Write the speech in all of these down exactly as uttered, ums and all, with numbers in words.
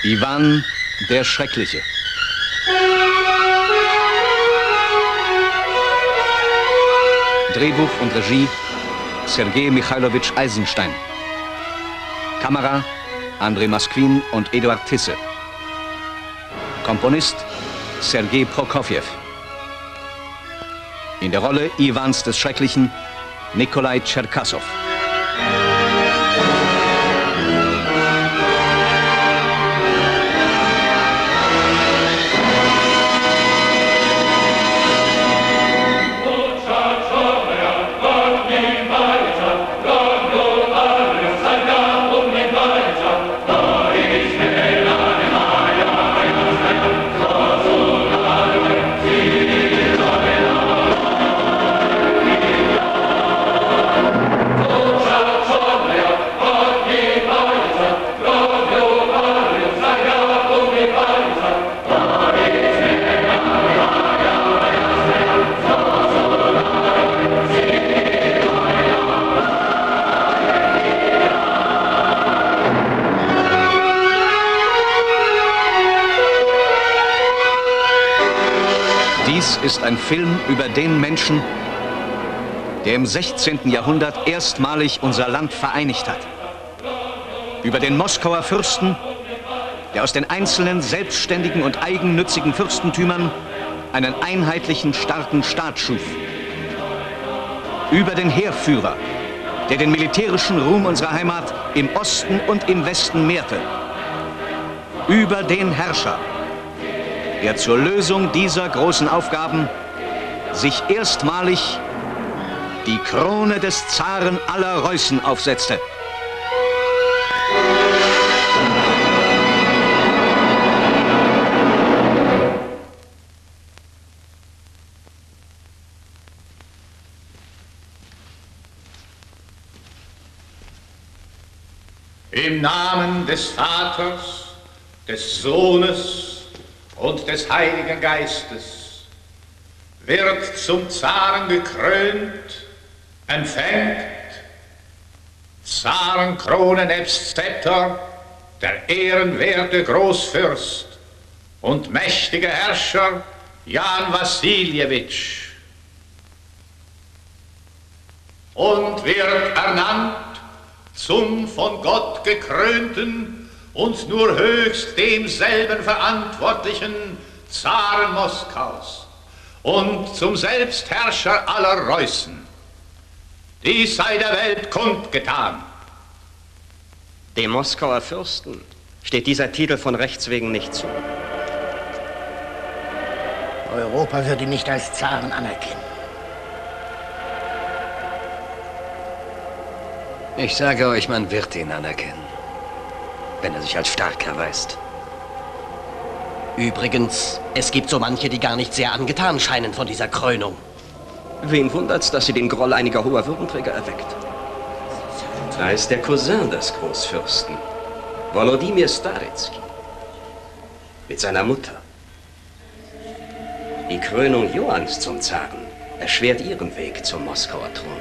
Iwan der Schreckliche. Drehbuch und Regie Sergei Michailowitsch Eisenstein. Kamera Andrei Masquin und Eduard Tisse. Komponist Sergei Prokofjew. In der Rolle Iwans des Schrecklichen Nikolai Tscherkassow. Dies ist ein Film über den Menschen, der im sechzehnten Jahrhundert erstmalig unser Land vereinigt hat. Über den Moskauer Fürsten, der aus den einzelnen selbstständigen und eigennützigen Fürstentümern einen einheitlichen, starken Staat schuf. Über den Heerführer, der den militärischen Ruhm unserer Heimat im Osten und im Westen mehrte. Über den Herrscher, der zur Lösung dieser großen Aufgaben sich erstmalig die Krone des Zaren aller Reußen aufsetzte. Im Namen des Vaters, des Sohnes und des Heiligen Geistes wird zum Zaren gekrönt, empfängt Zarenkrone nebst Zepter der ehrenwerte Großfürst und mächtige Herrscher Jan Wassiljewitsch und wird ernannt zum von Gott gekrönten und nur höchst demselben verantwortlichen Zaren Moskaus und zum Selbstherrscher aller Reußen. Dies sei der Welt kundgetan. Dem Moskauer Fürsten steht dieser Titel von Rechts wegen nicht zu. Europa wird ihn nicht als Zaren anerkennen. Ich sage euch, man wird ihn anerkennen, wenn er sich als stark erweist. Übrigens, es gibt so manche, die gar nicht sehr angetan scheinen von dieser Krönung. Wen wundert's, dass sie den Groll einiger hoher Würdenträger erweckt? Da ist der Cousin des Großfürsten, Volodymyr Staretzky, mit seiner Mutter. Die Krönung Johans zum Zaren erschwert ihren Weg zum Moskauer Thron.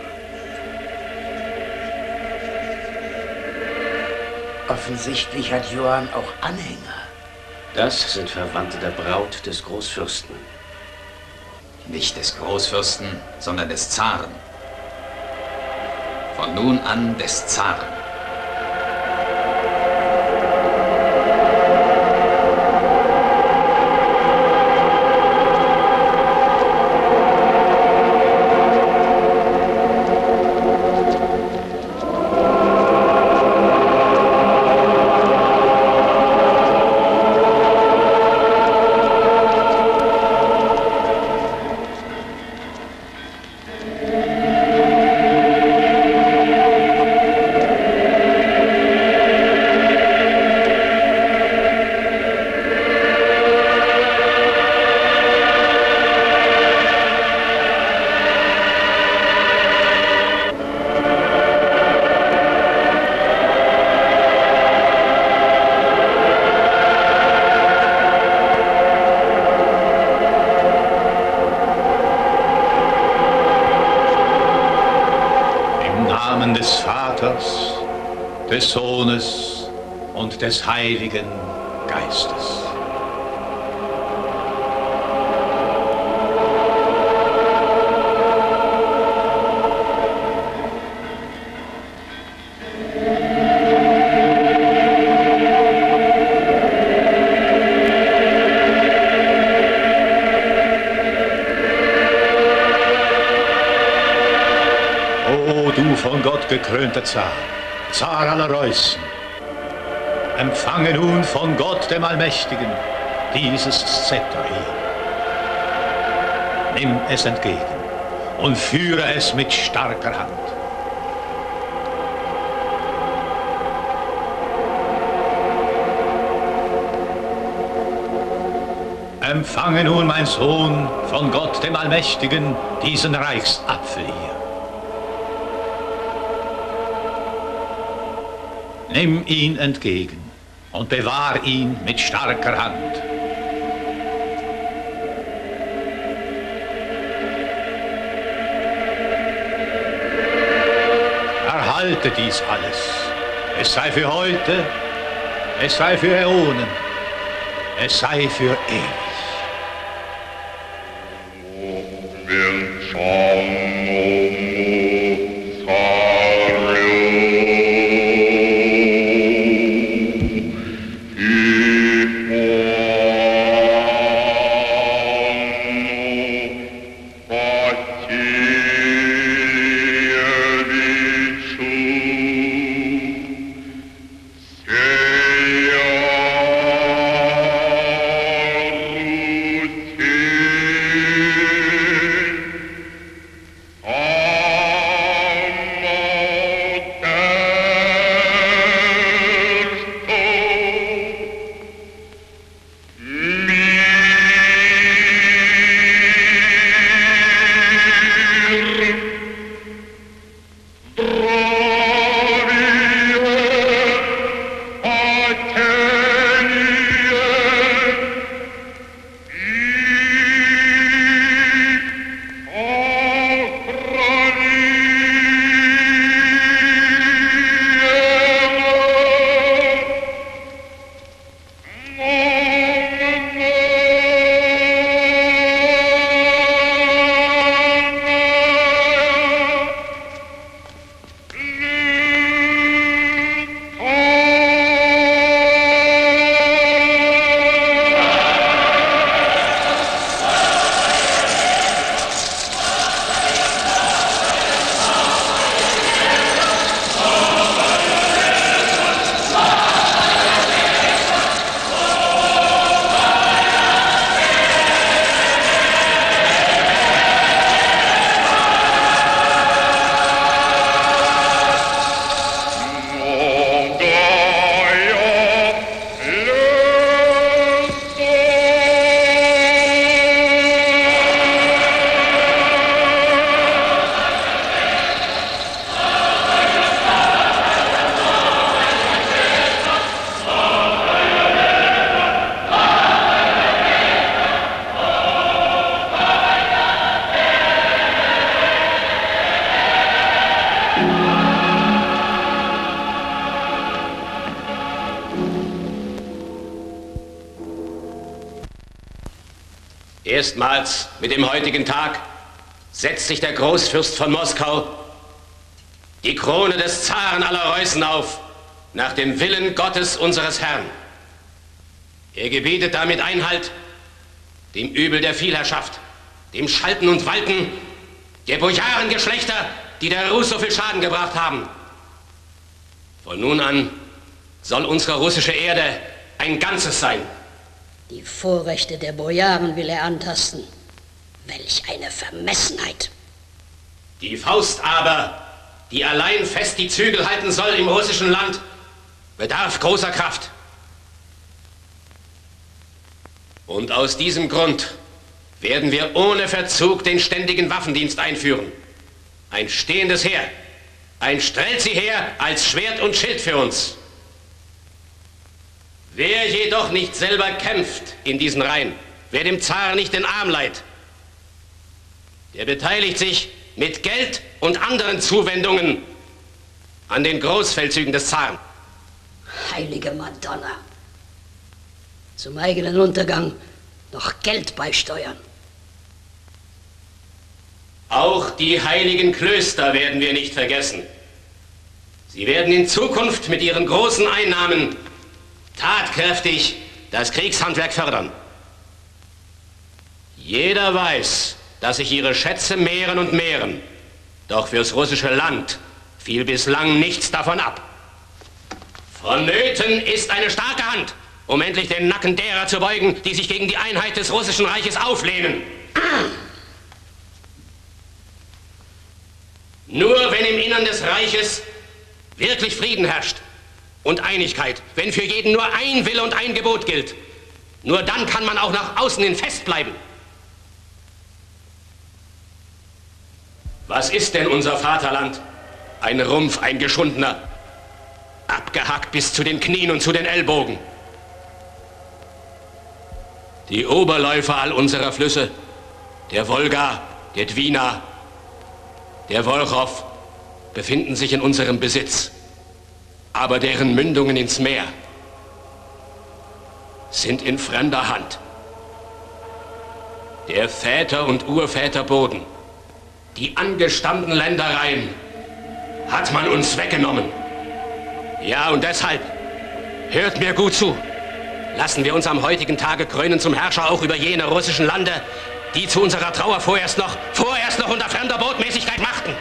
Offensichtlich hat Johann auch Anhänger. Das sind Verwandte der Braut des Großfürsten. Nicht des Großfürsten, sondern des Zaren. Von nun an des Zaren. Des Sohnes und des Heiligen Geistes. Von Gott gekrönter Zar, Zar aller Reußen, empfange nun von Gott dem Allmächtigen dieses Zepter hier. Nimm es entgegen und führe es mit starker Hand. Empfange nun, mein Sohn, von Gott dem Allmächtigen diesen Reichsapfel hier. Nimm ihn entgegen und bewahr ihn mit starker Hand. Erhalte dies alles. Es sei für heute, es sei für Äonen, es sei für ewig. Erstmals mit dem heutigen Tag setzt sich der Großfürst von Moskau die Krone des Zaren aller Reußen auf, nach dem Willen Gottes unseres Herrn. Er gebietet damit Einhalt dem Übel der Vielherrschaft, dem Schalten und Walten der Bojarengeschlechter, die der Rus so viel Schaden gebracht haben. Von nun an soll unsere russische Erde ein Ganzes sein. Die Vorrechte der Bojaren will er antasten. Welch eine Vermessenheit. Die Faust aber, die allein fest die Zügel halten soll im russischen Land, bedarf großer Kraft. Und aus diesem Grund werden wir ohne Verzug den ständigen Waffendienst einführen. Ein stehendes Heer, ein Strelzi-Heer als Schwert und Schild für uns. Wer jedoch nicht selber kämpft in diesen Reihen, wer dem Zar nicht den Arm leiht, der beteiligt sich mit Geld und anderen Zuwendungen an den Großfeldzügen des Zaren. Heilige Madonna. zum eigenen Untergang noch Geld beisteuern. Auch die heiligen Klöster werden wir nicht vergessen. Sie werden in Zukunft mit ihren großen Einnahmen tatkräftig das Kriegshandwerk fördern. Jeder weiß, dass sich ihre Schätze mehren und mehren. Doch fürs russische Land fiel bislang nichts davon ab. Vonnöten ist eine starke Hand, um endlich den Nacken derer zu beugen, die sich gegen die Einheit des russischen Reiches auflehnen. Nur wenn im Innern des Reiches wirklich Frieden herrscht und Einigkeit, wenn für jeden nur ein Wille und ein Gebot gilt, nur dann kann man auch nach außen hin festbleiben. Was ist denn unser Vaterland? Ein Rumpf, ein geschundener, abgehackt bis zu den Knien und zu den Ellbogen. Die Oberläufer all unserer Flüsse, der Wolga, der Dwina, der Wolchow, befinden sich in unserem Besitz, aber deren Mündungen ins Meer sind in fremder Hand. Der Väter und Urväter Boden, die angestammten Ländereien, hat man uns weggenommen. Ja, und deshalb, hört mir gut zu, lassen wir uns am heutigen Tage krönen zum Herrscher auch über jene russischen Lande, die zu unserer Trauer vorerst noch, vorerst noch unter fremder Botmäßigkeit machten.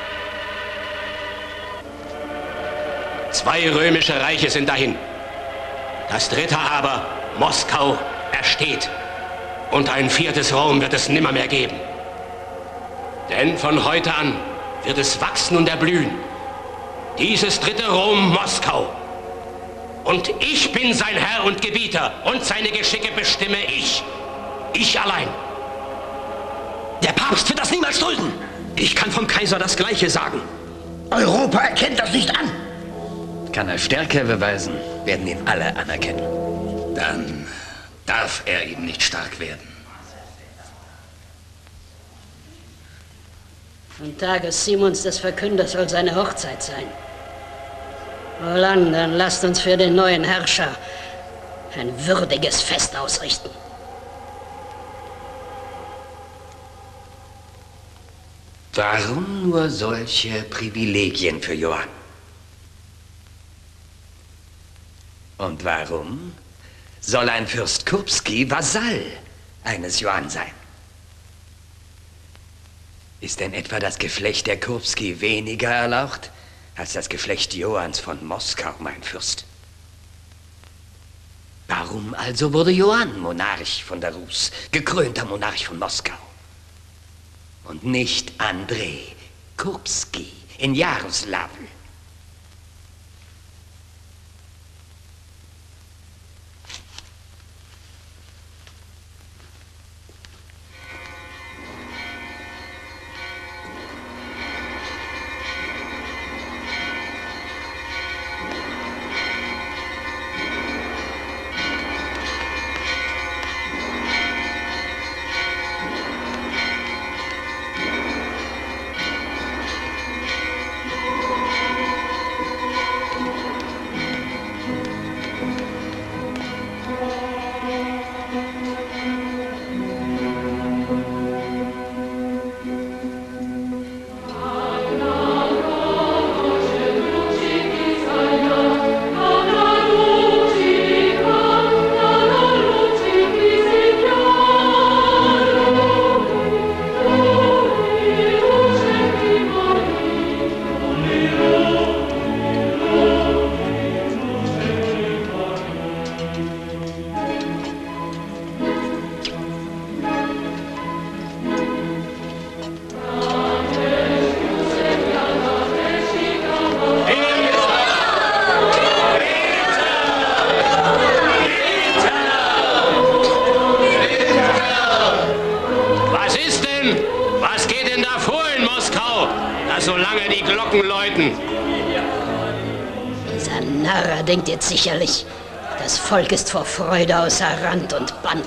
Zwei römische Reiche sind dahin. Das dritte aber, Moskau, ersteht. Und ein viertes Rom wird es nimmermehr geben. Denn von heute an wird es wachsen und erblühen. Dieses dritte Rom, Moskau. Und ich bin sein Herr und Gebieter und seine Geschicke bestimme ich. Ich allein. Der Papst wird das niemals dulden. Ich kann vom Kaiser das Gleiche sagen. Europa erkennt das nicht an. Kann er Stärke beweisen, werden ihn alle anerkennen. Dann darf er eben nicht stark werden. Am Tage Simons des Verkünders soll seine Hochzeit sein. Wohlan, dann lasst uns für den neuen Herrscher ein würdiges Fest ausrichten. Warum nur solche Privilegien für Johann? Und warum soll ein Fürst Kurbski Vasall eines Johann sein? Ist denn etwa das Geschlecht der Kurbski weniger erlaucht als das Geschlecht Johanns von Moskau, mein Fürst? Warum also wurde Johann Monarch von der Rus, gekrönter Monarch von Moskau? Und nicht Andrei Kurbski in Jaroslavl? Denkt jetzt sicherlich, das Volk ist vor Freude außer Rand und Band.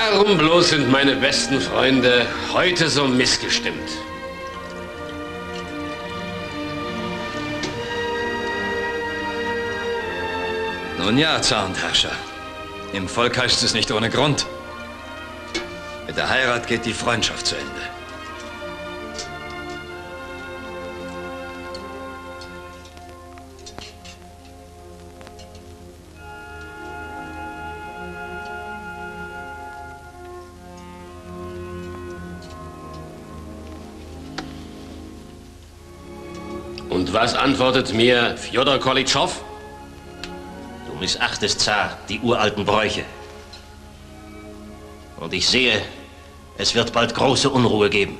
Warum bloß sind meine besten Freunde heute so missgestimmt? Nun ja, Zar und Herrscher. Im Volk heißt es nicht ohne Grund. Mit der Heirat geht die Freundschaft zu Ende. Und was antwortet mir Fjodor Kolitschow? Du missachtest, Zar, die uralten Bräuche. Und ich sehe, es wird bald große Unruhe geben.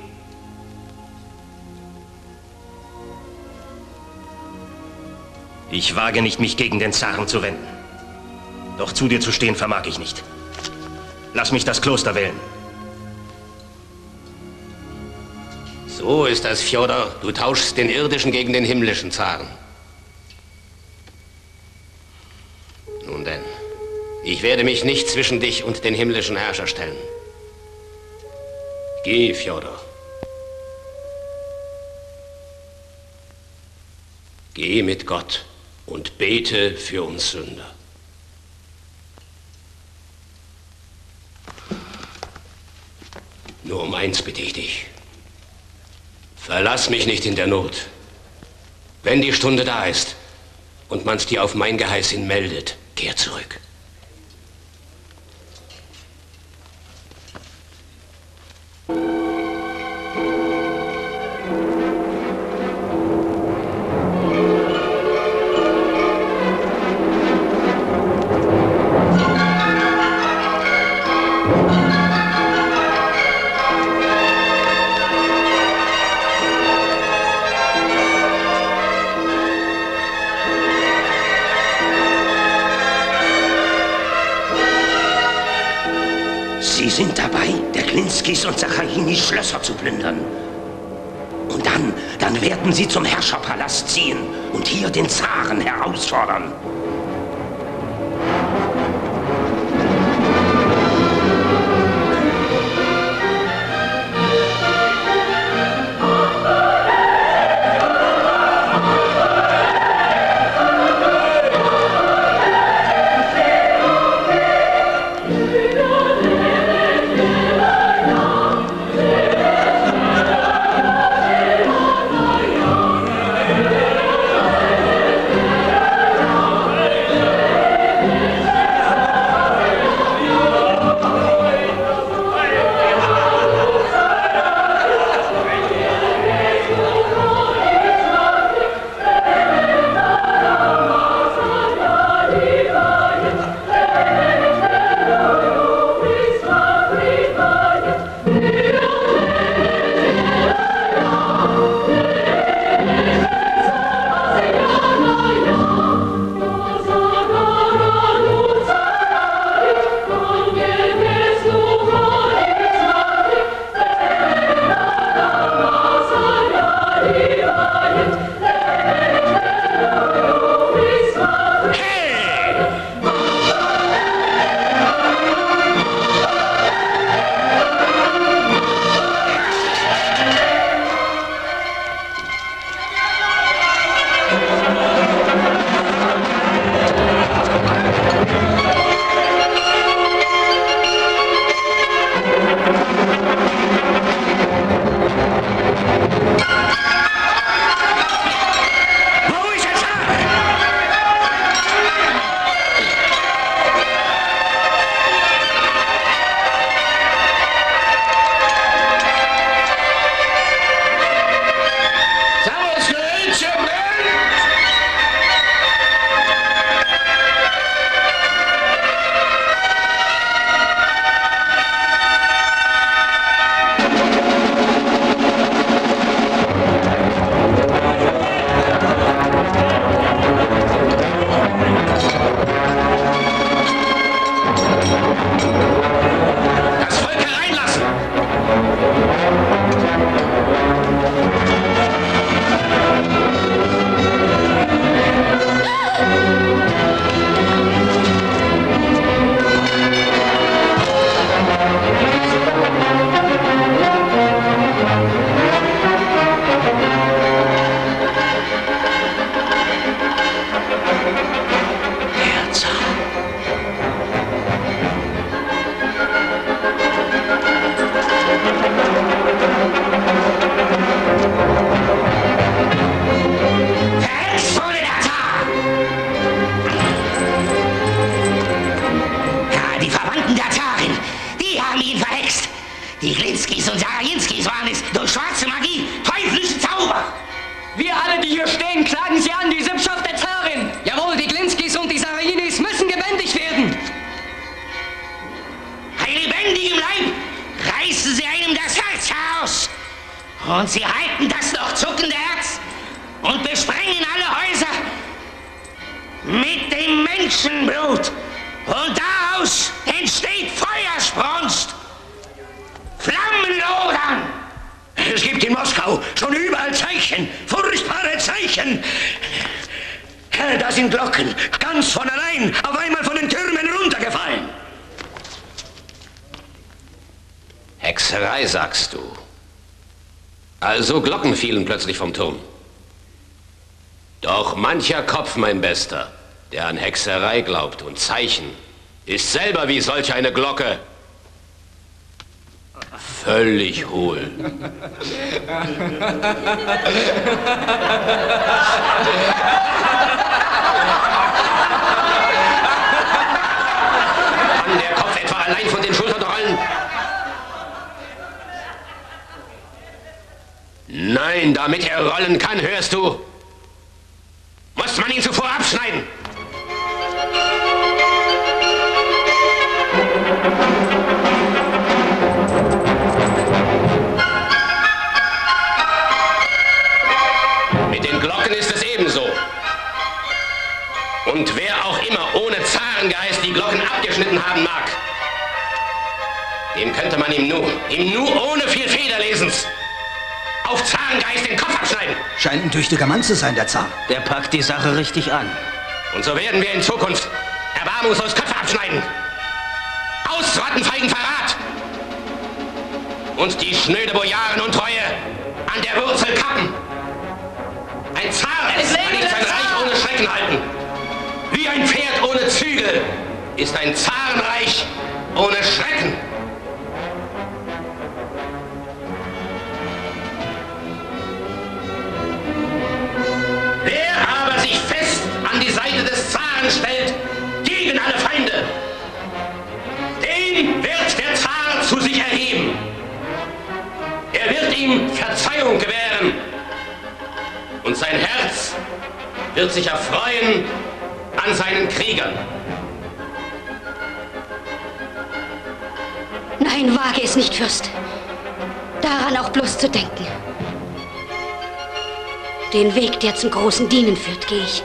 Ich wage nicht, mich gegen den Zaren zu wenden. Doch zu dir zu stehen vermag ich nicht. Lass mich das Kloster wählen. So ist das, Fjodor. Du tauschst den irdischen gegen den himmlischen Zaren. Nun denn, ich werde mich nicht zwischen dich und den himmlischen Herrscher stellen. Geh, Fjodor. Geh mit Gott und bete für uns Sünder. Nur um eins bitte ich dich. Verlass mich nicht in der Not. Wenn die Stunde da ist und man's dir auf mein Geheiß hin meldet, kehr zurück. Sie sind dabei, der Glinskis und Sachajinis Schlösser zu plündern. Und dann, dann werden sie zum Herrscherpalast ziehen und hier den Zaren herausfordern. Alle, die hier stehen, klagen sie an, die Sippschaft der Zarin. Jawohl, die Glinskis und die Sarayinis müssen gebändigt werden. Bei lebendigem Leib reißen sie einem das Herz heraus. Und sie halten das noch zuckende Herz und besprengen alle Häuser mit dem Menschenblut. Und daraus entsteht Feuersbrunst, Flammenlodern. Es gibt in Moskau schon überall Zeichen, furchtbare Zeichen. Da sind Glocken, ganz von allein, auf einmal von den Türmen runtergefallen. Hexerei, sagst du? Also Glocken fielen plötzlich vom Turm. Doch mancher Kopf, mein Bester, der an Hexerei glaubt und Zeichen, ist selber wie solch eine Glocke. Völlig hohl. Kann der Kopf etwa allein von den Schultern rollen? Nein, damit er rollen kann, hörst du, muss man ihn zuvor abschneiden. Mit den Glocken ist es ebenso. Und wer auch immer ohne Zarengeist die Glocken abgeschnitten haben mag, dem könnte man ihm nur, ihm nur ohne viel Federlesens auf Zarengeist den Kopf abschneiden. Scheint ein tüchtiger Mann zu sein, der Zar. Der packt die Sache richtig an. Und so werden wir in Zukunft erbarmungslos Köpfe abschneiden. Ausrotten feigen Verrat. Und die schnöde Bojarenuntreue an der Wurzel kappen. Ein Zar kann nicht sein Reich ohne Schrecken halten. Wie ein Pferd ohne Zügel ist ein Zarenreich ohne Schrecken. Wer aber sich fest an die Seite des Zaren stellt, gegen alle Feinde, den wird der Zar zu sich erheben. Er wird ihm Verzeihung gewähren und sein Herz wird sich erfreuen an seinen Kriegern. Nein, wage es nicht, Fürst. Daran auch bloß zu denken. Den Weg, der zum großen Dienen führt, gehe ich.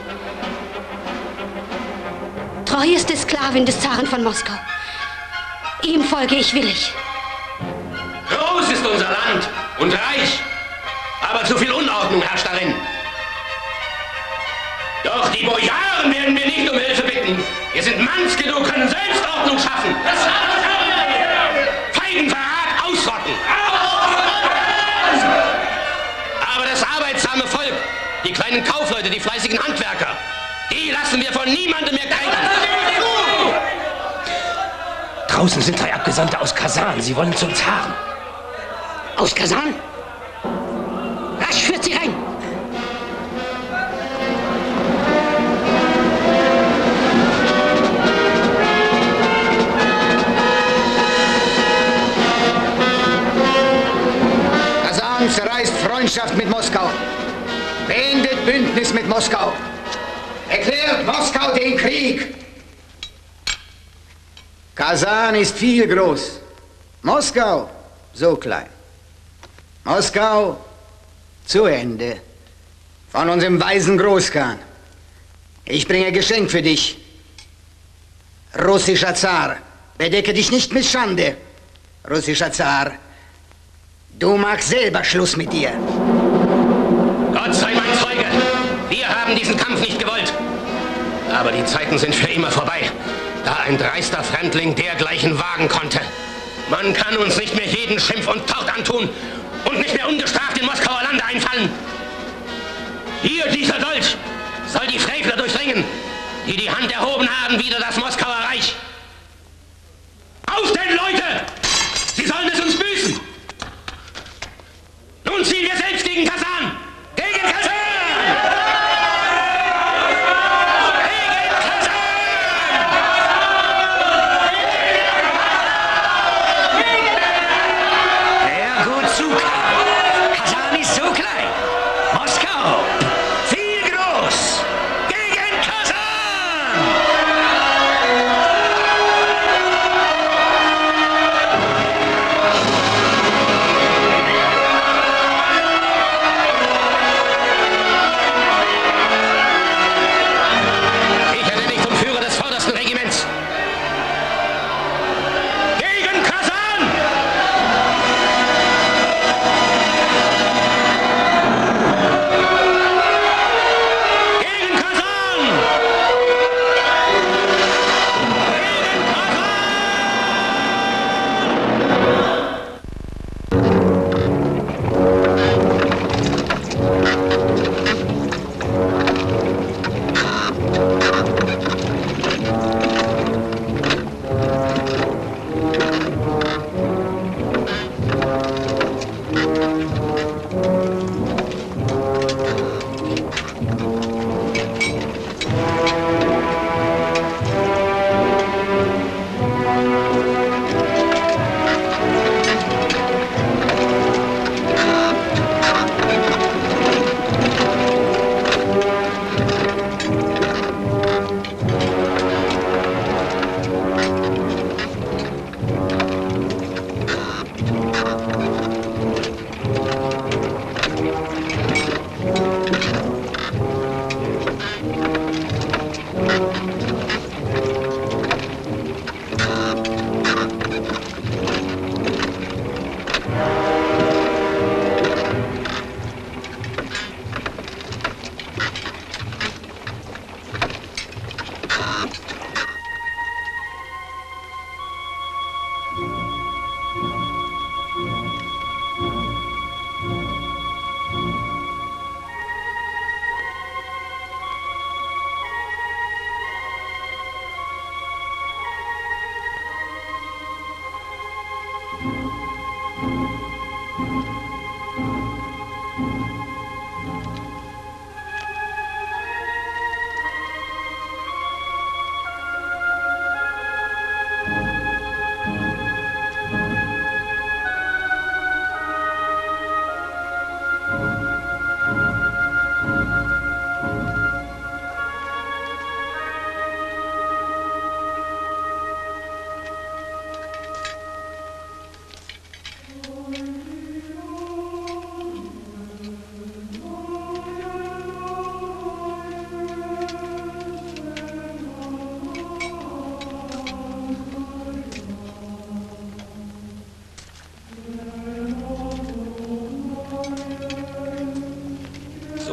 Treueste Sklavin des Zaren von Moskau. Ihm folge ich willig. Groß ist unser Land und reich, aber zu viel Unordnung herrscht darin. Doch die Bojaren werden wir nicht um Hilfe bitten. Wir sind manns genug, können selbst Ordnung schaffen. Feigenverrat ausrotten. Aber das arbeitsame Volk, die kleinen Kaufleute, die fleißigen Handwerker, die lassen wir von niemandem mehr kränken. Draußen sind drei Abgesandte aus Kasan. Sie wollen zum Zaren. Aus Kasan? Rasch, führt sie rein. Kasan zerreißt Freundschaft mit Moskau. Beendet Bündnis mit Moskau. Erklärt Moskau den Krieg. Kasan ist viel groß. Moskau so klein. Moskau zu Ende. Von unserem weisen Großkhan. Ich bringe Geschenk für dich. Russischer Zar, bedecke dich nicht mit Schande. Russischer Zar, du machst selber Schluss mit dir. Gott sei mein Zeuge, wir haben diesen Kampf nicht gewollt. Aber die Zeiten sind für immer vorbei, da ein dreister Fremdling dergleichen wagen konnte. Man kann uns nicht mehr jeden Schimpf und Tort antun und nicht mehr ungestraft in Moskauer Lande einfallen. Hier, dieser Dolch, soll die Frevler durchdringen, die die Hand erhoben haben wider das Moskauer Reich. Auf denn, Leute! Sie sollen es uns büßen! Nun ziehen wir selbst gegen Kasan! Gegen Kasan! Ja, gut zu. Kasan ist so klein. Moskau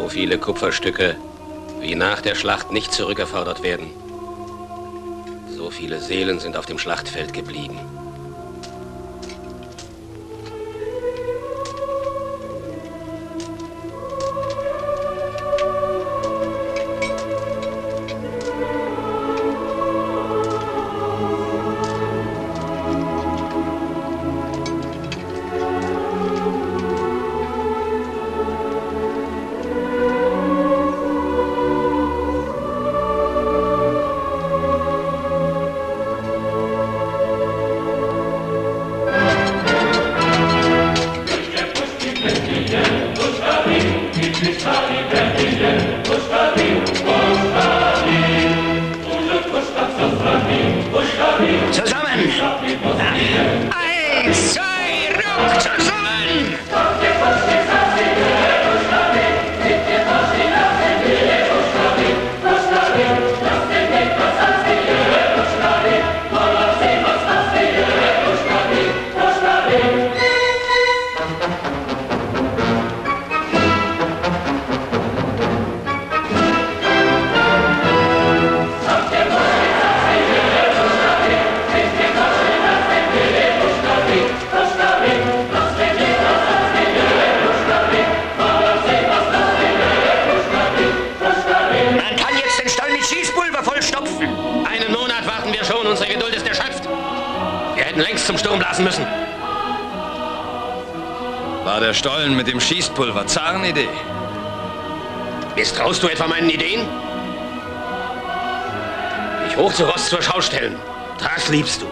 So viele Kupferstücke, wie nach der Schlacht nicht zurückgefordert werden. So viele Seelen sind auf dem Schlachtfeld geblieben. Zusammen! Eins, zwei, ruck, zusammen! Unsere Geduld ist erschöpft. Wir hätten längst zum Sturm blasen müssen. War der Stollen mit dem Schießpulver Zarenidee? Misstraust du etwa meinen Ideen? Dich hoch zu Rost zur Schau stellen. Das liebst du.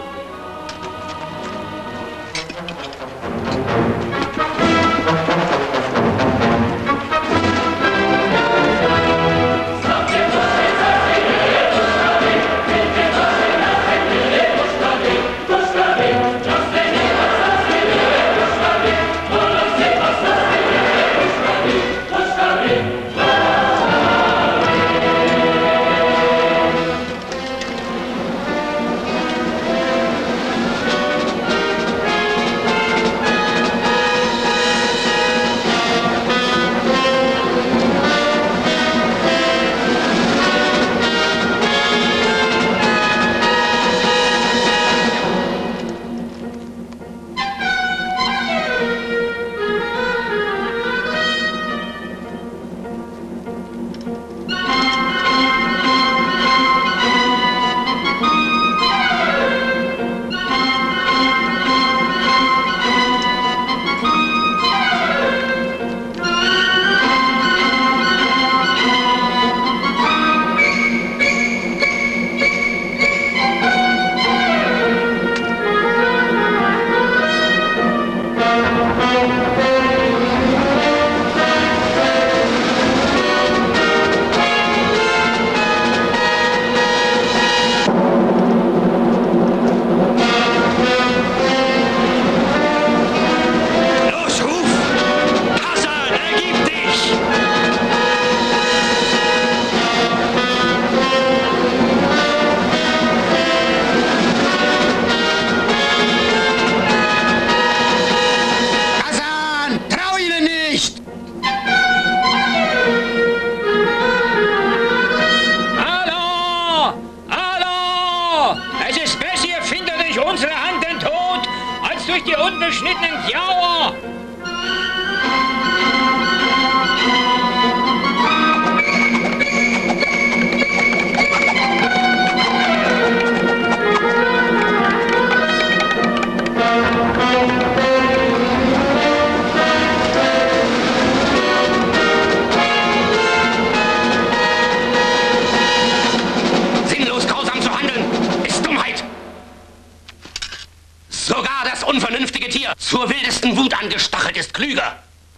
Zur wildesten Wut angestachelt ist klüger.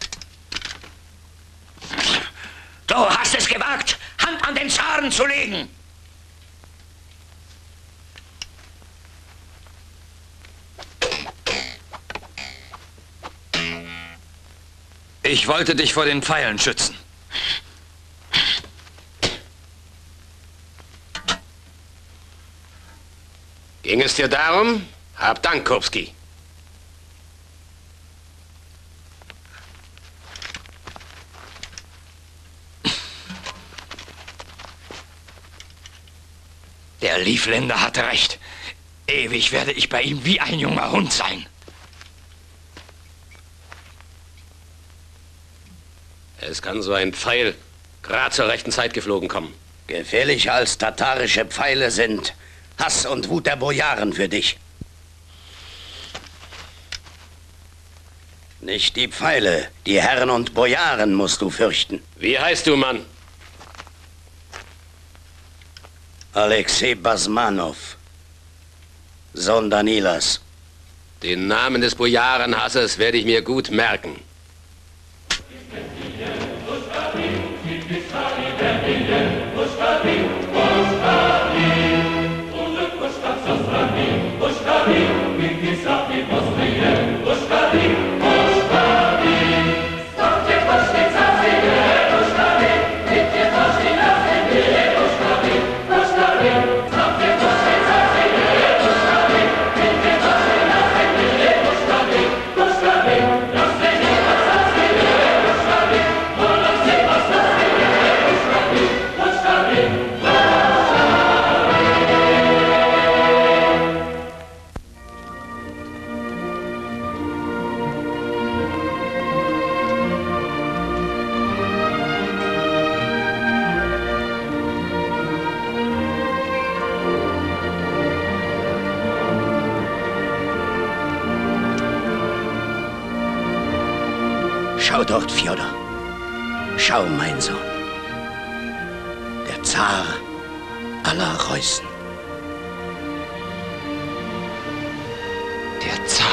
Du hast es gewagt, Hand an den Zaren zu legen. Ich wollte dich vor den Pfeilen schützen. Ging es dir darum? Hab Dank, Kurpski. Der Livländer hatte recht. Ewig werde ich bei ihm wie ein junger Hund sein. Es kann so ein Pfeil gerade zur rechten Zeit geflogen kommen. Gefährlicher als tatarische Pfeile sind Hass und Wut der Bojaren für dich. Nicht die Pfeile, die Herren und Bojaren musst du fürchten. Wie heißt du, Mann? Alexei Basmanov, Sohn Danilas. Den Namen des Bojarenhassers werde ich mir gut merken. Schau dort, Fjodor. Schau, mein Sohn. Der Zar aller Reußen. Der Zar.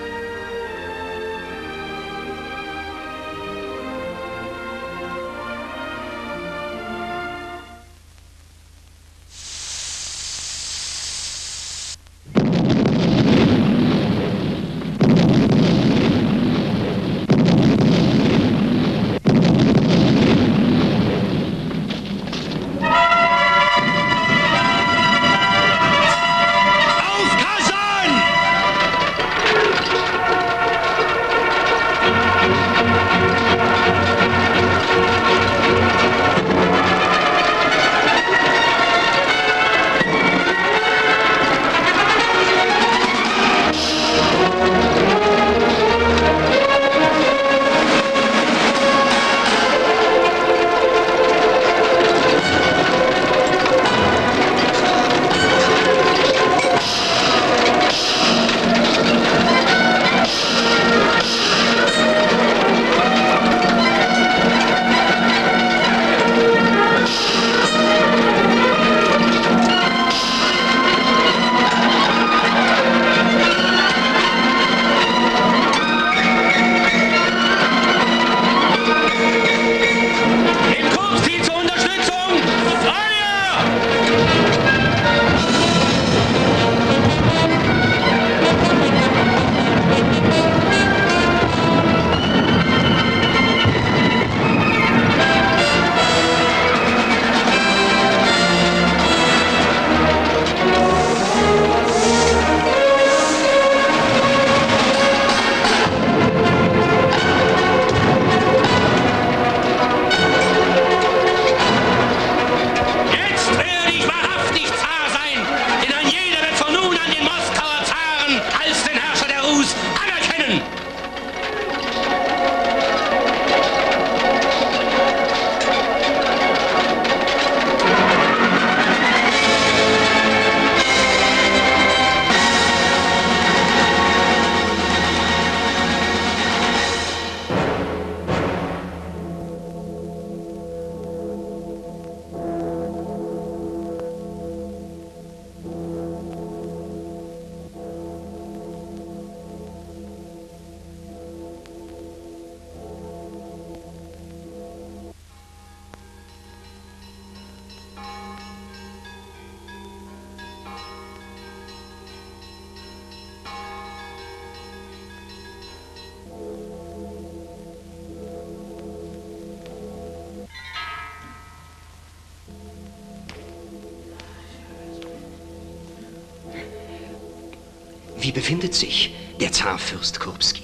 Wie befindet sich der Zarfürst Kurbski?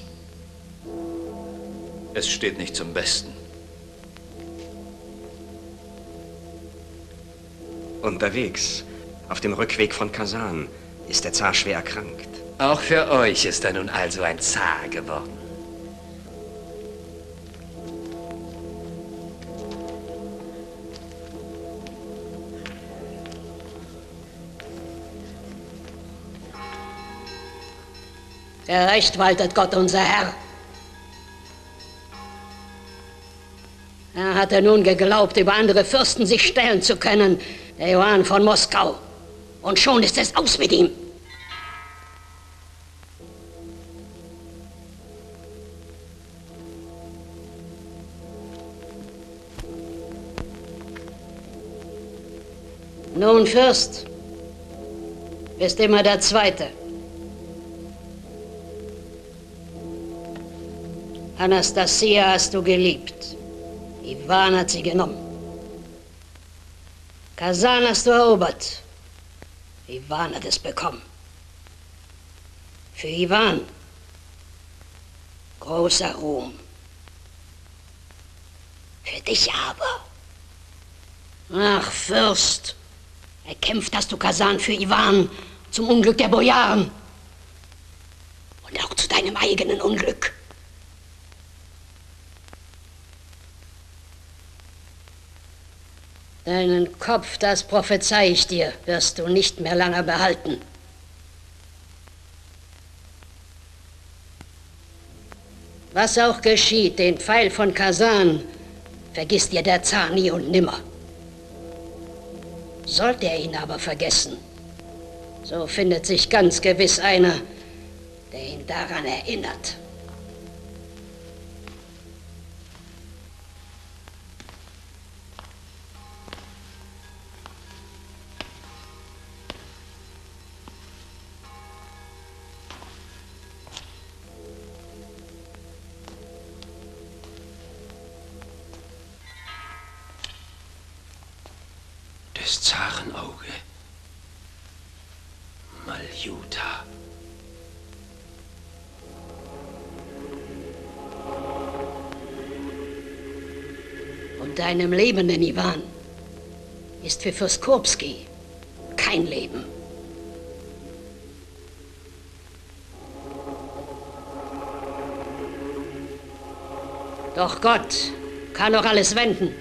Es steht nicht zum Besten. Unterwegs, Auf dem Rückweg von Kasan ist der Zar schwer erkrankt. Auch für euch ist er nun also ein Zar geworden. Gerecht waltet Gott, unser Herr. Er hatte nun geglaubt, über andere Fürsten sich stellen zu können, der Johann von Moskau. Und schon ist es aus mit ihm. Nun, Fürst, bist immer der Zweite. Anastasia hast du geliebt. Iwan hat sie genommen. Kasan hast du erobert. Iwan hat es bekommen. Für Iwan großer Ruhm. Für dich aber. Ach, Fürst, erkämpft hast du Kasan für Iwan zum Unglück der Bojaren. Und auch zu deinem eigenen Unglück. Deinen Kopf, das prophezei ich dir, wirst du nicht mehr lange behalten. Was auch geschieht, den Pfeil von Kasan vergisst dir der Zar nie und nimmer. Sollte er ihn aber vergessen, so findet sich ganz gewiss einer, der ihn daran erinnert. Des Zaren Auge. Maljuta. Und deinem lebenden Iwan ist für Fürst Kurbski kein Leben. Doch Gott kann auch alles wenden.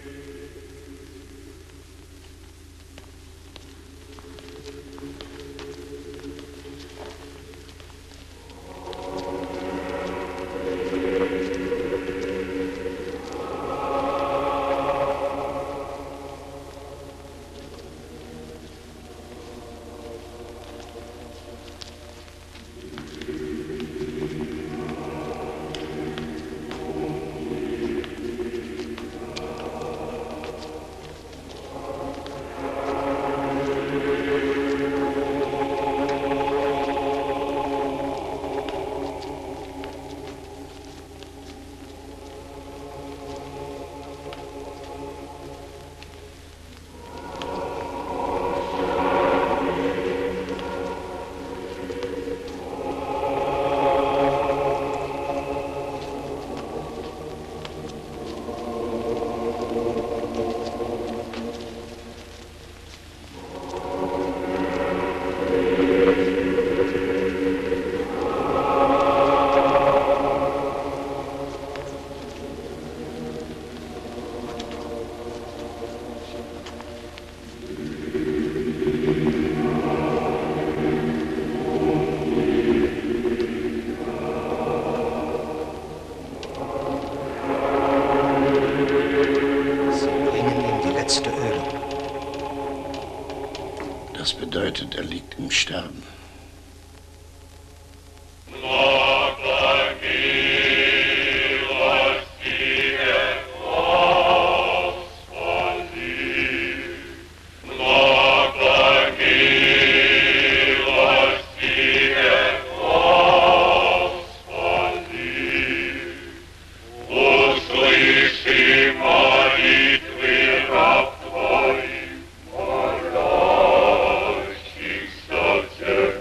Das bedeutet, er liegt im Sterben. Yeah.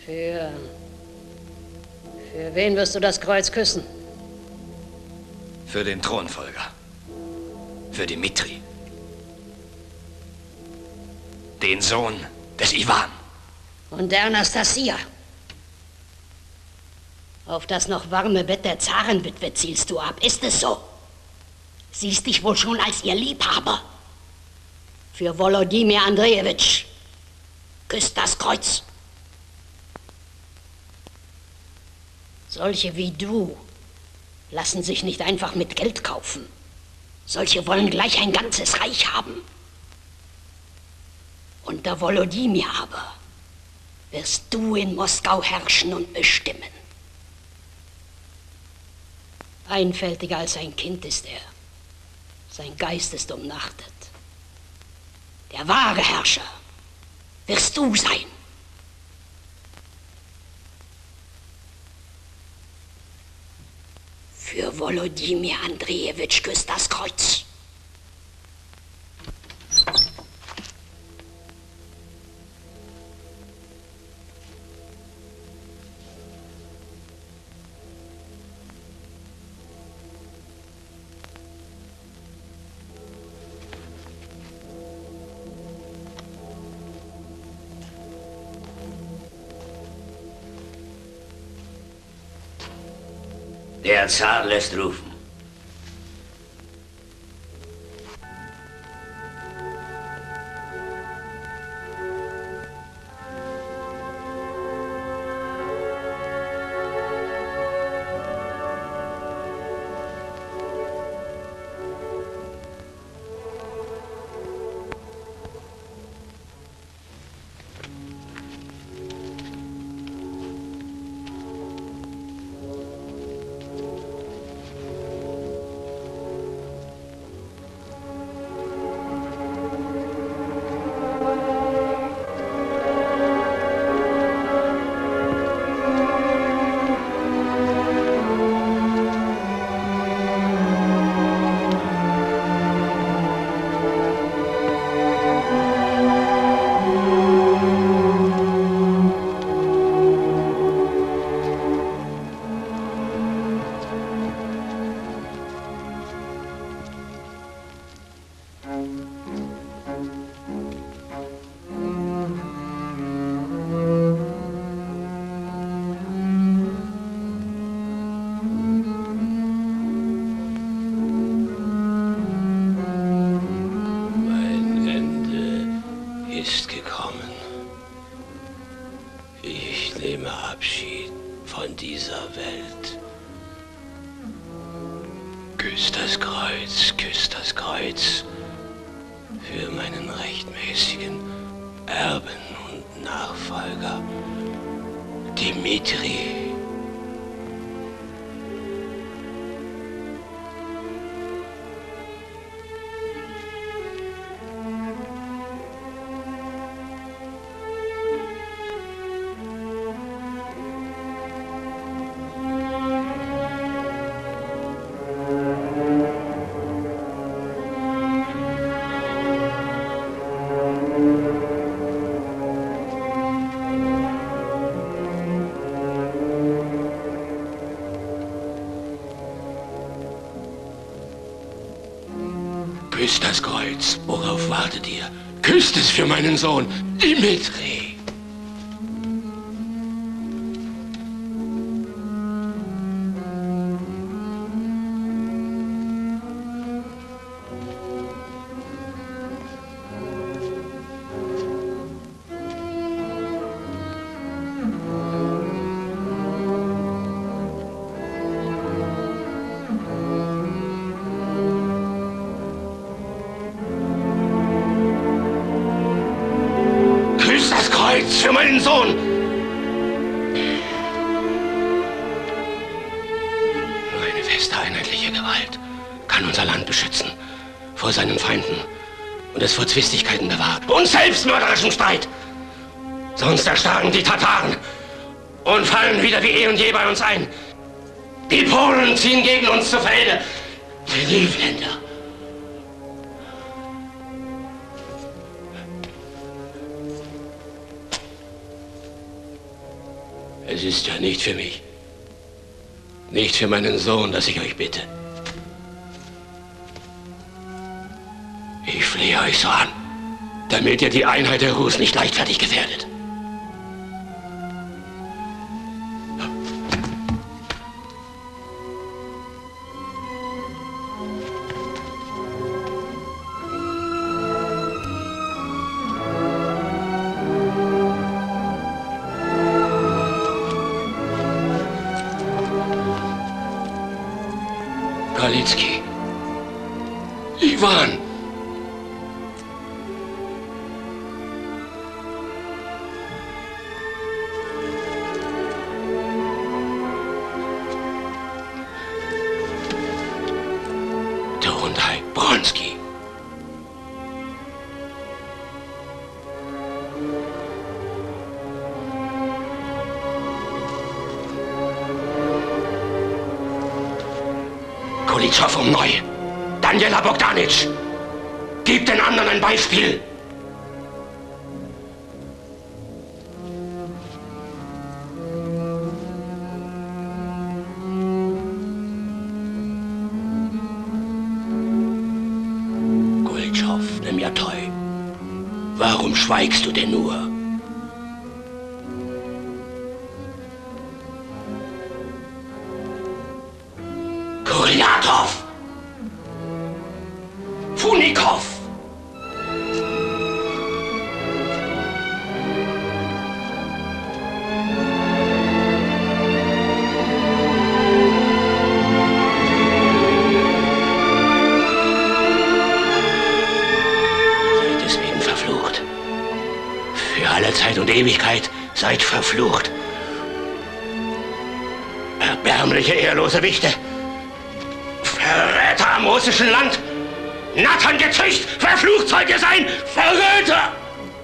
Für... Für wen wirst du das Kreuz küssen? Für den Thronfolger. Für Dimitri. Den Sohn des Iwan. Und der Anastasia. Auf das noch warme Bett der Zarenwitwe zielst du ab, ist es so? Siehst dich wohl schon als ihr Liebhaber. Für Volodymyr Andrejewitsch. Küsst das Kreuz. Solche wie du lassen sich nicht einfach mit Geld kaufen. Solche wollen gleich ein ganzes Reich haben. Unter Volodymyr aber wirst du in Moskau herrschen und bestimmen. Einfältiger als ein Kind ist er. Sein Geist ist umnachtet. Der wahre Herrscher wirst du sein. Für Volodymyr Andrejewitsch küsst das Kreuz. Der Zar lässt rufen. Küsst das Kreuz. Worauf wartet ihr? Küsst es für meinen Sohn, Dimitri. Für meinen Sohn! Nur eine feste, einheitliche Gewalt kann unser Land beschützen vor seinen Feinden und es vor Zwistigkeiten bewahrt und selbstmörderischem Streit. Sonst erstarren die Tataren und fallen wieder wie eh und je bei uns ein. Die Polen ziehen gegen uns zu Felde. Die Livländer. Es ist ja nicht für mich. Nicht für meinen Sohn, dass ich euch bitte. Ich flehe euch so an, damit ihr die Einheit der Rus nicht leichtfertig gefährdet. Kalitzki. Iwan. Torundai Bronski. Kulitschow um neu. Daniela Bogdanitsch. Gib den anderen ein Beispiel. Kulitschow, nimm ja treu. Warum schweigst du denn nur? Kuryatov! Funikov! Seid deswegen verflucht. Für alle Zeit und Ewigkeit seid verflucht. Erbärmliche, ehrlose Wichte. Verräter am russischen Land! Nattern gezücht! Verflucht sollt ihr sein! Verräter!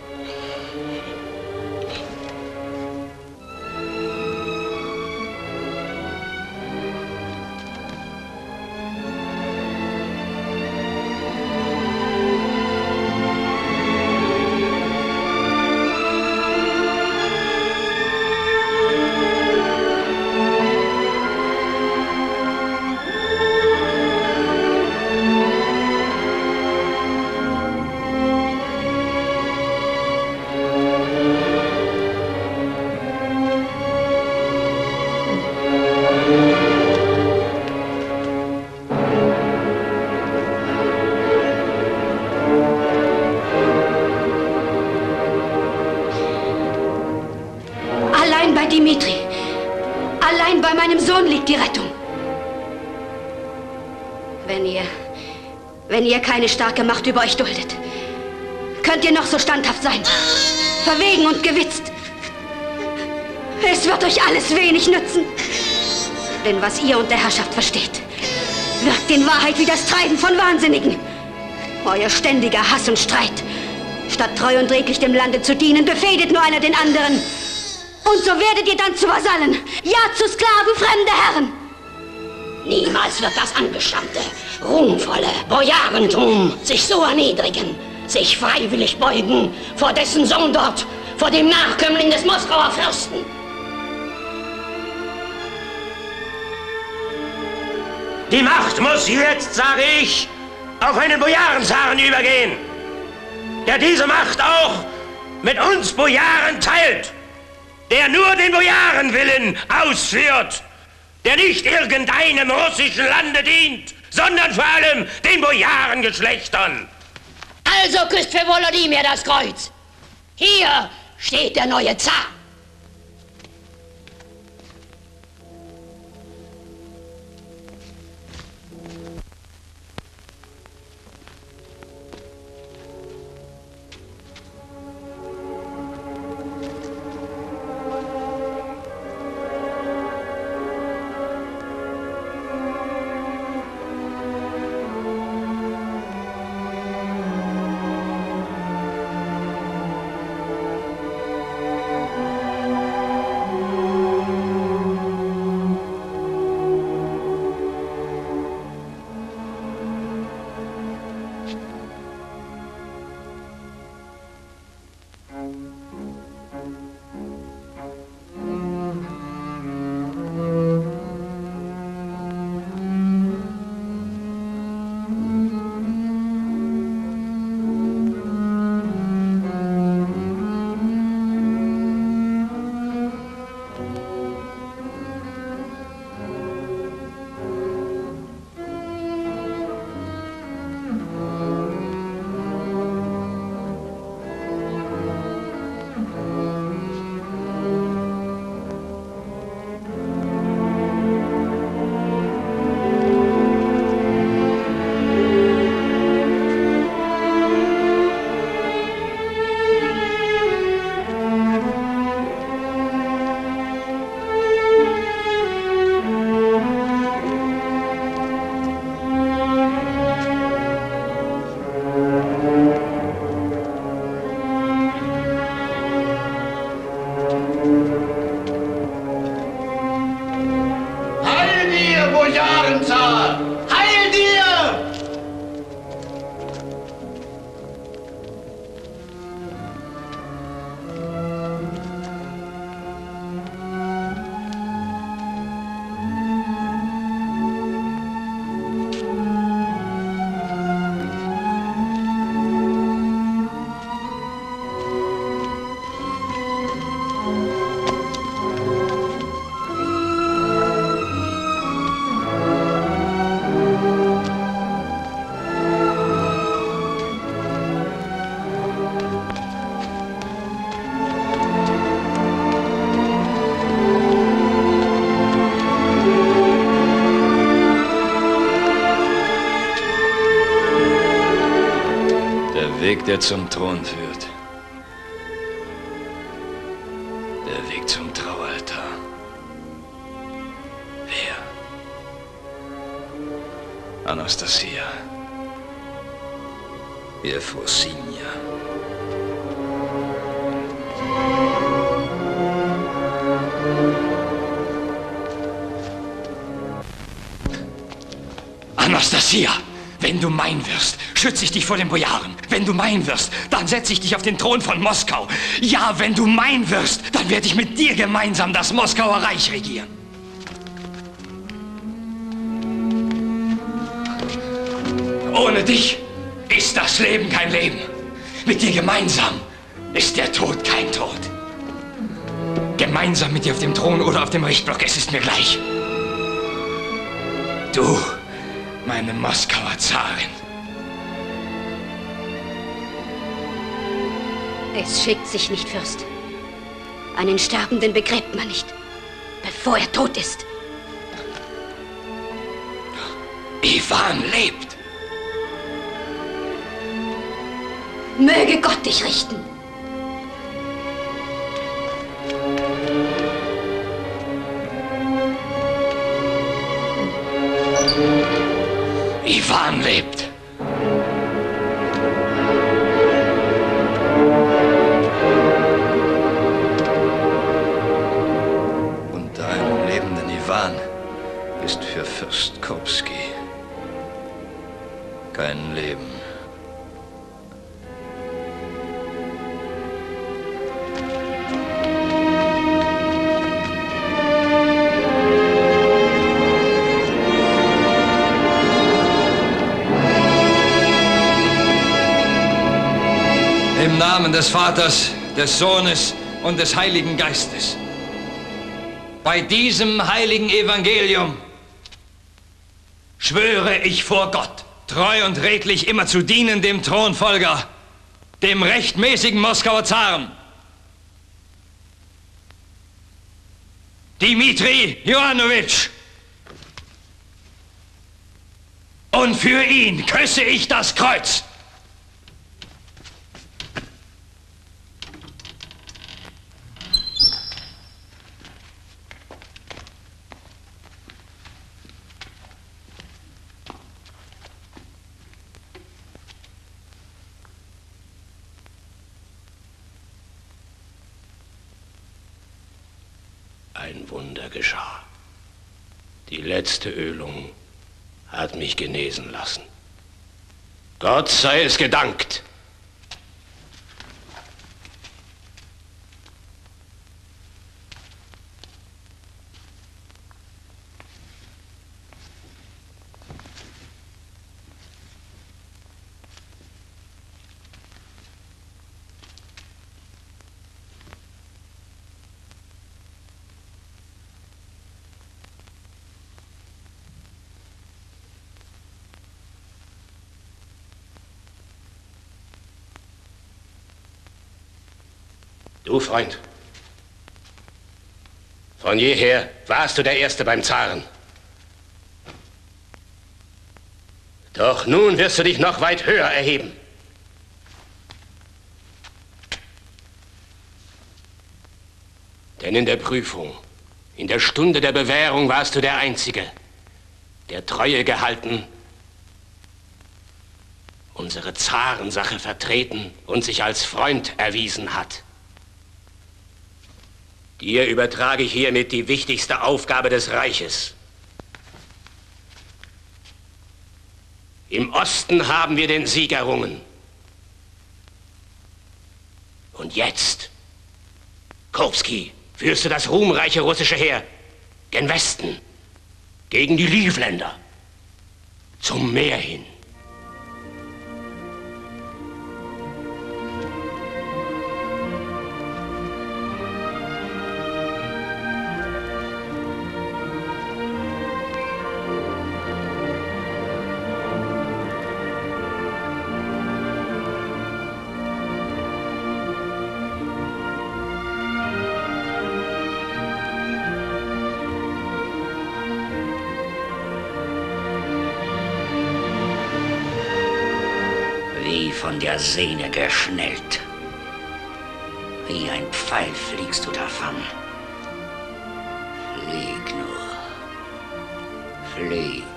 Allein bei Dimitri, allein bei meinem Sohn liegt die Rettung. Wenn ihr, wenn ihr keine starke Macht über euch duldet, könnt ihr noch so standhaft sein, verwegen und gewitzt. Es wird euch alles wenig nützen. Denn was ihr unter Herrschaft versteht, wirkt in Wahrheit wie das Treiben von Wahnsinnigen. Euer ständiger Hass und Streit. Statt treu und redlich dem Lande zu dienen, befehdet nur einer den anderen. Und so werdet ihr dann zu Vasallen, ja zu Sklaven fremder Herren. Niemals wird das angestammte, ruhmvolle Bojarentum sich so erniedrigen, sich freiwillig beugen vor dessen Sohn dort, vor dem Nachkömmling des Moskauer Fürsten. Die Macht muss jetzt, sage ich, auf einen Bojarenzaren übergehen, der diese Macht auch mit uns Bojaren teilt, der nur den Bojarenwillen ausführt, der nicht irgendeinem russischen Lande dient, sondern vor allem den Bojarengeschlechtern. Also küsst für Volodymyr das Kreuz. Hier steht der neue Zar. Bojarenzar! Heil dir! Der Weg, der zum Thron führt. Der Weg zum Traualtar. Wer? Anastasia. Euphrosynia. Anastasia! Wenn du mein wirst, schütze ich dich vor den Bojaren. Wenn du mein wirst, dann setze ich dich auf den Thron von Moskau. Ja, wenn du mein wirst, dann werde ich mit dir gemeinsam das Moskauer Reich regieren. Ohne dich ist das Leben kein Leben. Mit dir gemeinsam ist der Tod kein Tod. Gemeinsam mit dir auf dem Thron oder auf dem Richtblock, es ist mir gleich. Du, meine Moskauer Zarin. Es schickt sich nicht, Fürst. Einen Sterbenden begräbt man nicht, bevor er tot ist. Iwan lebt. Möge Gott dich richten. Iwan lebt. Unter einem lebenden Iwan ist für Fürst Kurbski kein Leben. Im Namen des Vaters, des Sohnes und des Heiligen Geistes. Bei diesem heiligen Evangelium schwöre ich vor Gott, treu und redlich immer zu dienen dem Thronfolger, dem rechtmäßigen Moskauer Zaren, Dimitri Johanowitsch. Und für ihn küsse ich das Kreuz. Ein Wunder geschah. Die letzte Ölung hat mich genesen lassen. Gott sei es gedankt. Du, Freund, von jeher warst du der Erste beim Zaren. Doch nun wirst du dich noch weit höher erheben. Denn in der Prüfung, in der Stunde der Bewährung warst du der Einzige, der Treue gehalten, unsere Zarensache vertreten und sich als Freund erwiesen hat. Dir übertrage ich hiermit die wichtigste Aufgabe des Reiches. Im Osten haben wir den Sieg errungen. Und jetzt, Kurbski, führst du das ruhmreiche russische Heer gen Westen, gegen die Livländer, zum Meer hin. Von der Sehne geschnellt. Wie ein Pfeil fliegst du davon. Flieg nur. Flieg.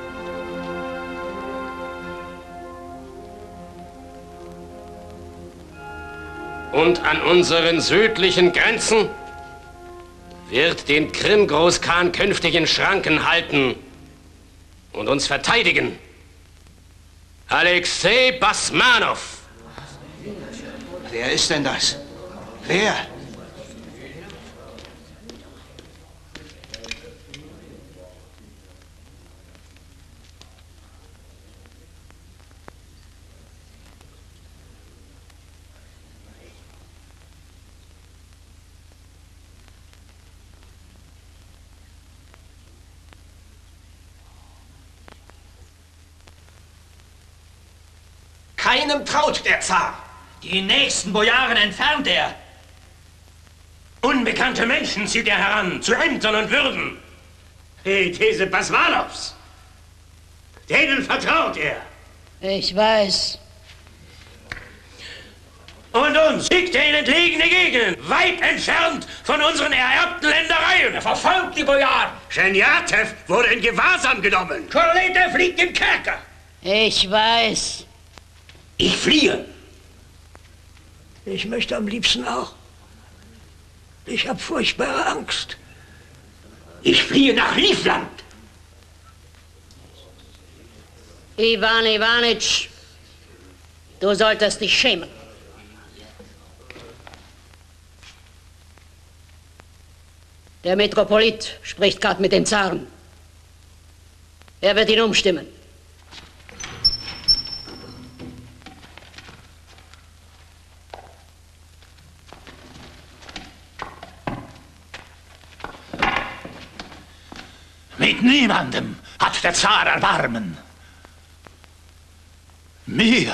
Und an unseren südlichen Grenzen wird den Krim-Großkhan künftig in Schranken halten und uns verteidigen. Alexei Basmanow. Wer ist denn das? Wer? Keinem traut der Zar. Die nächsten Bojaren entfernt er. Unbekannte Menschen zieht er heran, zu Ämtern und Würden. Hey, diese Basmanows, denen vertraut er. Ich weiß. Und uns schickt er in entlegene Gegenden, weit entfernt von unseren ererbten Ländereien. Er verfolgt die Bojaren. Schenjatew wurde in Gewahrsam genommen. Korletew liegt im Kerker. Ich weiß. Ich fliehe. Ich möchte am liebsten auch. Ich habe furchtbare Angst. Ich fliehe nach Livland. Iwan Iwanitsch, du solltest dich schämen. Der Metropolit spricht gerade mit dem Zaren. Er wird ihn umstimmen. Mit niemandem hat der Zar Erbarmen. Mir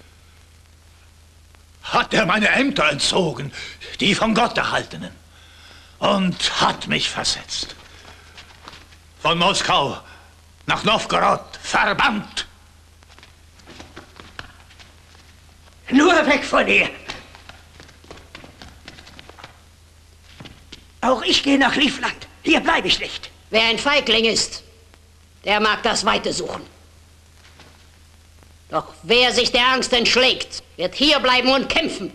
hat er meine Ämter entzogen, die von Gott erhaltenen, und hat mich versetzt. Von Moskau nach Nowgorod verbannt. Nur weg von hier. Auch ich gehe nach Livland. Hier bleibe ich nicht. Wer ein Feigling ist, der mag das Weite suchen. Doch wer sich der Angst entschlägt, wird hierbleiben und kämpfen.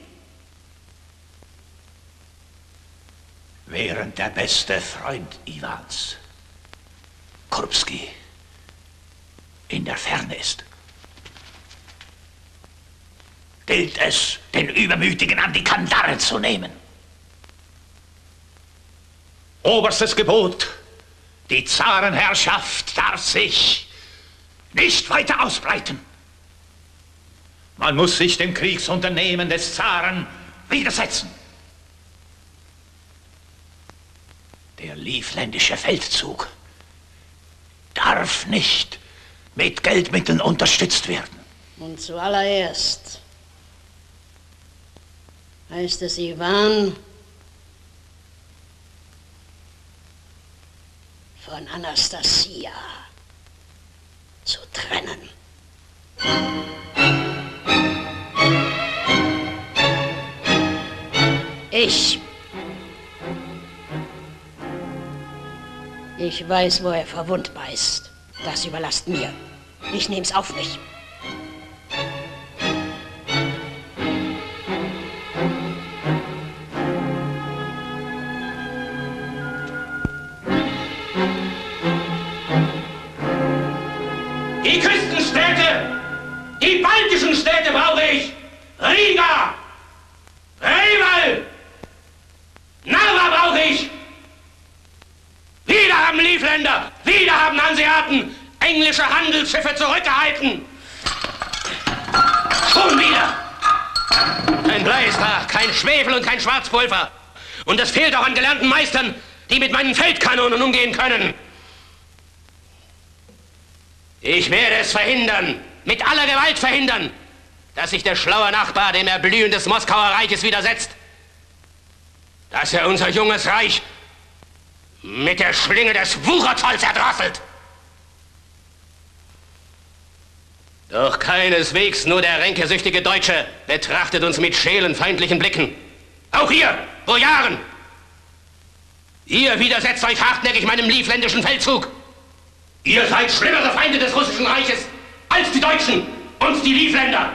Während der beste Freund Iwans, Kurbski, in der Ferne ist, gilt es, den Übermütigen an die Kandare zu nehmen. Oberstes Gebot: Die Zarenherrschaft darf sich nicht weiter ausbreiten. Man muss sich dem Kriegsunternehmen des Zaren widersetzen. Der livländische Feldzug darf nicht mit Geldmitteln unterstützt werden. Und zuallererst heißt es Iwan von Anastasia zu trennen. Ich. Ich weiß, wo er verwundbar ist. Das überlasst mir. Ich nehm's auf mich. Die Küstenstädte Riga! Reval! Narva brauche ich! Wieder haben Livländer, wieder haben Hanseaten englische Handelsschiffe zurückgehalten! Schon wieder! Kein Blei ist da, kein Schwefel und kein Schwarzpulver. Und es fehlt auch an gelernten Meistern, die mit meinen Feldkanonen umgehen können. Ich werde es verhindern, mit aller Gewalt verhindern, dass sich der schlaue Nachbar dem Erblühen des Moskauer Reiches widersetzt. Dass er unser junges Reich mit der Schlinge des Wucherzolls erdrosselt. Doch keineswegs nur der ränkesüchtige Deutsche betrachtet uns mit scheelenfeindlichen Blicken. Auch ihr, Bojaren! Ihr widersetzt euch hartnäckig meinem livländischen Feldzug. Ihr seid schlimmere Feinde des russischen Reiches als die Deutschen und die Livländer.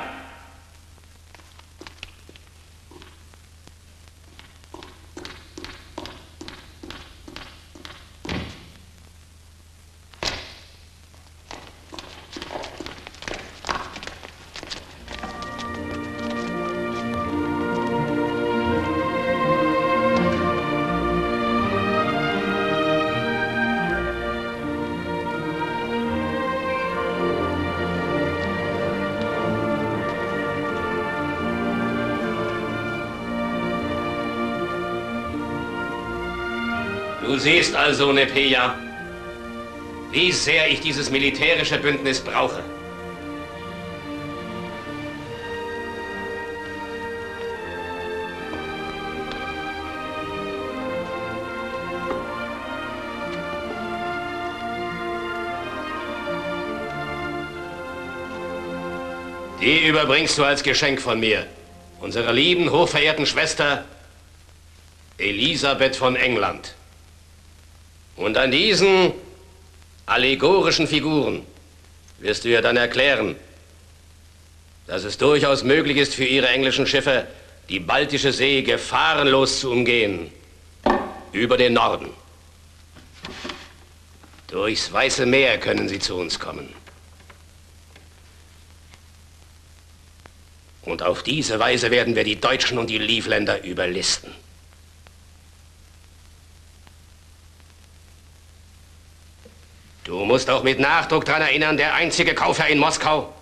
Du siehst also, Nepeja, wie sehr ich dieses militärische Bündnis brauche. Die überbringst du als Geschenk von mir, unserer lieben, hochverehrten Schwester Elisabeth von England. Und an diesen allegorischen Figuren wirst du ihr dann erklären, dass es durchaus möglich ist für ihre englischen Schiffe, die Baltische See gefahrenlos zu umgehen, über den Norden. Durchs Weiße Meer können sie zu uns kommen. Und auf diese Weise werden wir die Deutschen und die Livländer überlisten. Du musst auch mit Nachdruck daran erinnern, der einzige Kaufherr in Moskau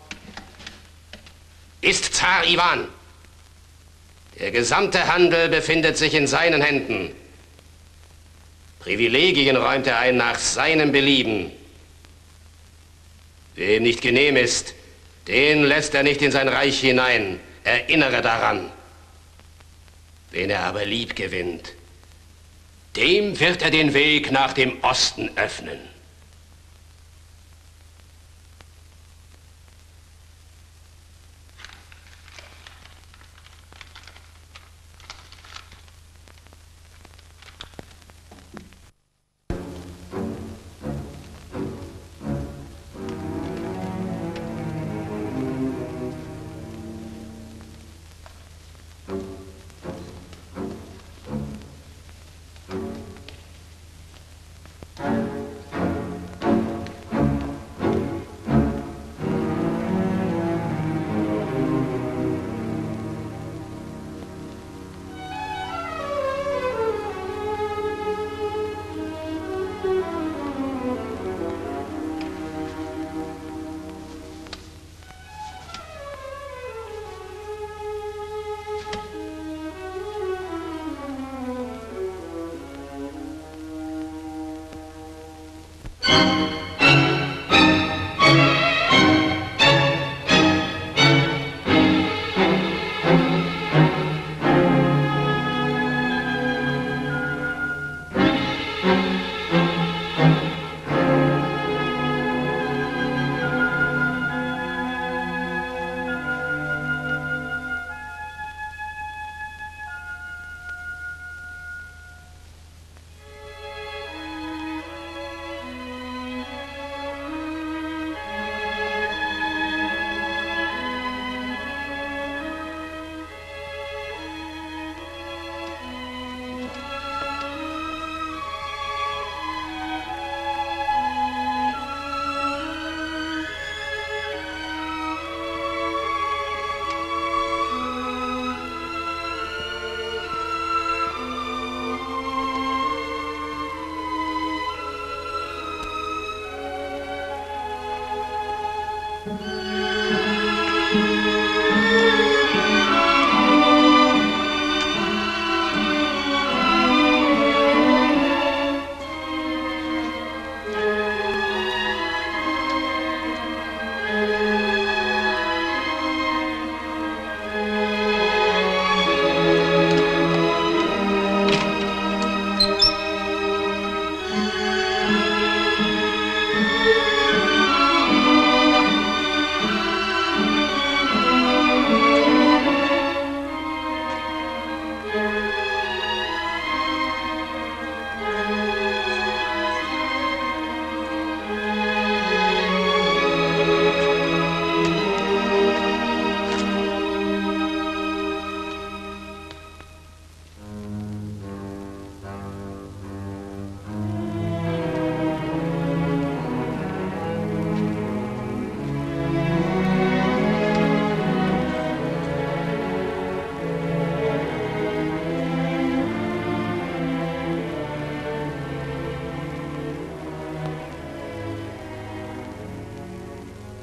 ist Zar Iwan. Der gesamte Handel befindet sich in seinen Händen. Privilegien räumt er ein nach seinem Belieben. Wem nicht genehm ist, den lässt er nicht in sein Reich hinein. Erinnere daran. Wen er aber lieb gewinnt, dem wird er den Weg nach dem Osten öffnen.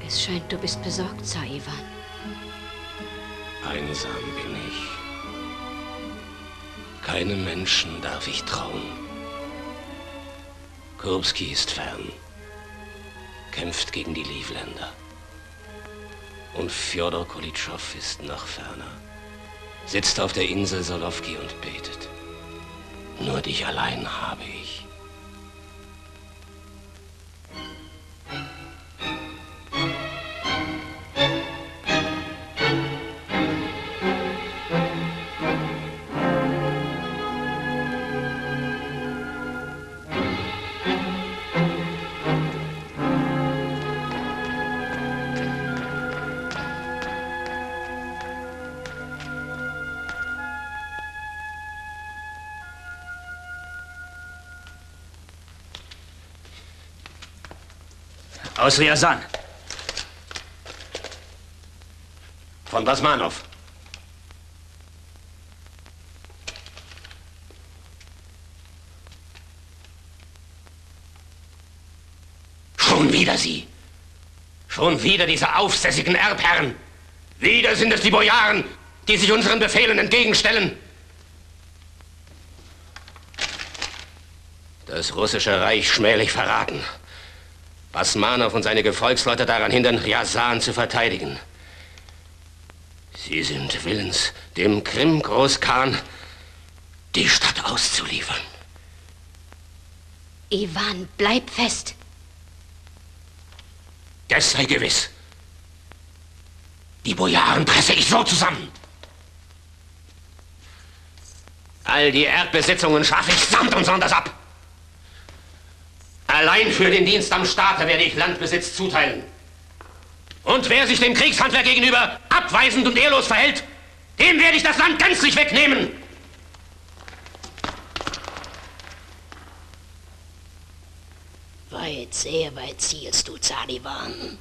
Es scheint, du bist besorgt, Zar Iwan. Einsam bin ich. Keinem Menschen darf ich trauen. Kurbski ist fern, kämpft gegen die Livländer. Und Fjodor Kolitschow ist noch ferner, sitzt auf der Insel Solowki und betet. Nur dich allein habe ich. Aus Ryazan. Von Basmanow. Schon wieder Sie. Schon wieder diese aufsässigen Erbherren. Wieder sind es die Bojaren, die sich unseren Befehlen entgegenstellen. Das russische Reich schmählich verraten. Basmanow und seine Gefolgsleute daran hindern, Ryazan zu verteidigen. Sie sind willens, dem Krim-Großkhan die Stadt auszuliefern. Iwan, bleib fest. Das sei gewiss. Die Bojaren presse ich so zusammen. All die Erdbesitzungen schaffe ich samt und sonders ab. Allein für den Dienst am Staate werde ich Landbesitz zuteilen. Und wer sich dem Kriegshandwerk gegenüber abweisend und ehrlos verhält, dem werde ich das Land gänzlich wegnehmen. Weit, sehr weit zielst du, Zar Iwan.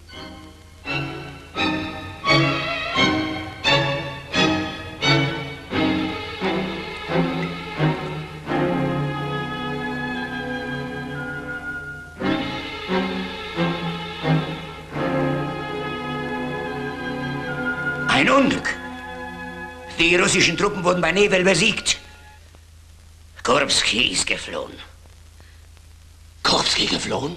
Ein Unglück. Die russischen Truppen wurden bei Newel besiegt. Kurbski ist geflohen. Kurbski geflohen?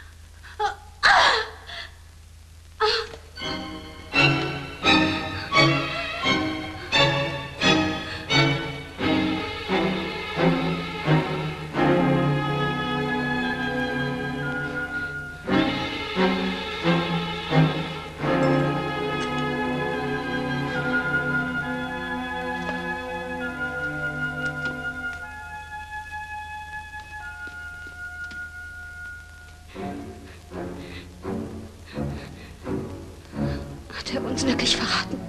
Hat er uns wirklich verraten?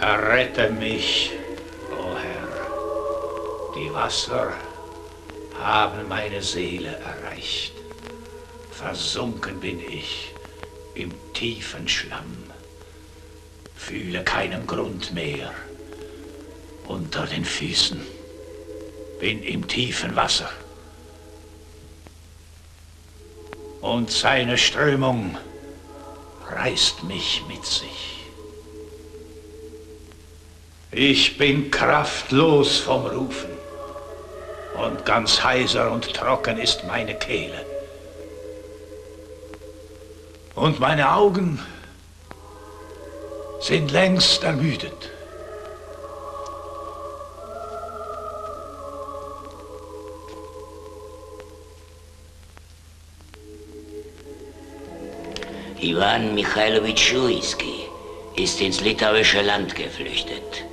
Errette mich, o Herr. Die Wasser haben meine Seele erreicht. Versunken bin ich im tiefen Schlamm, fühle keinen Grund mehr unter den Füßen, bin im tiefen Wasser. Und seine Strömung reißt mich mit sich. Ich bin kraftlos vom Rufen und ganz heiser und trocken ist meine Kehle. Und meine Augen sind längst ermüdet. Iwan Michailowitsch Schuiski ist ins litauische Land geflüchtet.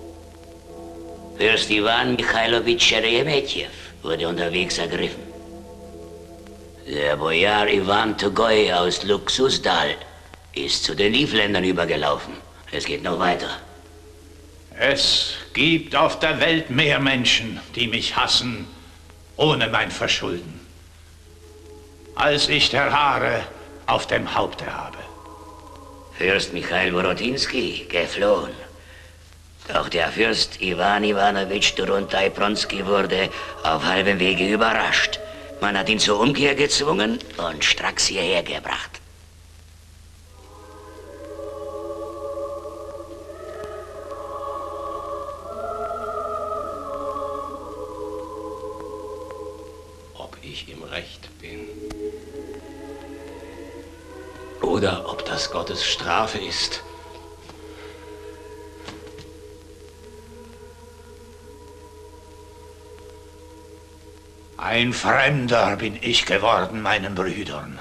Fürst Iwan Michailowitsch Scheremetjew wurde unterwegs ergriffen. Der Bojar Iwan Tugoi aus Luxusdal ist zu den Livländern übergelaufen. Es geht noch weiter. Es gibt auf der Welt mehr Menschen, die mich hassen, ohne mein Verschulden, als ich der Haare auf dem Haupte habe. Fürst Michail Borodinski geflohen. Doch der Fürst Iwan Iwanowitsch Turuntai-Pronski wurde auf halbem Wege überrascht. Man hat ihn zur Umkehr gezwungen und stracks hierher gebracht. Ob ich im Recht bin oder ob das Gottes Strafe ist, ein Fremder bin ich geworden meinen Brüdern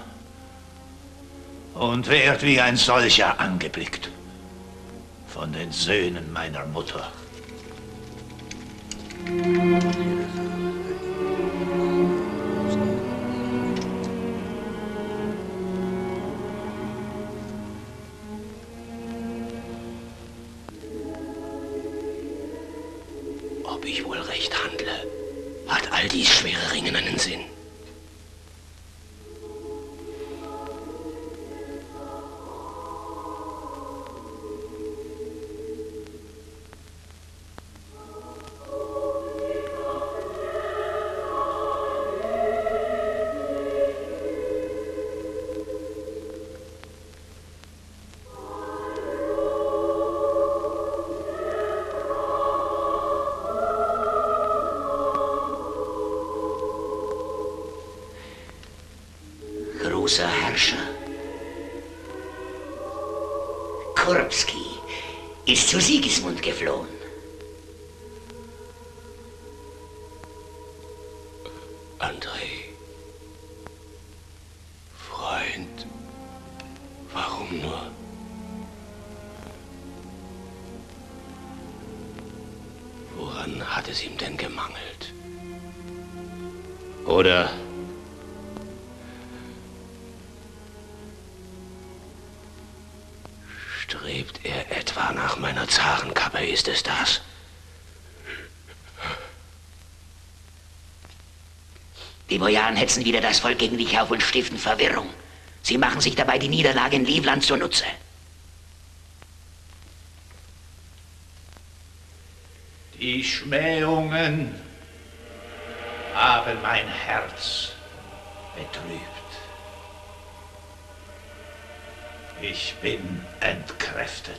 und werd wie ein solcher angeblickt von den Söhnen meiner Mutter. Ob ich wohl recht handle? Hat all dies schwere Ringen einen Sinn? Großer Herrscher. Kurbski ist zu Sigismund geflohen. Andrei, Freund, warum nur? Woran hat es ihm denn gemangelt? Oder strebt er etwa nach meiner Zarenkappe, ist es das? Die Bojaren hetzen wieder das Volk gegen dich auf und stiften Verwirrung. Sie machen sich dabei die Niederlage in Livland zunutze. Die Schmähungen haben mein Herz betrübt. Ich bin entkräftet.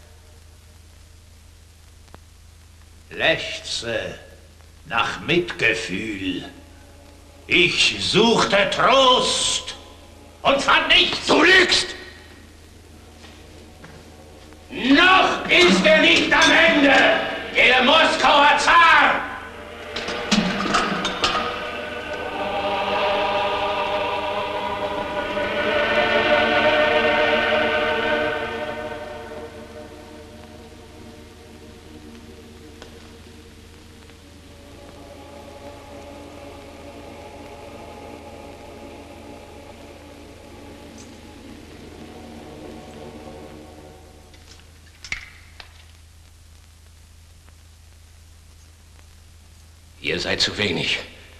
Lechze nach Mitgefühl. Ich suchte Trost und fand nichts. Du lügst! Noch ist er nicht am Ende, der Moskauer Zar! Ihr seid zu wenig.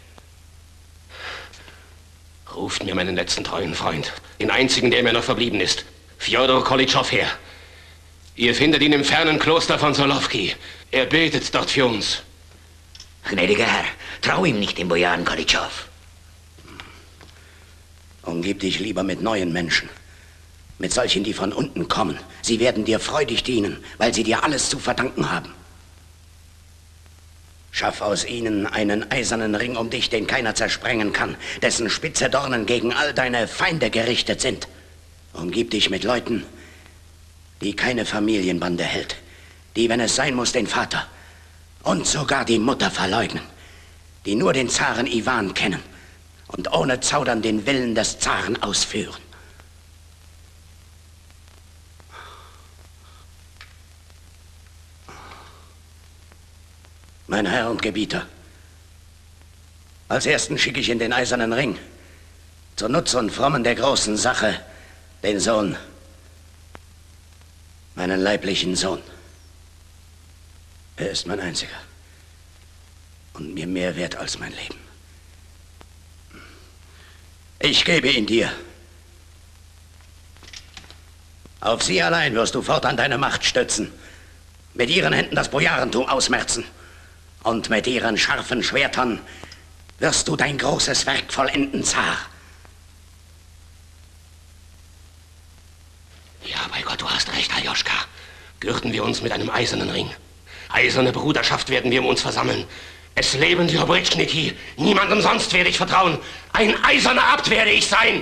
Ruft mir meinen letzten treuen Freund, den einzigen, der mir noch verblieben ist, Fjodor Kolitschow, her. Ihr findet ihn im fernen Kloster von Solowki. Er betet dort für uns. Gnädiger Herr, trau ihm nicht, dem Bojaren Kolitschow. Umgib dich lieber mit neuen Menschen. Mit solchen, die von unten kommen. Sie werden dir freudig dienen, weil sie dir alles zu verdanken haben. Schaff aus ihnen einen eisernen Ring um dich, den keiner zersprengen kann, dessen spitze Dornen gegen all deine Feinde gerichtet sind. Umgib dich mit Leuten, die keine Familienbande hält, die, wenn es sein muss, den Vater und sogar die Mutter verleugnen, die nur den Zaren Iwan kennen und ohne Zaudern den Willen des Zaren ausführen. Mein Herr und Gebieter, als Ersten schicke ich in den Eisernen Ring, zur Nutz und Frommen der großen Sache, den Sohn, meinen leiblichen Sohn. Er ist mein einziger und mir mehr wert als mein Leben. Ich gebe ihn dir. Auf sie allein wirst du fortan deine Macht stützen, mit ihren Händen das Bojarentum ausmerzen. Und mit ihren scharfen Schwertern wirst du dein großes Werk vollenden, Zar. Ja, bei Gott, du hast recht, Aljoschka. Gürten wir uns mit einem eisernen Ring. Eiserne Bruderschaft werden wir um uns versammeln. Es leben die Obryczniki. Niemandem sonst werde ich vertrauen. Ein eiserner Abt werde ich sein.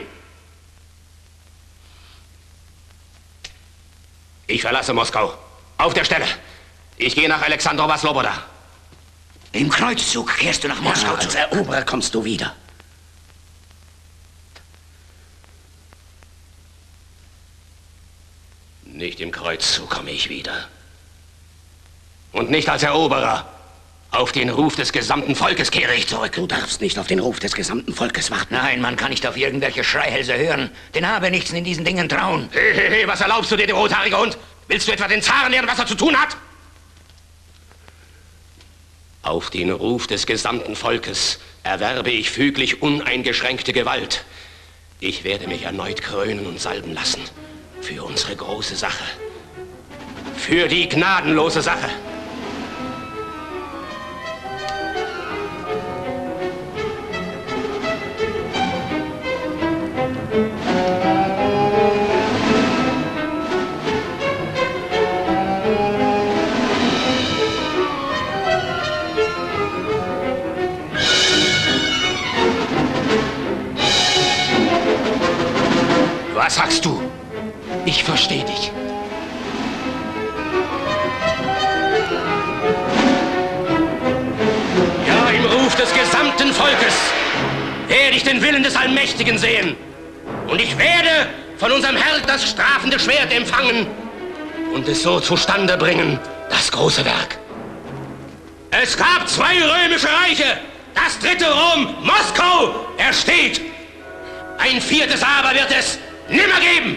Ich verlasse Moskau. Auf der Stelle. Ich gehe nach Alexandrowa Sloboda. Im Kreuzzug kehrst du nach Moskau. Ja, als Eroberer kommst du wieder. Nicht im Kreuzzug komme ich wieder. Und nicht als Eroberer. Auf den Ruf des gesamten Volkes kehre ich zurück. Du darfst nicht auf den Ruf des gesamten Volkes warten. Nein, man kann nicht auf irgendwelche Schreihälse hören. Den habe nichts in diesen Dingen trauen. Hey, hey, hey, was erlaubst du dir, du rothaarige Hund? Willst du etwa den Zaren lernen, was er zu tun hat? Auf den Ruf des gesamten Volkes erwerbe ich füglich uneingeschränkte Gewalt. Ich werde mich erneut krönen und salben lassen. Für unsere große Sache. Für die gnadenlose Sache. Was sagst du? Ich verstehe dich. Ja, im Ruf des gesamten Volkes werde ich den Willen des Allmächtigen sehen. Und ich werde von unserem Held das strafende Schwert empfangen und es so zustande bringen, das große Werk. Es gab zwei römische Reiche. Das dritte Rom, Moskau, ersteht. Ein viertes aber wird es nimmer geben!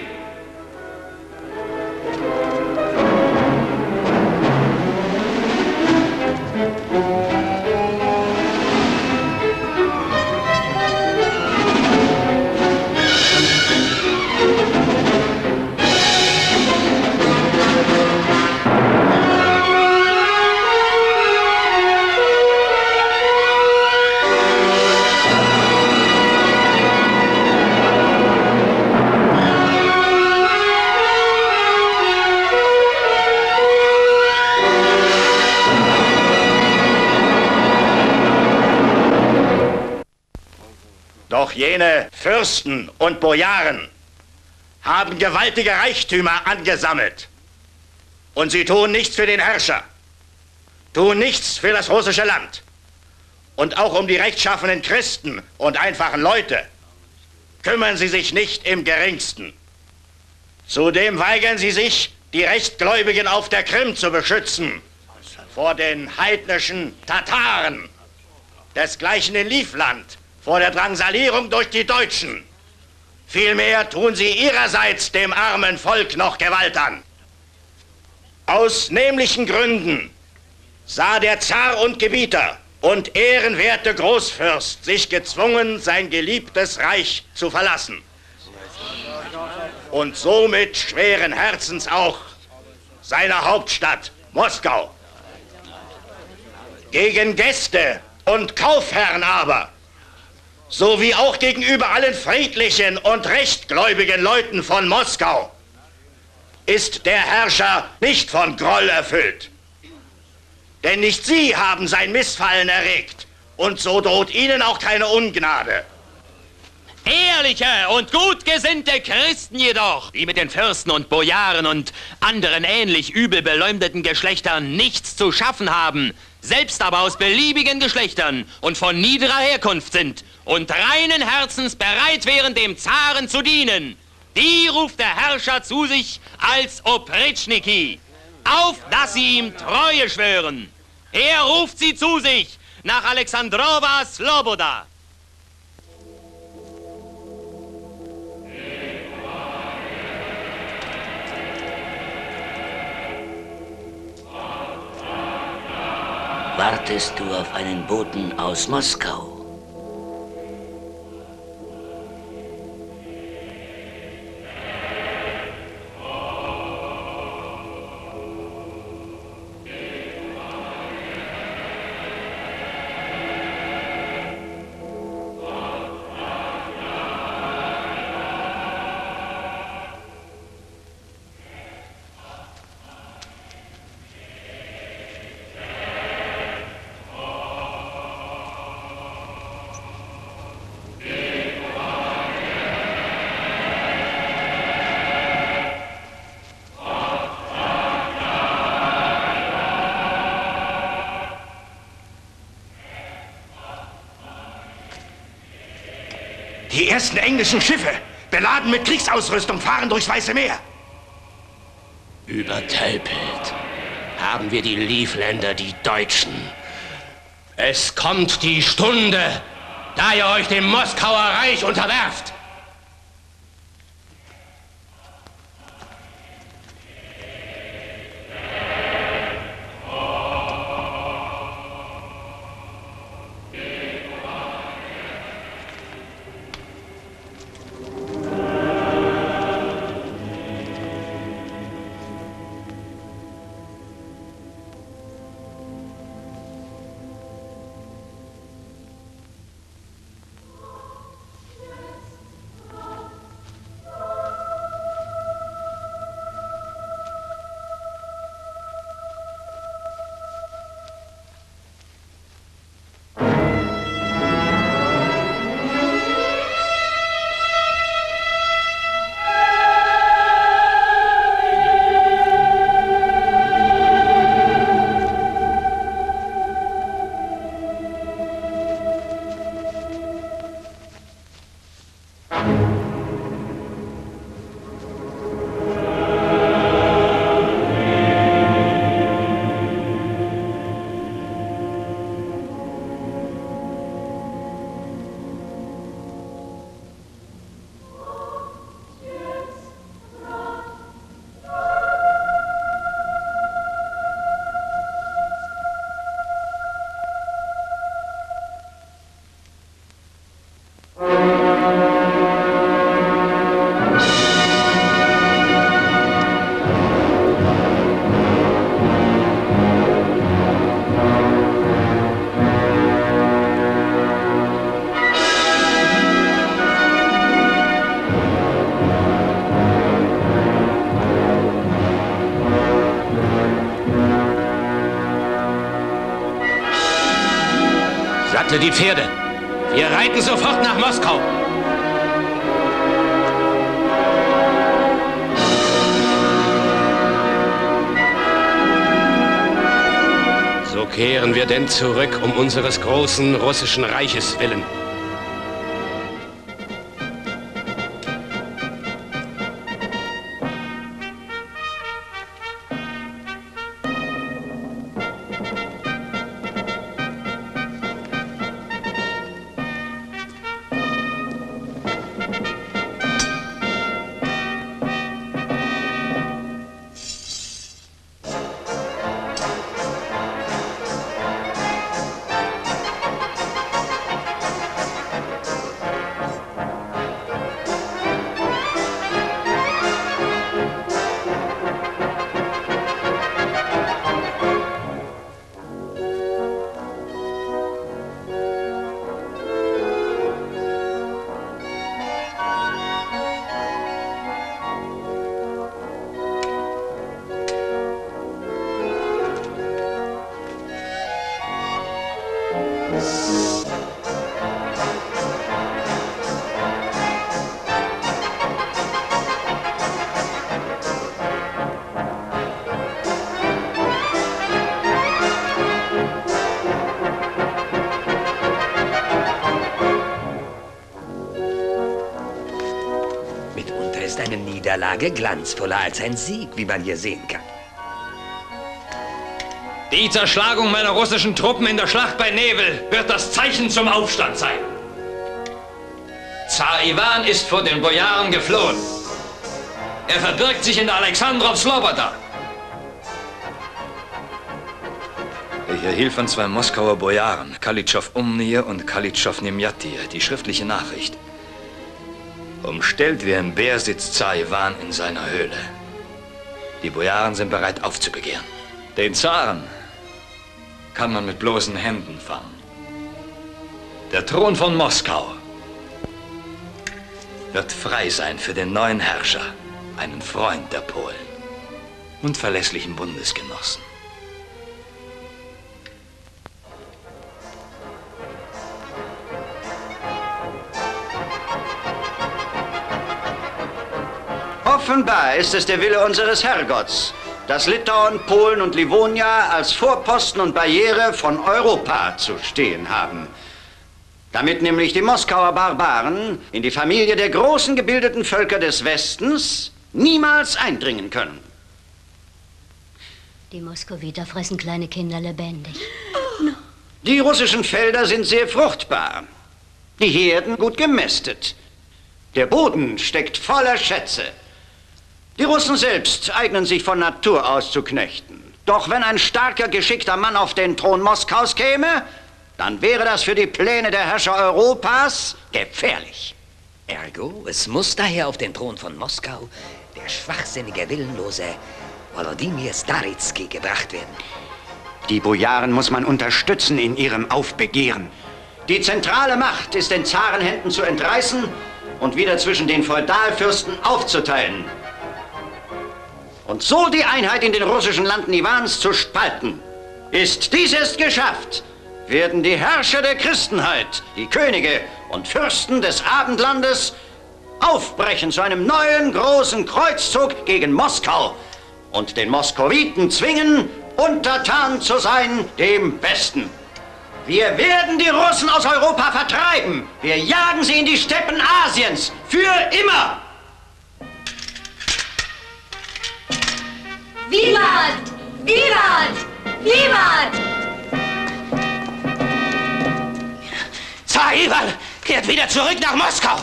Doch jene Fürsten und Bojaren haben gewaltige Reichtümer angesammelt. Und sie tun nichts für den Herrscher, tun nichts für das russische Land. Und auch um die rechtschaffenen Christen und einfachen Leute kümmern sie sich nicht im geringsten. Zudem weigern sie sich, die Rechtgläubigen auf der Krim zu beschützen vor den heidnischen Tataren, desgleichen in Livland vor der Drangsalierung durch die Deutschen. Vielmehr tun sie ihrerseits dem armen Volk noch Gewalt an. Aus nämlichen Gründen sah der Zar und Gebieter und ehrenwerte Großfürst sich gezwungen, sein geliebtes Reich zu verlassen. Und somit schweren Herzens auch seiner Hauptstadt Moskau. Gegen Gäste und Kaufherren aber, sowie auch gegenüber allen friedlichen und rechtgläubigen Leuten von Moskau, ist der Herrscher nicht von Groll erfüllt. Denn nicht sie haben sein Missfallen erregt, und so droht ihnen auch keine Ungnade. Ehrliche und gutgesinnte Christen jedoch, die mit den Fürsten und Bojaren und anderen ähnlich übel beleumdeten Geschlechtern nichts zu schaffen haben, selbst aber aus beliebigen Geschlechtern und von niederer Herkunft sind und reinen Herzens bereit wären, dem Zaren zu dienen, die ruft der Herrscher zu sich als Opritschniki, auf, dass sie ihm Treue schwören. Er ruft sie zu sich nach Alexandrowa Sloboda. Wartest du auf einen Boten aus Moskau? Die ersten englischen Schiffe, beladen mit Kriegsausrüstung, fahren durchs Weiße Meer. Übertölpelt haben wir die Livländer, die Deutschen. Es kommt die Stunde, da ihr euch dem Moskauer Reich unterwerft. Sattle die Pferde. Wir reiten sofort nach Moskau. So kehren wir denn zurück um unseres großen russischen Reiches willen. Niederlage glanzvoller als ein Sieg, wie man hier sehen kann. Die Zerschlagung meiner russischen Truppen in der Schlacht bei Nevel wird das Zeichen zum Aufstand sein. Zar Iwan ist vor den Bojaren geflohen. Er verbirgt sich in der Alexandrow Sloboda. Ich erhielt von zwei Moskauer Bojaren, Kalitschov Umnije und Kalitschov Nemjatije, die schriftliche Nachricht. Umstellt wie ein Bär sitzt Zar Iwan in seiner Höhle. Die Bojaren sind bereit aufzubegehren. Den Zaren kann man mit bloßen Händen fangen. Der Thron von Moskau wird frei sein für den neuen Herrscher, einen Freund der Polen und verlässlichen Bundesgenossen. Offenbar ist es der Wille unseres Herrgotts, dass Litauen, Polen und Livonia als Vorposten und Barriere von Europa zu stehen haben. Damit nämlich die Moskauer Barbaren in die Familie der großen gebildeten Völker des Westens niemals eindringen können. Die Moskowiter fressen kleine Kinder lebendig. Die russischen Felder sind sehr fruchtbar, die Herden gut gemästet. Der Boden steckt voller Schätze. Die Russen selbst eignen sich von Natur aus zu Knechten. Doch wenn ein starker, geschickter Mann auf den Thron Moskaus käme, dann wäre das für die Pläne der Herrscher Europas gefährlich. Ergo, es muss daher auf den Thron von Moskau der schwachsinnige, willenlose Wolodymyr Staritsky gebracht werden. Die Bojaren muss man unterstützen in ihrem Aufbegehren. Die zentrale Macht ist den Zarenhänden zu entreißen und wieder zwischen den Feudalfürsten aufzuteilen. Und so die Einheit in den russischen Landen Iwans zu spalten. Ist dies erst geschafft, werden die Herrscher der Christenheit, die Könige und Fürsten des Abendlandes aufbrechen zu einem neuen großen Kreuzzug gegen Moskau und den Moskowiten zwingen, untertan zu sein dem Westen. Wir werden die Russen aus Europa vertreiben. Wir jagen sie in die Steppen Asiens für immer. Vivat! Vivat! Vivat! Zar Iwan kehrt wieder zurück nach Moskau.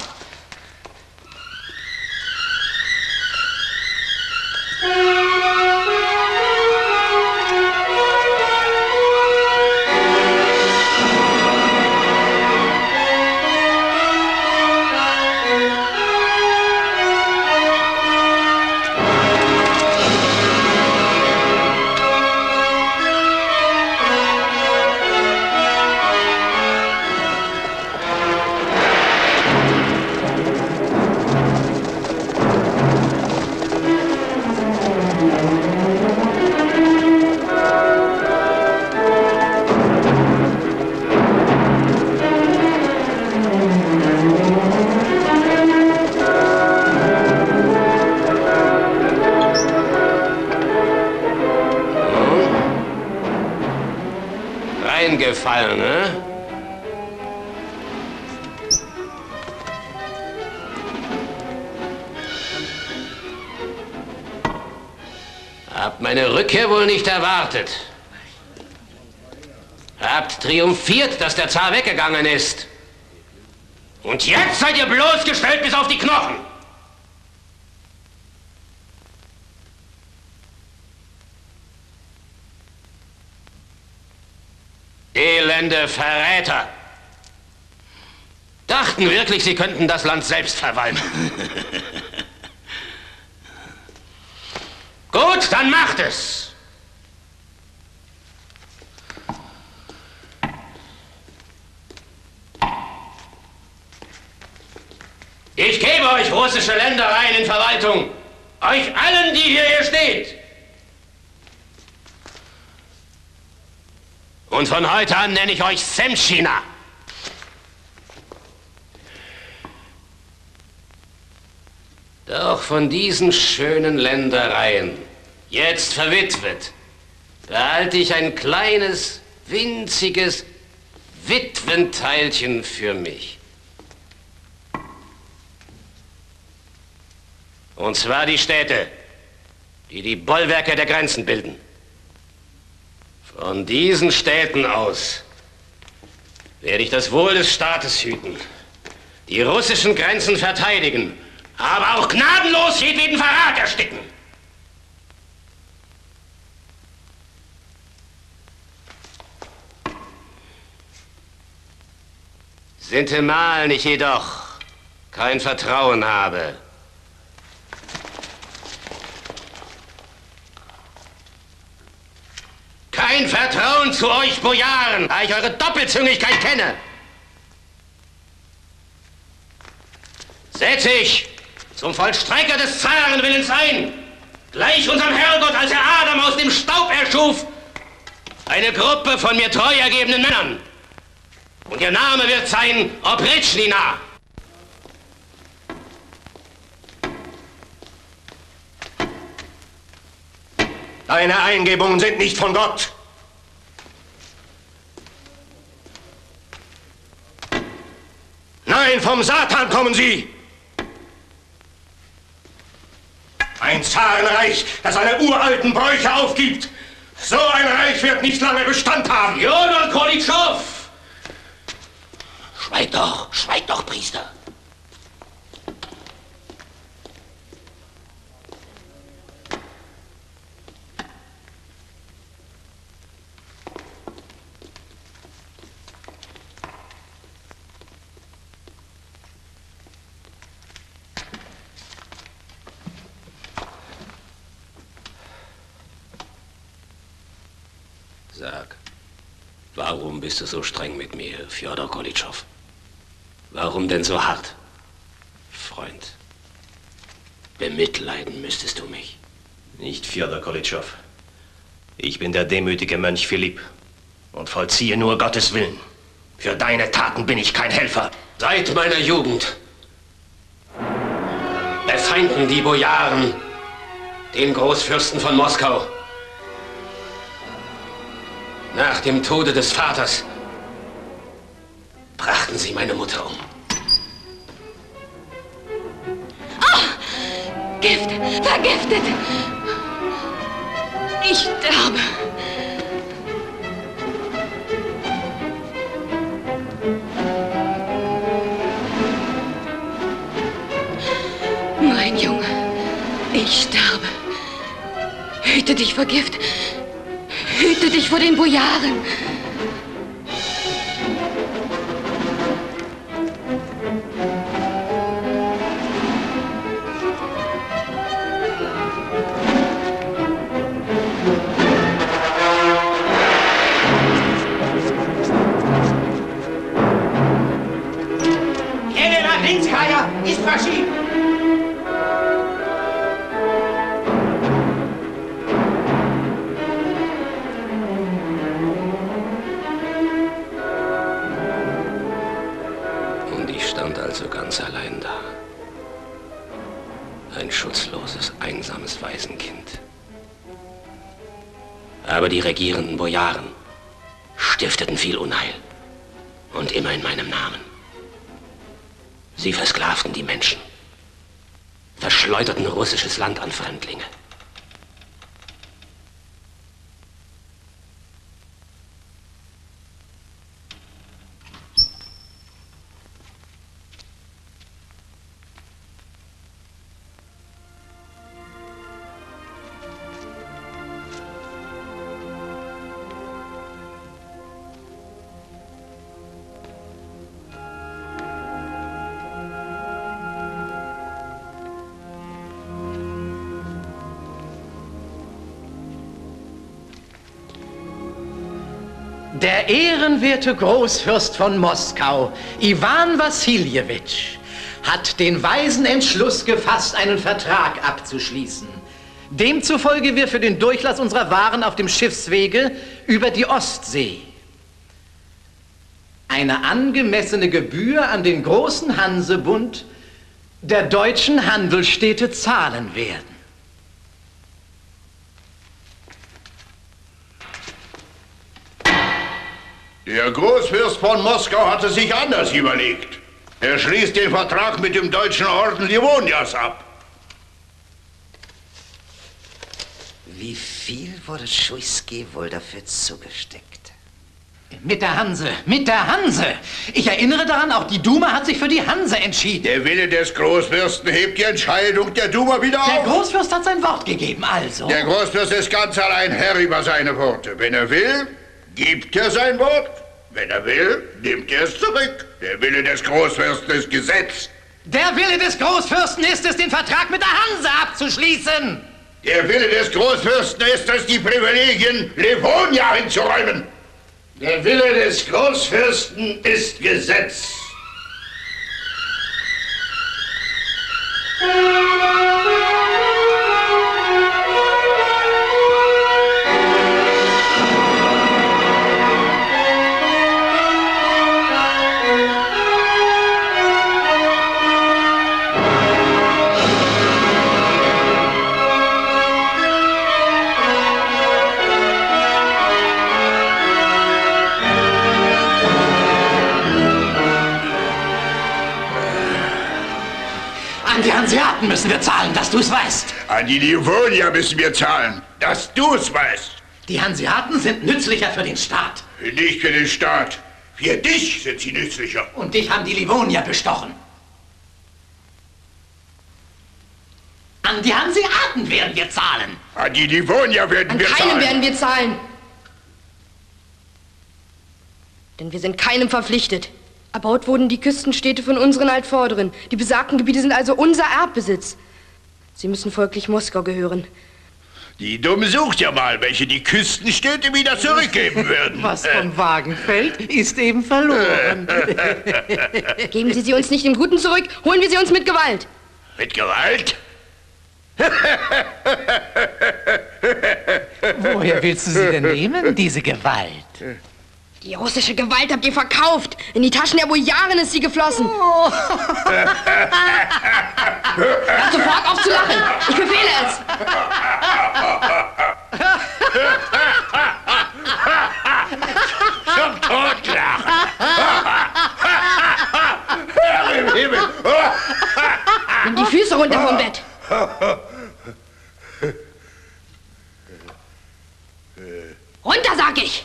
Reingefallen, ne? Habt meine Rückkehr wohl nicht erwartet. Habt triumphiert, dass der Zar weggegangen ist. Und jetzt seid ihr bloßgestellt bis auf die Knochen. Elende Verräter! Dachten wirklich, sie könnten das Land selbst verwalten. Gut, dann macht es! Ich gebe euch russische Ländereien in Verwaltung. Euch allen, die hier, hier steht. Und von heute an nenne ich euch Semtschina. Doch von diesen schönen Ländereien, jetzt verwitwet, behalte ich ein kleines, winziges Witwenteilchen für mich. Und zwar die Städte, die die Bollwerke der Grenzen bilden. Von diesen Städten aus werde ich das Wohl des Staates hüten, die russischen Grenzen verteidigen, aber auch gnadenlos jedweden Verrat ersticken. Sintemal ich jedoch kein Vertrauen habe, kein Vertrauen zu euch, Bojaren, da ich eure Doppelzüngigkeit kenne, setze ich zum Vollstrecker des Zarenwillens ein, gleich unserem Herrgott, als er Adam aus dem Staub erschuf, eine Gruppe von mir treu ergebenen Männern. Und ihr Name wird sein Opritschnina. Deine Eingebungen sind nicht von Gott. Nein, vom Satan kommen sie. Ein Zarenreich, das seine uralten Bräuche aufgibt. So ein Reich wird nicht lange Bestand haben. Jodor Kolitschow! Schweig doch, schweig doch, Priester. Sag, warum bist du so streng mit mir, Fjodor Kolitschow? Warum denn so hart? Freund, bemitleiden müsstest du mich. Nicht Fjodor Kolitschow. Ich bin der demütige Mönch Philipp und vollziehe nur Gottes Willen. Für deine Taten bin ich kein Helfer. Seit meiner Jugend befeinden die Bojaren den Großfürsten von Moskau. Nach dem Tode des Vaters brachten sie meine Mutter um. Oh! Gift! Vergiftet! Ich sterbe! Mein Junge, ich sterbe. Hüte dich vor Gift. Hüte dich vor den Bojaren. Jelena Linskaya ist verschieden. Also ganz allein da. Ein schutzloses, einsames Waisenkind. Aber die regierenden Bojaren stifteten viel Unheil. Und immer in meinem Namen. Sie versklavten die Menschen. Verschleuderten russisches Land an Fremdlinge. Der ehrenwerte Großfürst von Moskau, Iwan Wassiljewitsch, hat den weisen Entschluss gefasst, einen Vertrag abzuschließen. Demzufolge wir für den Durchlass unserer Waren auf dem Schiffswege über die Ostsee eine angemessene Gebühr an den großen Hansebund der deutschen Handelsstädte zahlen werden. Der Großfürst von Moskau hatte sich anders überlegt. Er schließt den Vertrag mit dem deutschen Orden Livonias ab. Woroschujski wohl dafür zugesteckt? Mit der Hanse, mit der Hanse. Ich erinnere daran, auch die Duma hat sich für die Hanse entschieden. Der Wille des Großfürsten hebt die Entscheidung der Duma wieder auf. Der Großfürst hat sein Wort gegeben, also. Der Großfürst ist ganz allein Herr über seine Worte. Wenn er will, gibt er sein Wort. Wenn er will, nimmt er es zurück. Der Wille des Großfürsten ist Gesetz. Der Wille des Großfürsten ist es, den Vertrag mit der Hanse abzuschließen. Der Wille des Großfürsten ist es, die Privilegien Livonia hinzuräumen. Der Wille des Großfürsten ist Gesetz. An die Hanseaten müssen wir zahlen, dass du es weißt. An die Livonia müssen wir zahlen, dass du es weißt. Die Hanseaten sind nützlicher für den Staat. Nicht für den Staat. Für dich sind sie nützlicher. Und dich haben die Livonier bestochen. An die Hanseaten werden wir zahlen. An die Livonia werden An wir keinem zahlen. werden wir zahlen. Denn wir sind keinem verpflichtet. Erbaut wurden die Küstenstädte von unseren Altvorderen. Die besagten Gebiete sind also unser Erbbesitz. Sie müssen folglich Moskau gehören. Die Dumme sucht ja mal, welche die Küstenstädte wieder zurückgeben würden. Was vom Wagen fällt, ist eben verloren. Geben Sie sie uns nicht im Guten zurück, holen wir sie uns mit Gewalt. Mit Gewalt? Woher willst du sie denn nehmen, diese Gewalt? Die russische Gewalt habt ihr verkauft. In die Taschen der Bojaren ist sie geflossen. Oh. Hört sofort auf zu lachen. Ich befehle es. Zum Totlachen. Herr im Himmel. Nimm die Füße runter vom Bett. Runter, sag ich.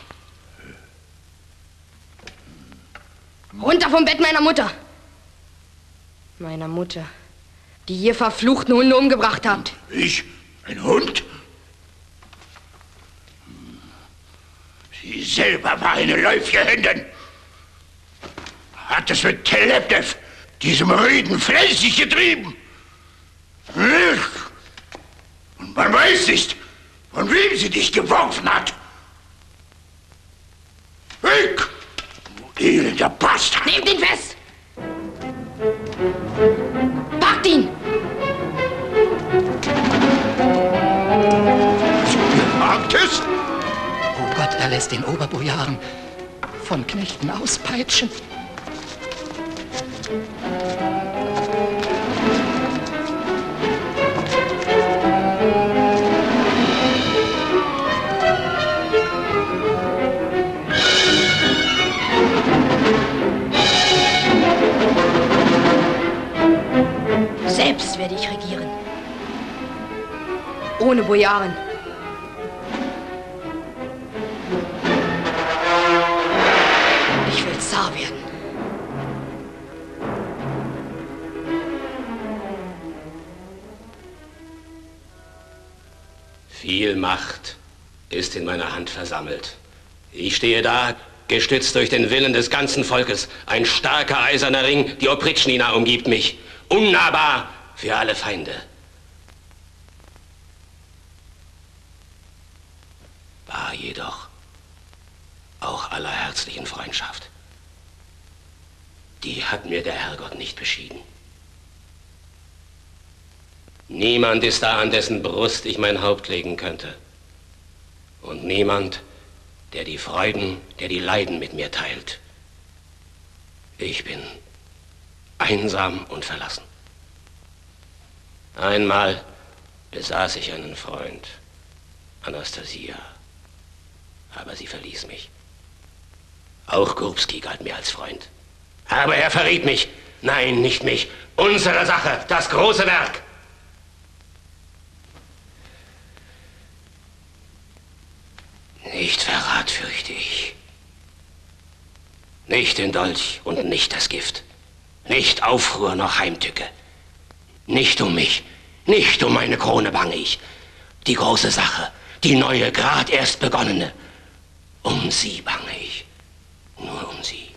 Runter vom Bett meiner Mutter. Meiner Mutter, die ihr verfluchten Hunde umgebracht habt. Ich? Ein Hund? Sie selber war eine Läufgehündin. Hat es mit Telepnev, diesem Rüden, fleißig getrieben. Und man weiß nicht, von wem sie dich geworfen hat. Weg! Elender Bastard! Nehmt ihn fest! Packt ihn! Wagt es? Oh Gott, er lässt den Oberbojaren von Knechten auspeitschen. Selbst werde ich regieren. Ohne Bojaren. Ich will Zar werden. Viel Macht ist in meiner Hand versammelt. Ich stehe da, gestützt durch den Willen des ganzen Volkes. Ein starker eiserner Ring, die Opritschnina umgibt mich. Unnahbar für alle Feinde. War jedoch auch aller herzlichen Freundschaft. Die hat mir der Herrgott nicht beschieden. Niemand ist da, an dessen Brust ich mein Haupt legen könnte. Und niemand, der die Freuden, der die Leiden mit mir teilt. Ich bin einsam und verlassen. Einmal besaß ich einen Freund, Anastasia, aber sie verließ mich. Auch Kurbski galt mir als Freund. Aber er verriet mich. Nein, nicht mich. Unsere Sache, das große Werk. Nicht Verrat fürchte ich. Nicht den Dolch und nicht das Gift. Nicht Aufruhr noch Heimtücke. Nicht um mich, nicht um meine Krone bange ich. Die große Sache, die neue, grad erst begonnene. Um sie bange ich. Nur um sie.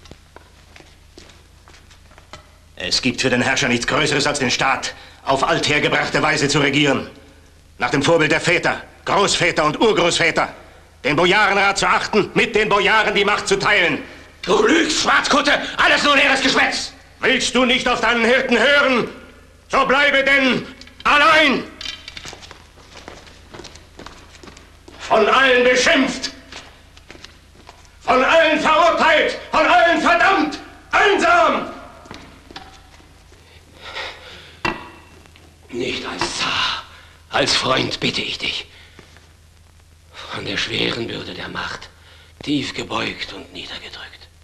Es gibt für den Herrscher nichts Größeres als den Staat auf althergebrachte Weise zu regieren. Nach dem Vorbild der Väter, Großväter und Urgroßväter. Den Bojarenrat zu achten, mit den Bojaren die Macht zu teilen. Du lügst, Schwarzkutte! Alles nur leeres Geschwätz! Willst du nicht auf deinen Hirten hören? So bleibe denn allein! Von allen beschimpft! Von allen verurteilt! Von allen verdammt! Einsam! Nicht als Zar, als Freund bitte ich dich. Von der schweren Bürde der Macht, tief gebeugt und niedergedrückt.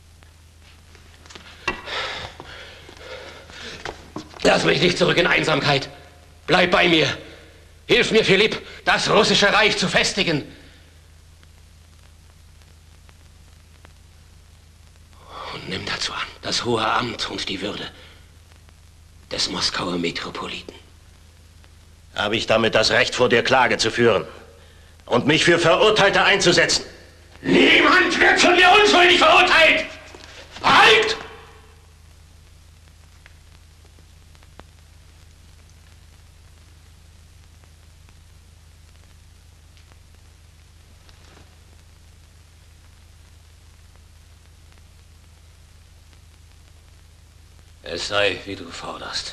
Lass mich nicht zurück in Einsamkeit. Bleib bei mir. Hilf mir, Philipp, das russische Reich zu festigen. Und nimm dazu an das hohe Amt und die Würde des Moskauer Metropoliten. Habe ich damit das Recht, vor dir Klage zu führen und mich für Verurteilte einzusetzen? Niemand wird von mir unschuldig verurteilt! Halt! Es sei, wie du forderst.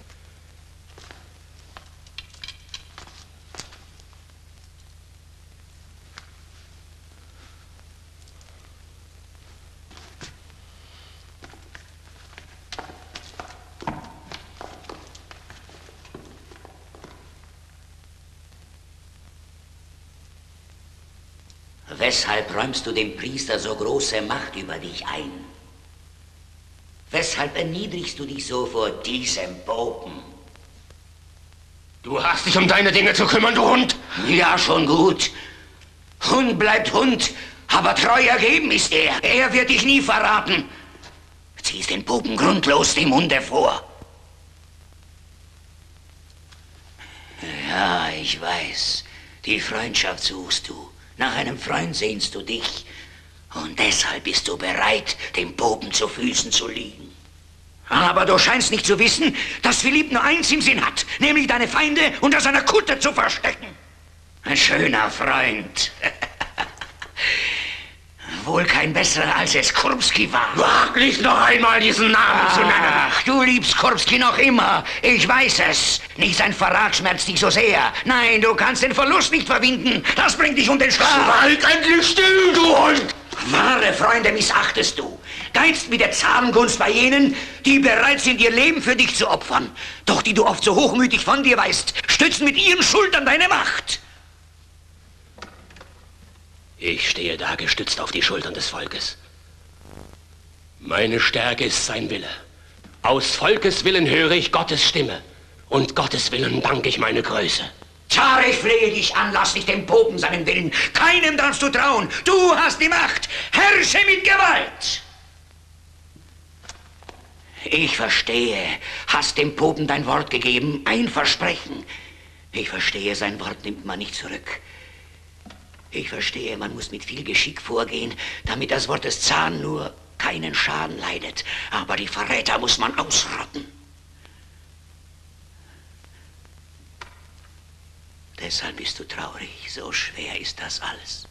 Weshalb räumst du dem Priester so große Macht über dich ein? Weshalb erniedrigst du dich so vor diesem Popen? Du hast dich um deine Dinge zu kümmern, du Hund! Ja, schon gut. Hund bleibt Hund, aber treu ergeben ist er. Er wird dich nie verraten. Ziehst den Popen grundlos dem Munde vor. Ja, ich weiß. Die Freundschaft suchst du. Nach einem Freund sehnst du dich. Und deshalb bist du bereit, dem Popen zu Füßen zu liegen. Aber du scheinst nicht zu wissen, dass Philipp nur eins im Sinn hat, nämlich deine Feinde unter seiner Kutte zu verstecken. Ein schöner Freund. Wohl kein besserer, als es Kurbski war. Wag nicht noch einmal diesen Namen Ach, zu nennen. Ach, du liebst Kurbski noch immer. Ich weiß es. Nicht sein Verrat schmerzt dich so sehr. Nein, du kannst den Verlust nicht verwinden. Das bringt dich um den Schlag. Schweig endlich still, du Hund! Wahre Freunde missachtest du. Geizt mit der Zarengunst bei jenen, die bereit sind, ihr Leben für dich zu opfern. Doch die du oft so hochmütig von dir weist, stützen mit ihren Schultern deine Macht. Ich stehe da gestützt auf die Schultern des Volkes. Meine Stärke ist sein Wille. Aus Volkes Willen höre ich Gottes Stimme. Und Gottes Willen danke ich meine Größe. Zar, ich flehe dich an, lass nicht dem Popen seinen Willen. Keinem darfst du trauen. Du hast die Macht. Herrsche mit Gewalt. Ich verstehe, hast dem Popen dein Wort gegeben, ein Versprechen. Ich verstehe, sein Wort nimmt man nicht zurück. Ich verstehe, man muss mit viel Geschick vorgehen, damit das Wort des Zaren nur keinen Schaden leidet. Aber die Verräter muss man ausrotten. Deshalb bist du traurig, so schwer ist das alles.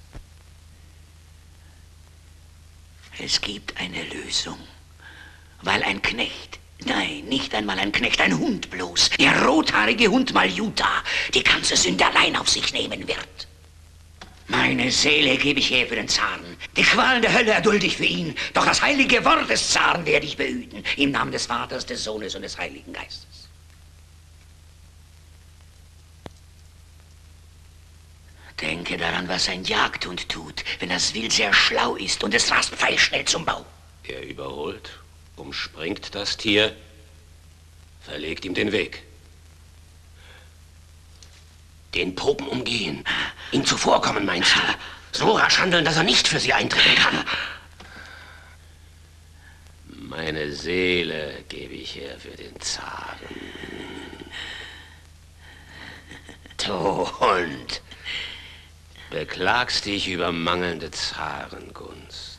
Es gibt eine Lösung, weil ein Knecht, nein, nicht einmal ein Knecht, ein Hund bloß, der rothaarige Hund Maljuta, die ganze Sünde allein auf sich nehmen wird. Meine Seele gebe ich her für den Zaren. Die Qualen der Hölle erdulde ich für ihn. Doch das heilige Wort des Zaren werde ich behüten. Im Namen des Vaters, des Sohnes und des Heiligen Geistes. Denke daran, was ein Jagdhund tut, wenn das Wild sehr schlau ist und es rast pfeilschnell zum Bau. Er überholt, umspringt das Tier, verlegt ihm den Weg. Den Popen umgehen, ihm zuvorkommen, meinst du? So rasch handeln, dass er nicht für sie eintreten kann. Meine Seele gebe ich her für den Zaren. Du Hund, beklagst dich über mangelnde Zarengunst.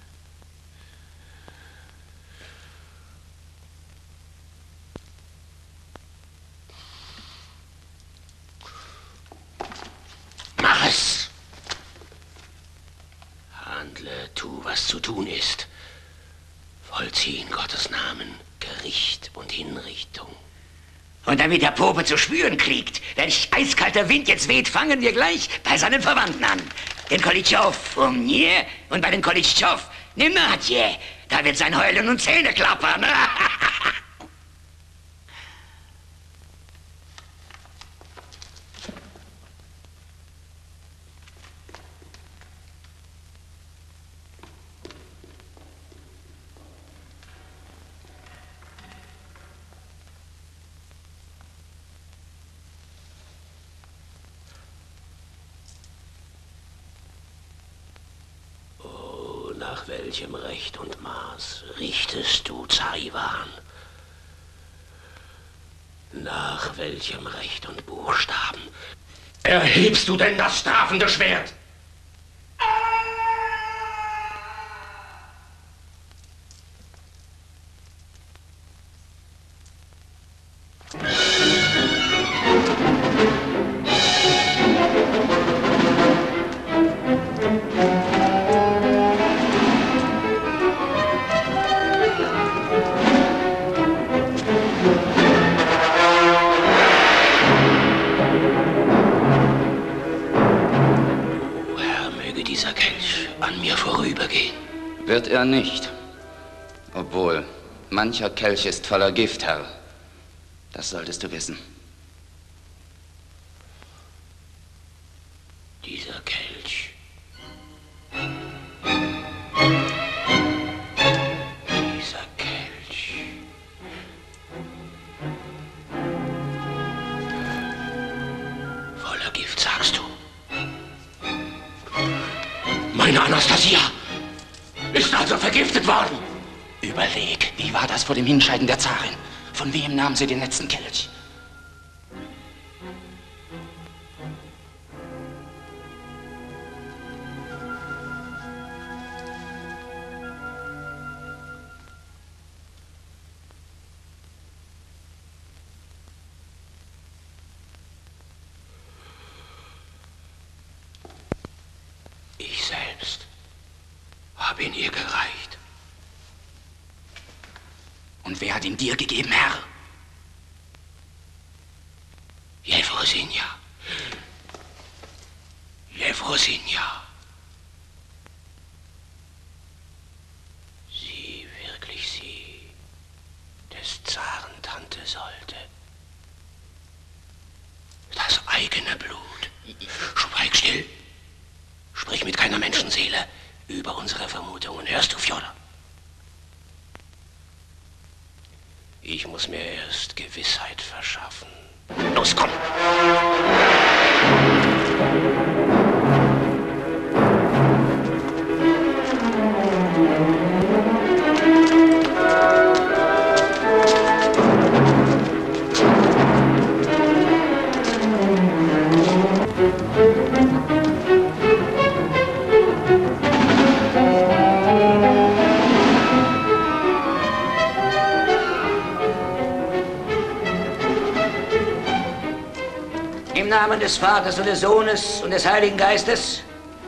Mach es! Handle, tu, was zu tun ist. Vollzieh in Gottes Namen Gericht und Hinrichtung. Und damit der Pope zu spüren kriegt, welch eiskalter Wind jetzt weht, fangen wir gleich bei seinen Verwandten an. Den Kolitschow um mir und bei den Kolitschow nimm Nadje. Da wird sein Heulen und Zähne klappern. Nach welchem Recht und Maß richtest du, Zar Iwan? Nach welchem Recht und Buchstaben erhebst du denn das strafende Schwert? Wird er nicht. Obwohl, mancher Kelch ist voller Gift, Herr. Das solltest du wissen. Dieser Kelch. Dieser Kelch. Voller Gift, sagst du? Meine Anastasia ist also vergiftet worden. Überleg, wie war das vor dem Hinscheiden der Zarin? Von wem nahm sie den letzten Kelch? Ich selbst habe ihn ihr gereicht. Und wer hat ihn dir gegeben, Herr? Jefrosinja. Jefrosinja. Sie, wirklich sie, des Zaren Tante sollte. Das eigene Blut. Schweig still. Sprich mit keiner Menschenseele über unsere Vermutungen. Hörst du, Fjodor? Ich muss mir erst Gewissheit verschaffen. Los, komm! Im Namen des Vaters und des Sohnes und des Heiligen Geistes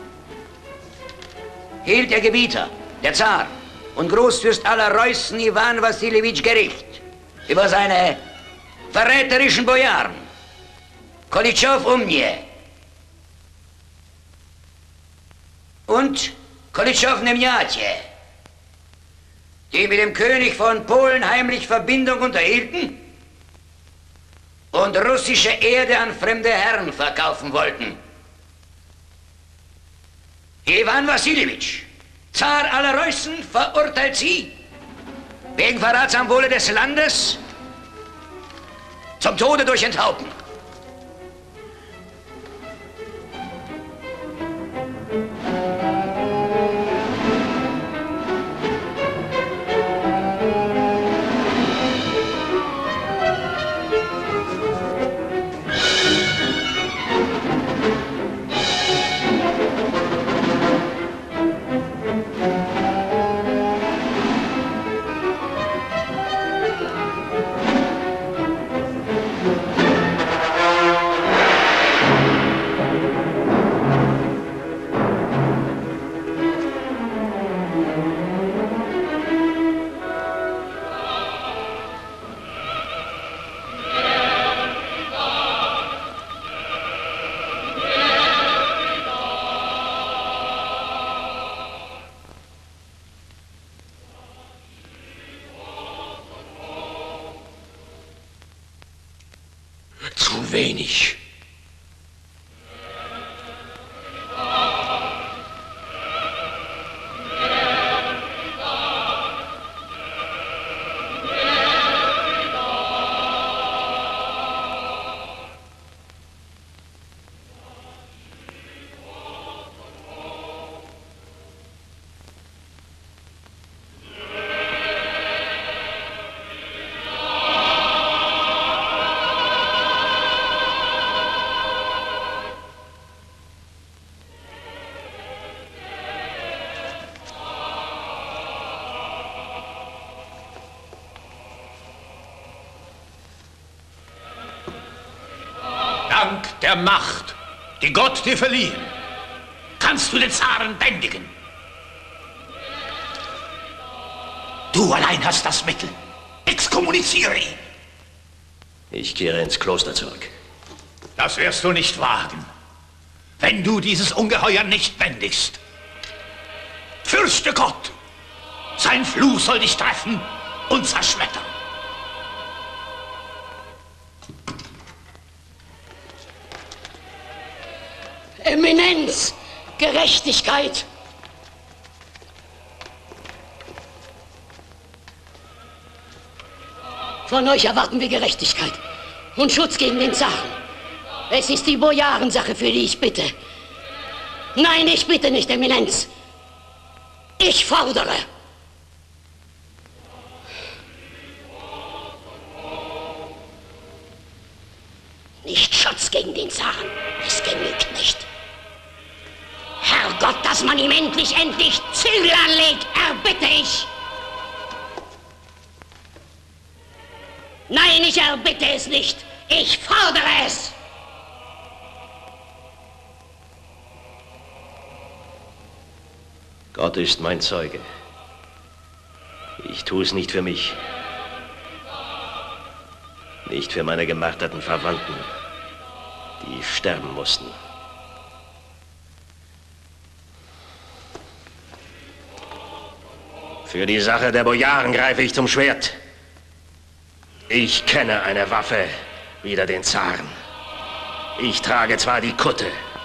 hielt der Gebieter, der Zar und Großfürst aller Reußen Iwan Wassiljewitsch Gericht über seine verräterischen Bojaren, Kolitschow Umnie und Kolitschow Nemjatje, die mit dem König von Polen heimlich Verbindung unterhielten und russische Erde an fremde Herren verkaufen wollten. Iwan Wassiljewitsch, Zar aller Reußen, verurteilt sie wegen Verrats am Wohle des Landes zum Tode durch Enthaupten. wenig. Dank der Macht, die Gott dir verliehen, kannst du den Zaren bändigen. Du allein hast das Mittel. Exkommuniziere ihn. Ich kehre ins Kloster zurück. Das wirst du nicht wagen, wenn du dieses Ungeheuer nicht bändigst. Fürchte Gott. Sein Fluch soll dich treffen und zerschmettern. Eminenz, Gerechtigkeit. Von euch erwarten wir Gerechtigkeit und Schutz gegen den Zaren. Es ist die Bojarensache, für die ich bitte. Nein, ich bitte nicht, Eminenz. Ich fordere. Nicht Schutz gegen den Zaren, es genügt nicht. Herrgott, dass man ihm endlich, endlich Zügel anlegt, erbitte ich. Nein, ich erbitte es nicht. Ich fordere es. Gott ist mein Zeuge. Ich tue es nicht für mich. Nicht für meine gemarterten Verwandten, die sterben mussten. Für die Sache der Bojaren greife ich zum Schwert. Ich kenne eine Waffe wider den Zaren. Ich trage zwar die Kutte,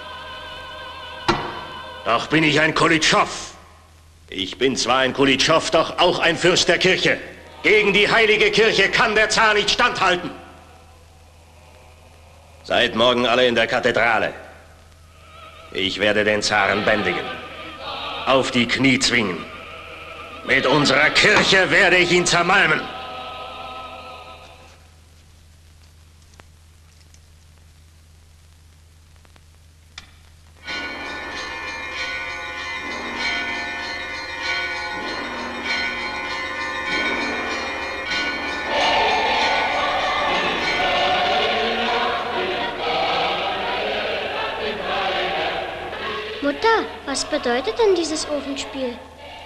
doch bin ich ein Kulitschow. Ich bin zwar ein Kulitschow, doch auch ein Fürst der Kirche. Gegen die heilige Kirche kann der Zar nicht standhalten. Seid morgen alle in der Kathedrale. Ich werde den Zaren bändigen, auf die Knie zwingen. Mit unserer Kirche werde ich ihn zermalmen. Mutter, was bedeutet denn dieses Ofenspiel?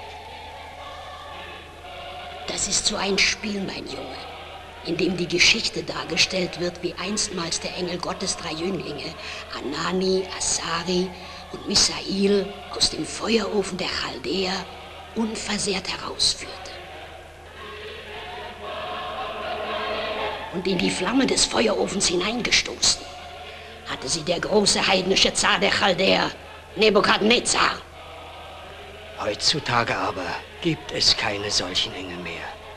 Das ist so ein Spiel, mein Junge, in dem die Geschichte dargestellt wird, wie einstmals der Engel Gottes drei Jünglinge, Anani, Asari und Misael, aus dem Feuerofen der Chaldäer unversehrt herausführte. Und in die Flamme des Feuerofens hineingestoßen, hatte sie der große heidnische Zar der Chaldäer, Nebukadnezar. Heutzutage aber gibt es keine solchen Engel mehr.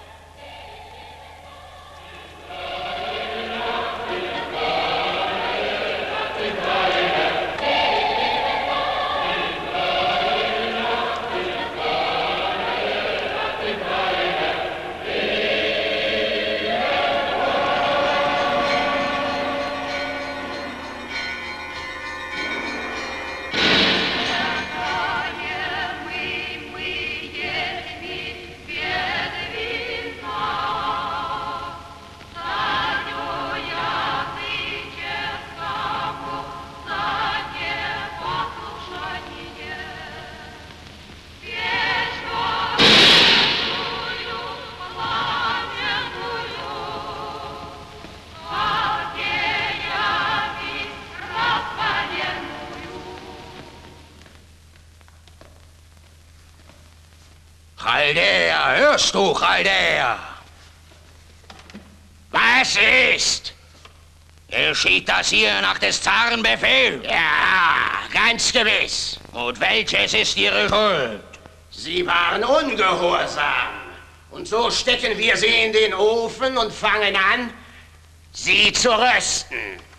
Chaldäer, hörst du, Chaldäer? Was ist? Geschieht das hier nach des Zaren Befehl? Ja, ganz gewiss. Und welches ist Ihre Schuld? Sie waren ungehorsam. Und so stecken wir sie in den Ofen und fangen an, sie zu rösten.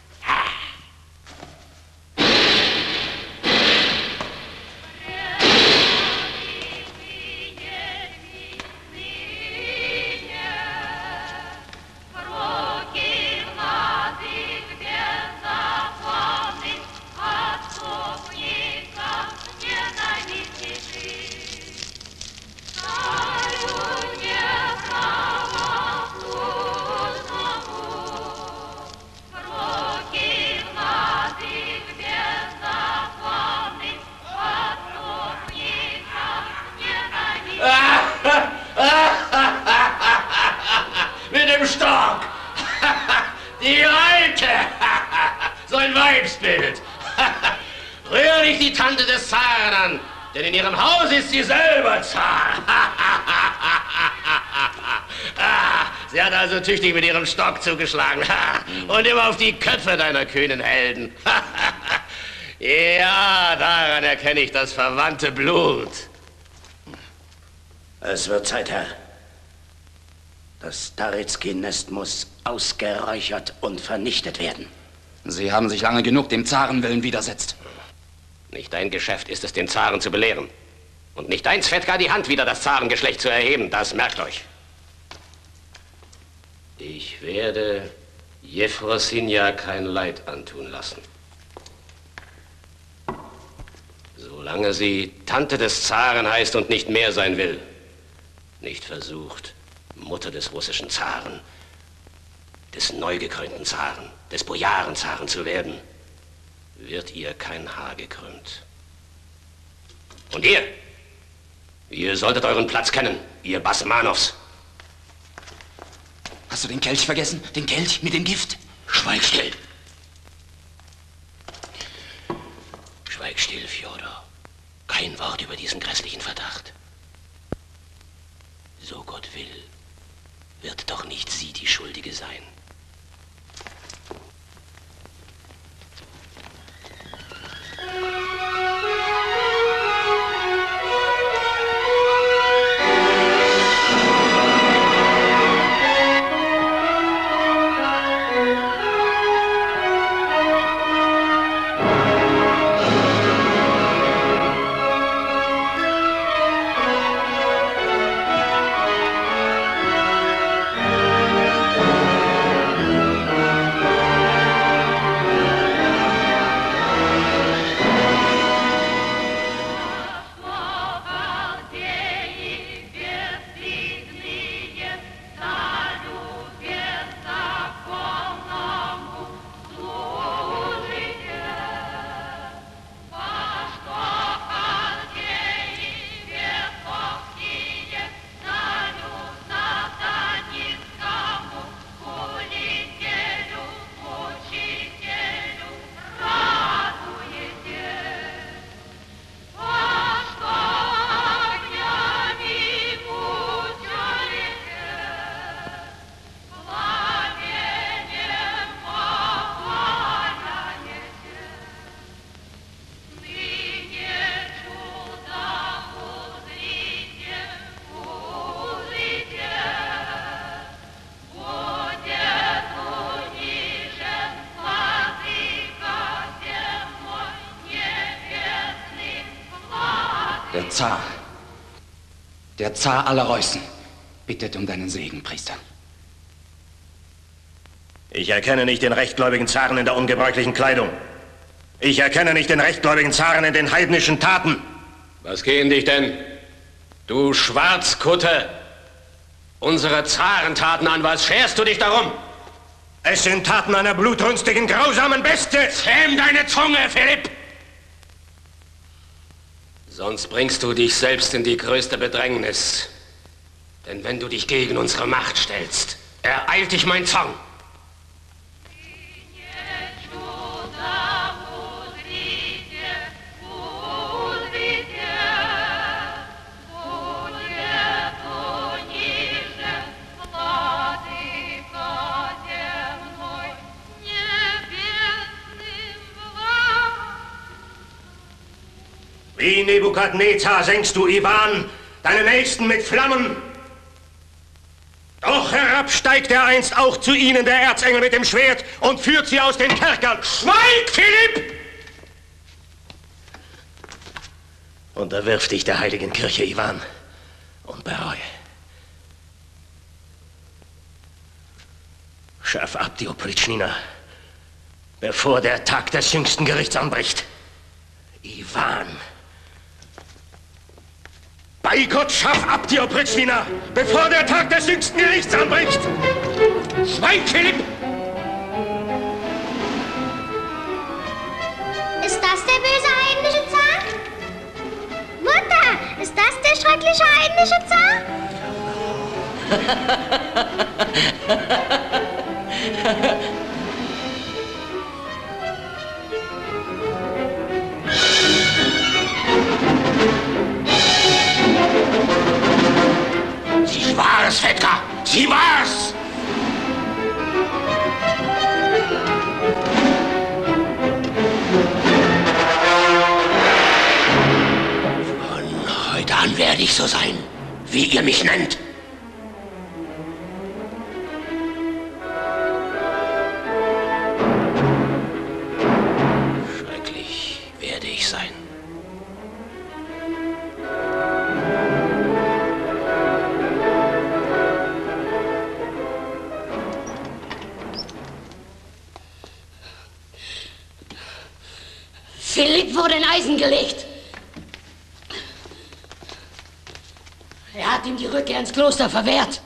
Mit dem Stock! Die Alte! So ein Weibsbild! Rühr nicht die Tante des Zaren an, denn in ihrem Haus ist sie selber Zar! Sie hat also tüchtig mit ihrem Stock zugeschlagen und immer auf die Köpfe deiner kühnen Helden. Ja, daran erkenne ich das verwandte Blut. Es wird Zeit, Herr. Das Staritzky-Nest muss ausgeräuchert und vernichtet werden. Sie haben sich lange genug dem Zarenwillen widersetzt. Nicht dein Geschäft ist es, den Zaren zu belehren. Und nicht deins, Fetka, die Hand wider das Zarengeschlecht zu erheben. Das merkt euch. Ich werde Jefrosinja kein Leid antun lassen. Solange sie Tante des Zaren heißt und nicht mehr sein will. Nicht versucht, Mutter des russischen Zaren, des neu gekrönten Zaren, des Bojarenzaren zu werden, wird ihr kein Haar gekrümmt. Und ihr, ihr solltet euren Platz kennen, ihr Basmanows. Hast du den Kelch vergessen? Den Kelch mit dem Gift? Schweig still. Schweig still, Fjodor. Kein Wort über diesen grässlichen Verdacht. So Gott will, wird doch nicht sie die Schuldige sein. Der Zar, der Zar aller Reußen, bittet um deinen Segen, Priester. Ich erkenne nicht den rechtgläubigen Zaren in der ungebräuchlichen Kleidung. Ich erkenne nicht den rechtgläubigen Zaren in den heidnischen Taten. Was gehen dich denn, du Schwarzkutte, unsere Zarentaten an? Was scherst du dich darum? Es sind Taten einer blutrünstigen, grausamen Bestie. Zähm deine Zunge, Philipp! Sonst bringst du dich selbst in die größte Bedrängnis. Denn wenn du dich gegen unsere Macht stellst, ereilt dich mein Zorn. Yeah. Wie Nebukadnezar senkst du, Iwan, deine Nächsten mit Flammen. Doch herab steigt er einst auch zu ihnen, der Erzengel mit dem Schwert, und führt sie aus den Kerkern. Schweig, Philipp! Unterwirf dich der heiligen Kirche, Iwan, und bereue. Schaff ab die Opričnina, bevor der Tag des jüngsten Gerichts anbricht. Iwan. Bei Gott, schaff ab die Opričnina, bevor der Tag des jüngsten Gerichts anbricht. Schweig, Philipp! Ist das der böse heidnische Zar? Mutter, ist das der schreckliche heidnische Zar? Sie war es, Fedka! Sie war's! Von heute an werde ich so sein, wie ihr mich nennt. Schrecklich werde ich sein. Philipp wurde in Eisen gelegt. Er hat ihm die Rückkehr ins Kloster verwehrt.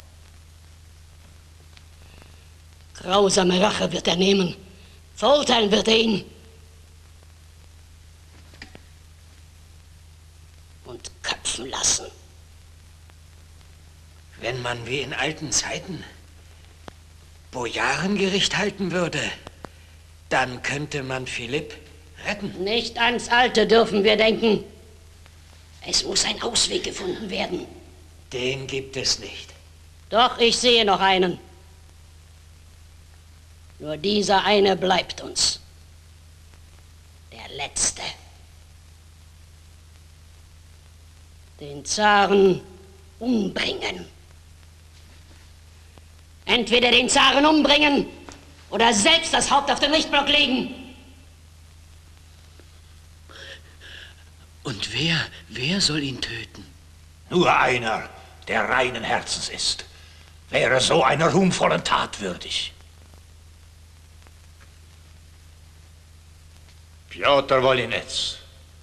Grausame Rache wird er nehmen. Verurteilen wird er ihn. Und köpfen lassen. Wenn man wie in alten Zeiten Bojarengericht halten würde, dann könnte man Philipp retten. Nicht ans Alte dürfen wir denken. Es muss ein Ausweg gefunden werden. Den gibt es nicht. Doch, ich sehe noch einen. Nur dieser eine bleibt uns. Der letzte. Den Zaren umbringen. Entweder den Zaren umbringen oder selbst das Haupt auf den Richtblock legen. Und wer, wer soll ihn töten? Nur einer, der reinen Herzens ist, wäre so einer ruhmvollen Tat würdig. Pjotr Wolinetz,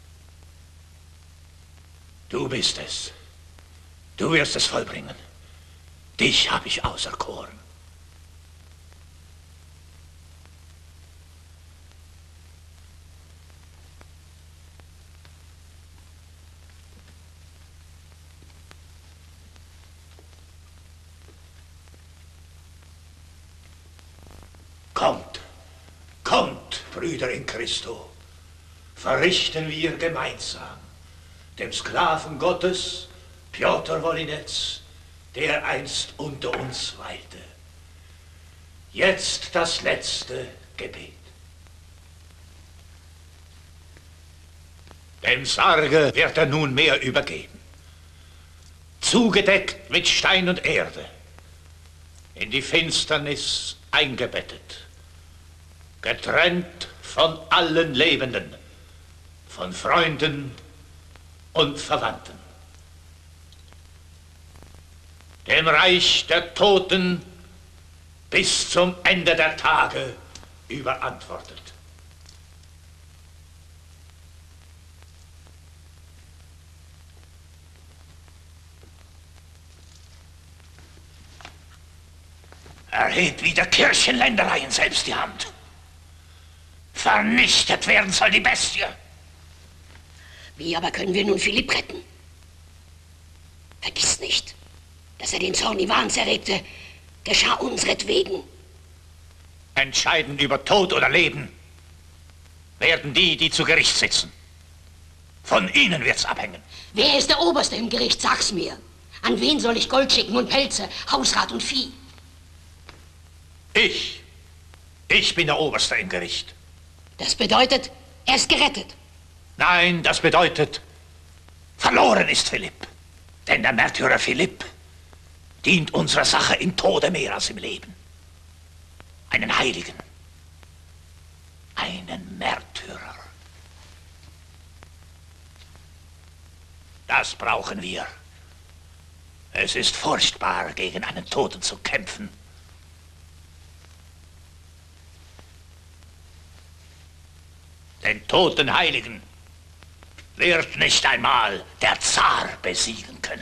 du bist es. Du wirst es vollbringen. Dich habe ich auserkoren. Kommt, kommt, Brüder in Christo, verrichten wir gemeinsam dem Sklaven Gottes, Pjotr Wolinetz, der einst unter uns weilte, jetzt das letzte Gebet. Dem Sarge wird er nunmehr übergeben, zugedeckt mit Stein und Erde, in die Finsternis eingebettet, getrennt von allen Lebenden, von Freunden und Verwandten. Dem Reich der Toten bis zum Ende der Tage überantwortet. Erhebt wieder Kirchenländereien selbst die Hand. Vernichtet werden soll die Bestie. Wie aber können wir nun Philipp retten? Vergiss nicht, dass er den Zorn Iwans erregte, geschah unsretwegen. Entscheiden über Tod oder Leben werden die, die zu Gericht sitzen. Von ihnen wird's abhängen. Wer ist der Oberste im Gericht? Sag's mir. An wen soll ich Gold schicken und Pelze, Hausrat und Vieh? Ich. Ich bin der Oberste im Gericht. Das bedeutet, er ist gerettet. Nein, das bedeutet, verloren ist Philipp. Denn der Märtyrer Philipp dient unserer Sache im Tode mehr als im Leben. Einen Heiligen. Einen Märtyrer. Das brauchen wir. Es ist furchtbar, gegen einen Toten zu kämpfen. Den toten Heiligen wird nicht einmal der Zar besiegen können.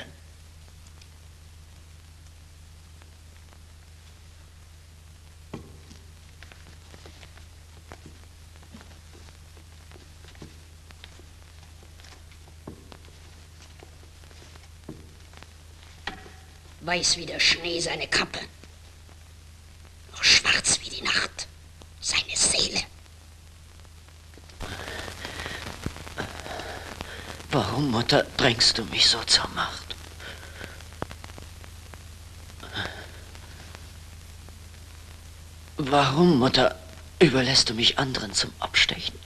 Weiß wie der Schnee seine Kappe, noch schwarz wie die Nacht seine Seele. Warum, Mutter, drängst du mich so zur Macht? Warum, Mutter, überlässt du mich anderen zum Abstechen?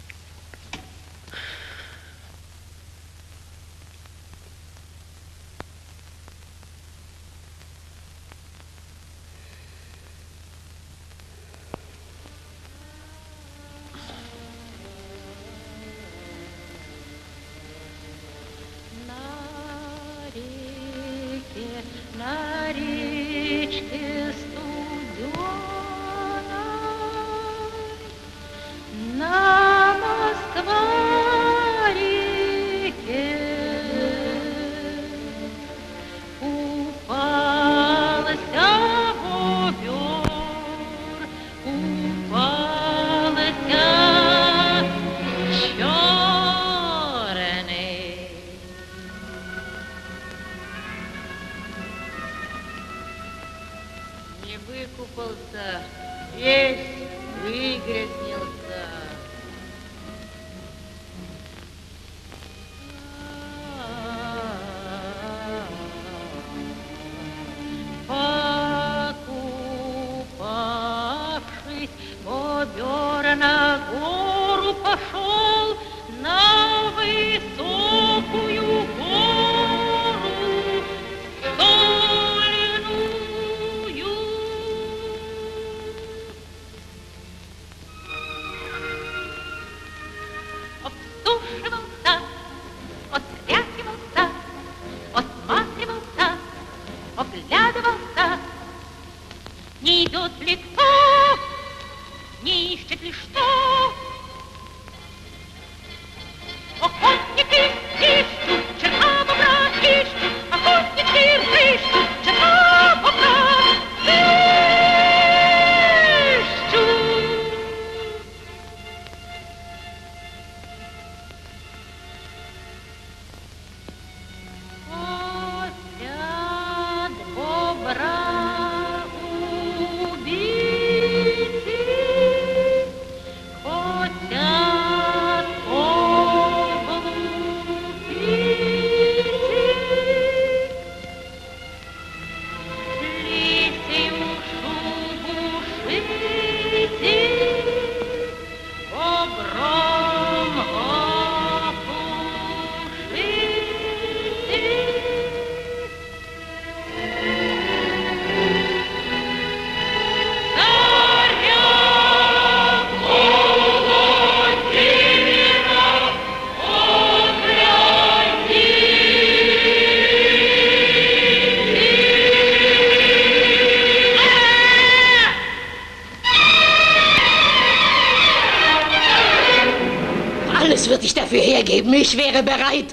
Ich wäre bereit,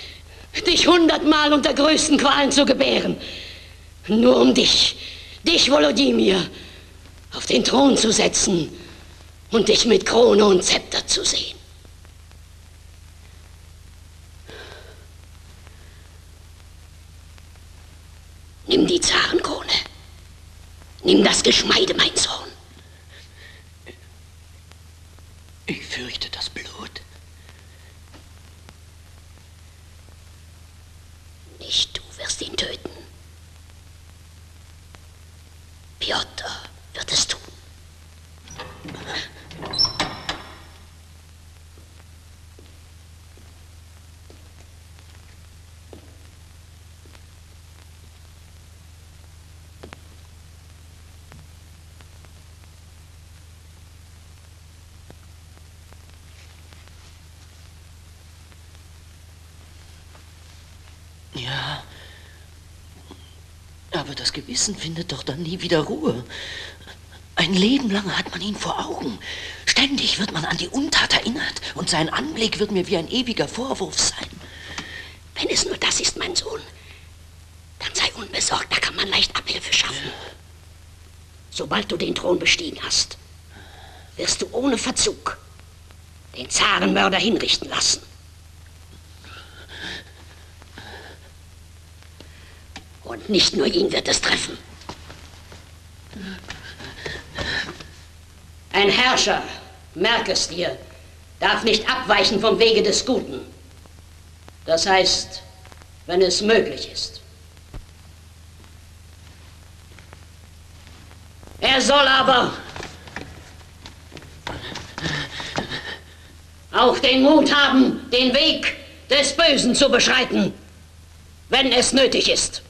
dich hundertmal unter größten Qualen zu gebären. Nur um dich, dich, Volodymyr, auf den Thron zu setzen und dich mit Krone und Zepter zu sehen. Nimm die Zarenkrone. Nimm das Geschmeide, mein Sohn. Ich fürchte das Blut. Nicht du wirst ihn töten. Piotr wird es tun. Ja, aber das Gewissen findet doch dann nie wieder Ruhe. Ein Leben lang hat man ihn vor Augen. Ständig wird man an die Untat erinnert und sein Anblick wird mir wie ein ewiger Vorwurf sein. Wenn es nur das ist, mein Sohn, dann sei unbesorgt, da kann man leicht Abhilfe schaffen. Sobald du den Thron bestiegen hast, wirst du ohne Verzug den Zarenmörder hinrichten lassen. Und nicht nur ihn wird es treffen. Ein Herrscher, merk es dir, darf nicht abweichen vom Wege des Guten. Das heißt, wenn es möglich ist. Er soll aber auch den Mut haben, den Weg des Bösen zu beschreiten, wenn es nötig ist.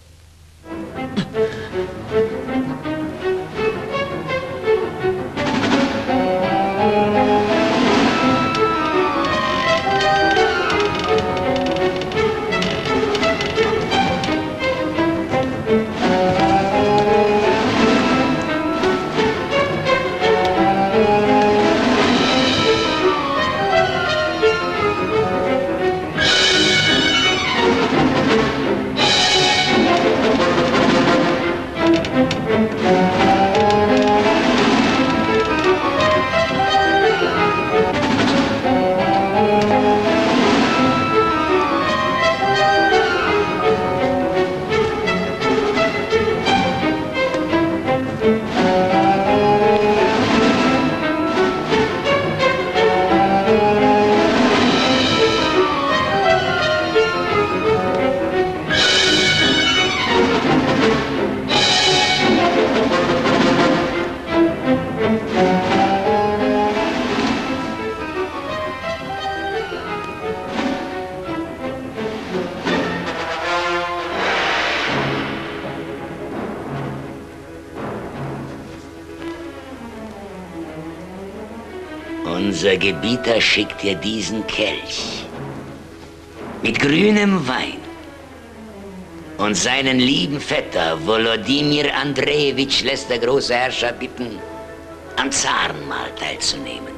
Unser Gebieter schickt dir diesen Kelch mit grünem Wein und seinen lieben Vetter Volodymyr Andrejewitsch lässt der große Herrscher bitten, am Zarenmahl teilzunehmen.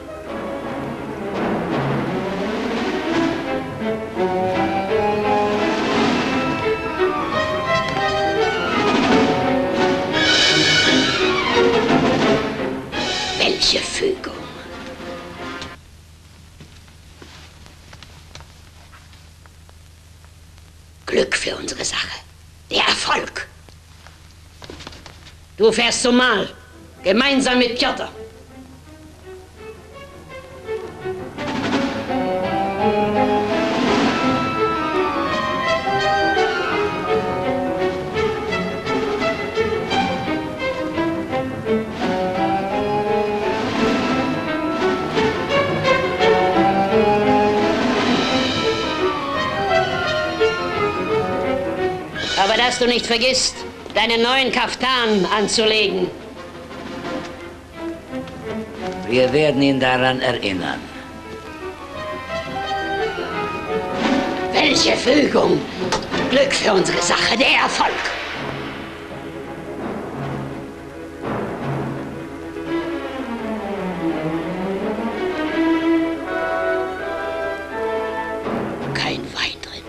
Welche Fügung! Glück für unsere Sache. Der Erfolg. Du fährst zum Mahl, gemeinsam mit Pjotr. Aber dass du nicht vergisst, deinen neuen Kaftan anzulegen. Wir werden ihn daran erinnern. Welche Fügung! Glück für unsere Sache, der Erfolg! Kein Wein drin.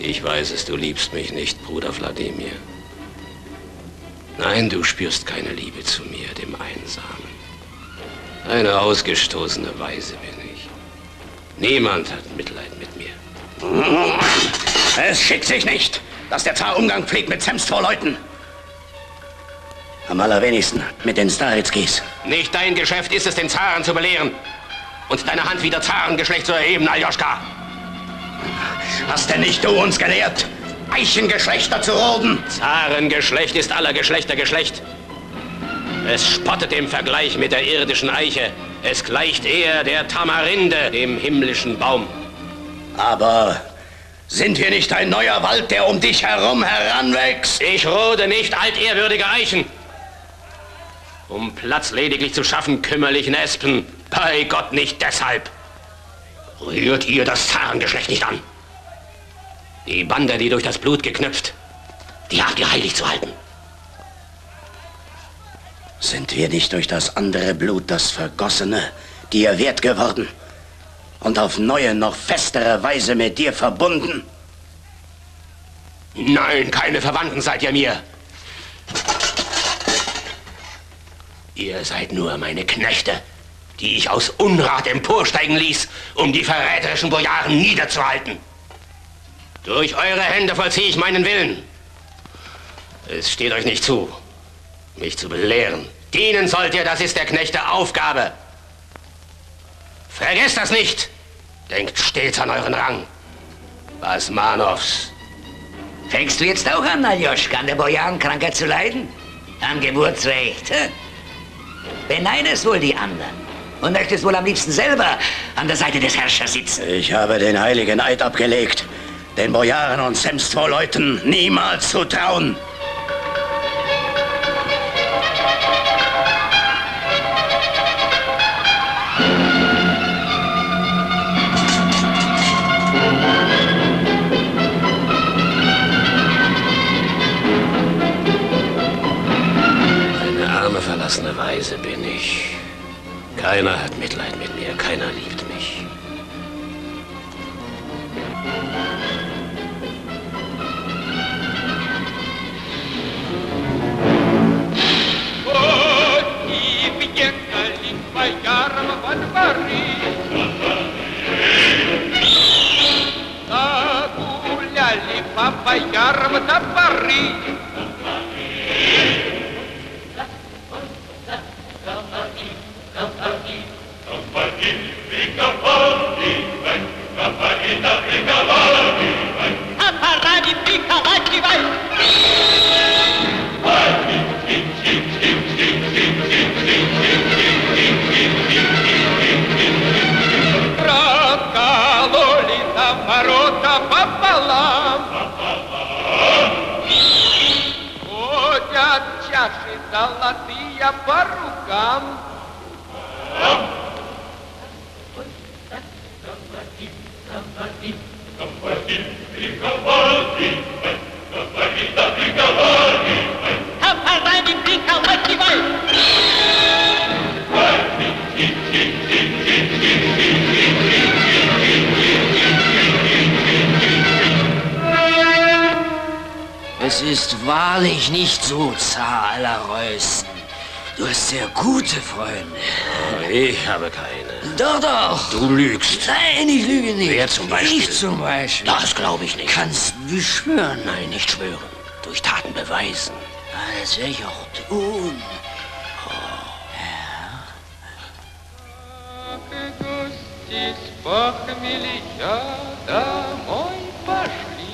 Ich weiß es, du liebst mich nicht, Bruder Wladimir. Nein, du spürst keine Liebe zu mir, dem Einsamen. Eine ausgestoßene Weise bin ich. Niemand hat Mitleid mit mir. Es schickt sich nicht, dass der Zar Umgang pflegt mit Zemstvo-Leuten. Am allerwenigsten mit den Staritskis. Nicht dein Geschäft ist es, den Zaren zu belehren und deine Hand wieder Zarengeschlecht zu erheben, Aljoschka. Hast denn nicht du uns gelehrt, Eichengeschlechter zu roden? Zarengeschlecht ist aller Geschlechter Geschlecht. Es spottet im Vergleich mit der irdischen Eiche. Es gleicht eher der Tamarinde, dem himmlischen Baum. Aber sind wir nicht ein neuer Wald, der um dich herum heranwächst? Ich rode nicht altehrwürdige Eichen. Um Platz lediglich zu schaffen, kümmerlichen Espen. Bei Gott nicht deshalb. Rührt ihr das Zarengeschlecht nicht an. Die Bande, die durch das Blut geknüpft, die habt ihr heilig zu halten. Sind wir nicht durch das andere Blut, das Vergossene, dir wert geworden und auf neue, noch festere Weise mit dir verbunden? Nein, keine Verwandten seid ihr mir. Ihr seid nur meine Knechte, die ich aus Unrat emporsteigen ließ, um die verräterischen Bojaren niederzuhalten. Durch eure Hände vollziehe ich meinen Willen. Es steht euch nicht zu, mich zu belehren. Dienen sollt ihr, das ist der Knechte Aufgabe. Vergesst das nicht. Denkt stets an euren Rang. Basmanovs. Fängst du jetzt auch an, Aljoschka, an der Bojarenkrankheit zu leiden? Am Geburtsrecht? Hä? Beneidest wohl die anderen und möchtest wohl am liebsten selber an der Seite des Herrschers sitzen. Ich habe den heiligen Eid abgelegt, den Bojaren und Zemstvo-Leuten niemals zu trauen. Verlassene Weise bin ich. Keiner hat Mitleid mit mir, keiner liebt mich. Золотые по рукам. Es ist wahrlich nicht so, Zar aller Reußen. Du hast sehr gute Freunde. Ich habe keine. Doch, doch. Du lügst. Nein, ich lüge nicht. Wer zum Beispiel? Ich zum Beispiel. Das glaube ich nicht. Kannst du schwören? Nein, nicht schwören. Durch Taten beweisen. Ah, das werde ich auch tun. С похмелья домой пошли.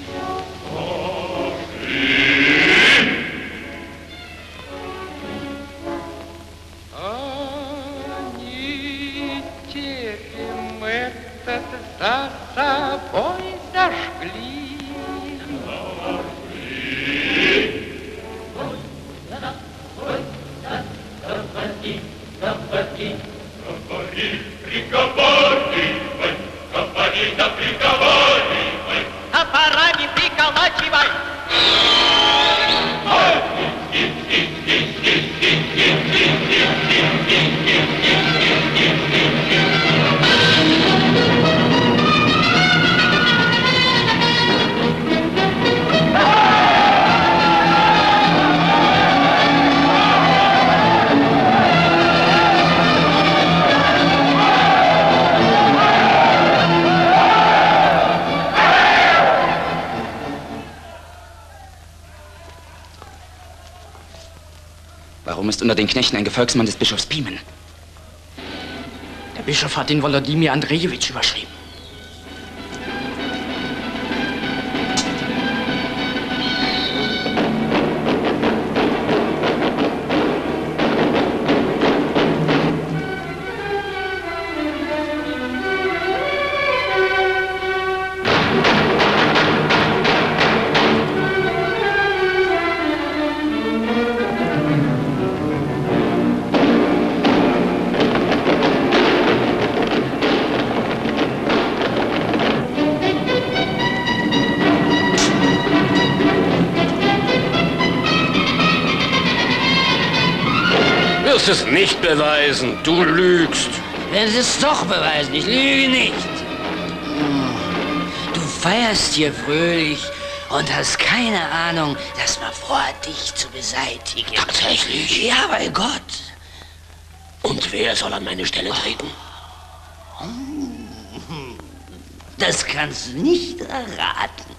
Они терем этот за собой зажгли. Топорами приколачивай! unter den Knechten ein Gefolgsmann des Bischofs Pimen. Der Bischof hat den Wolodymyr Andrejewitsch überschrieben. Du wirst es nicht beweisen. Du lügst. Ich werde es doch beweisen. Ich lüge nicht. Du feierst hier fröhlich und hast keine Ahnung, dass man vorhat, dich zu beseitigen. Tatsächlich? Ja, bei Gott. Und wer soll an meine Stelle treten? Das kannst du nicht erraten.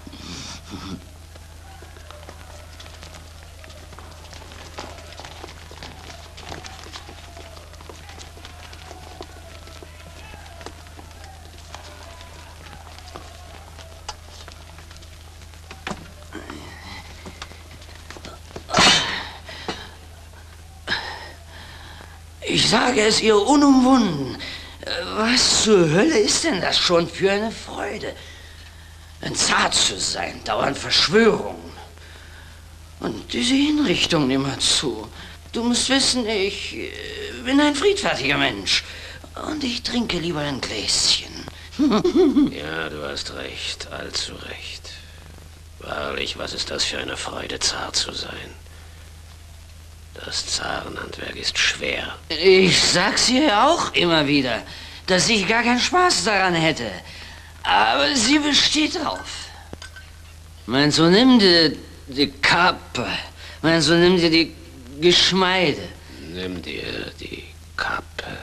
Ich sage es ihr unumwunden. Was zur Hölle ist denn das schon für eine Freude? Ein Zar zu sein, dauernd Verschwörungen. Und diese Hinrichtung immer zu. Du musst wissen, ich bin ein friedfertiger Mensch. Und ich trinke lieber ein Gläschen. Ja, du hast recht, allzu recht. Wahrlich, was ist das für eine Freude, Zar zu sein? Das Zarenhandwerk ist schwer. Ich sag's ihr auch immer wieder, dass ich gar keinen Spaß daran hätte. Aber sie besteht drauf. Meinst du, nimm dir die Kappe. Meinst du, nimm dir die Geschmeide. Nimm dir die Kappe.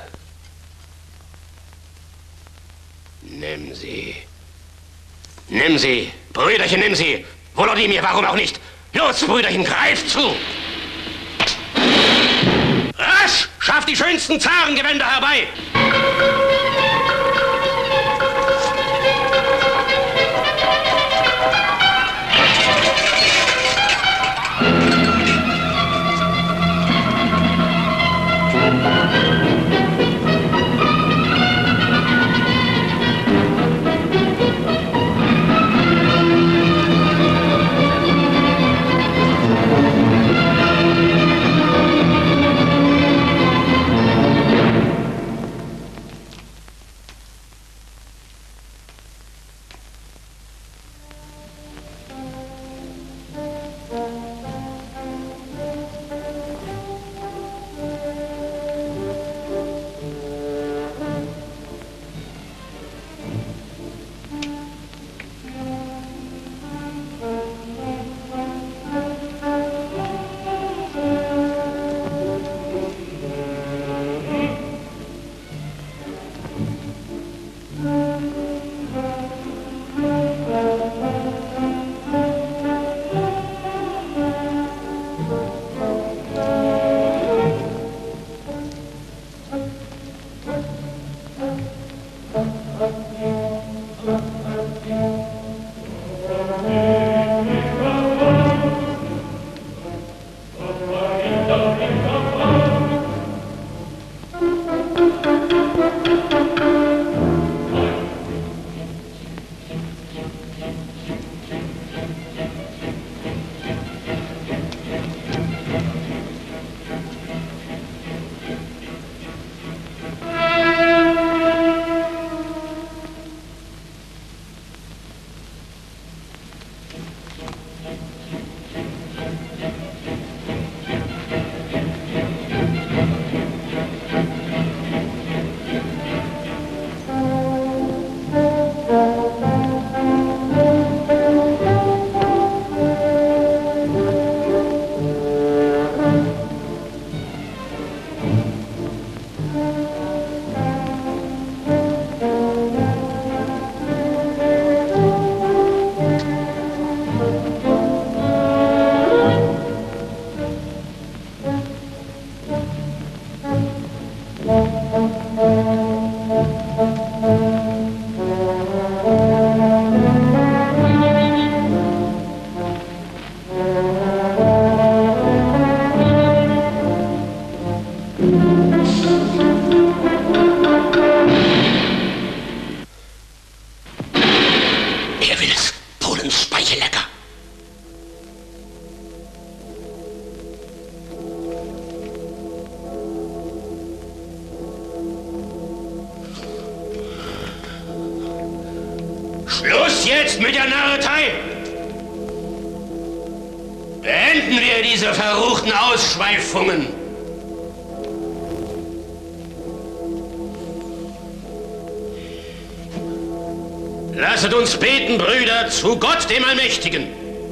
Nimm sie. Nimm sie. Brüderchen, nimm sie. Wolodymyr, warum auch nicht? Los, Brüderchen, greif zu. Rasch! Schaff die schönsten Zarengewänder herbei! Schluss jetzt mit der Narretei! Beenden wir diese verruchten Ausschweifungen! Lasset uns beten, Brüder, zu Gott, dem Allmächtigen.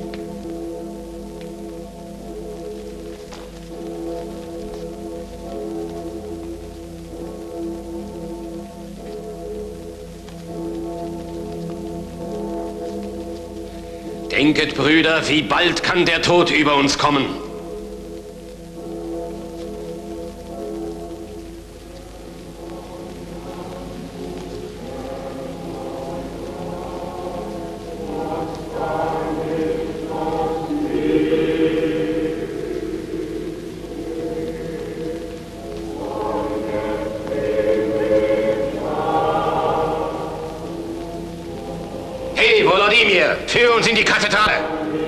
Denket, Brüder, wie bald kann der Tod über uns kommen? Hey, Volodymyr, führ uns in die Kathedrale!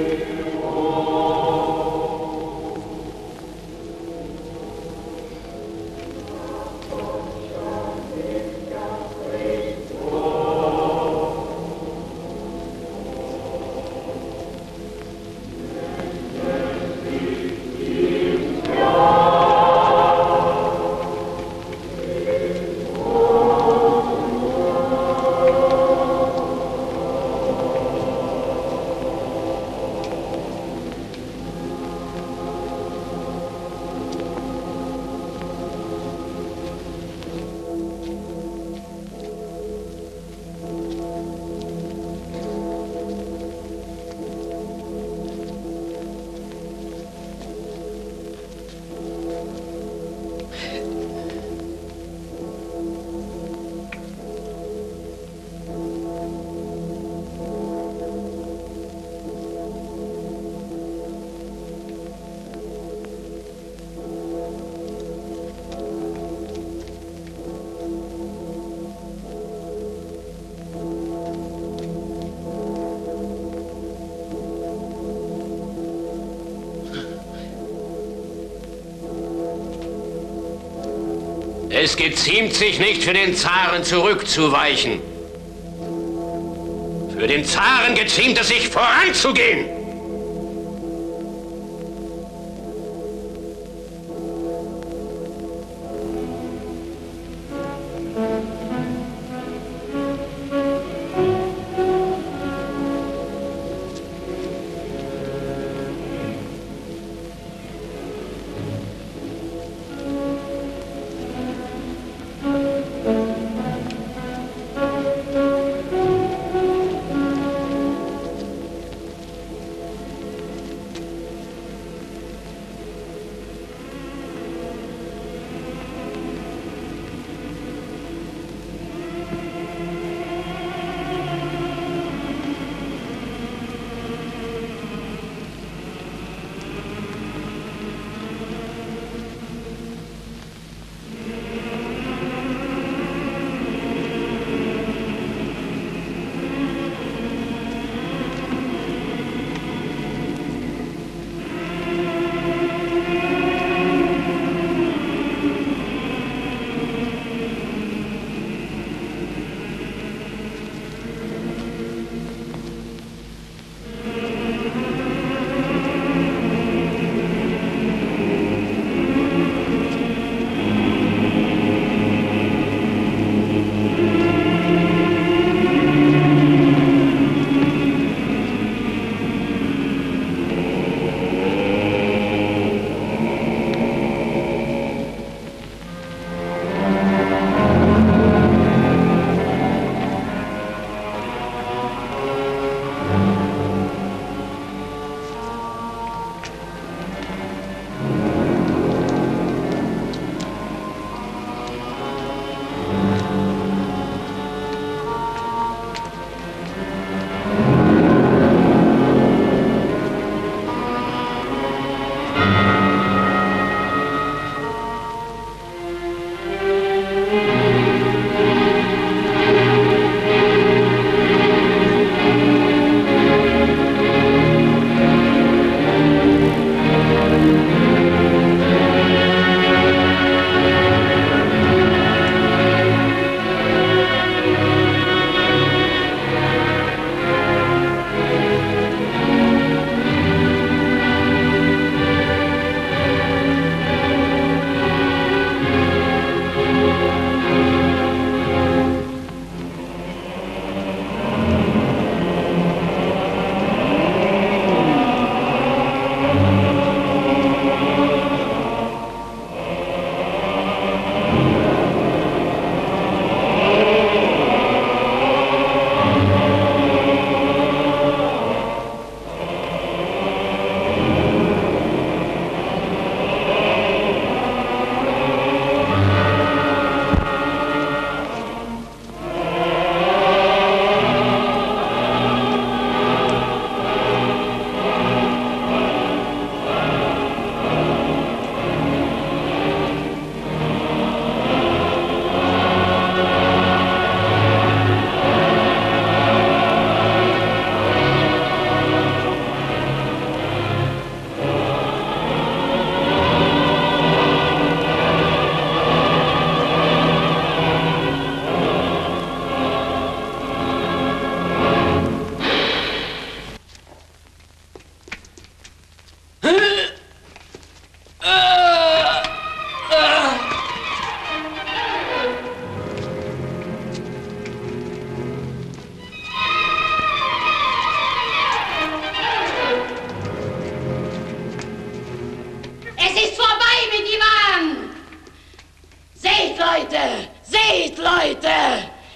Es geziemt sich nicht, für den Zaren zurückzuweichen. Für den Zaren geziemt es sich, voranzugehen.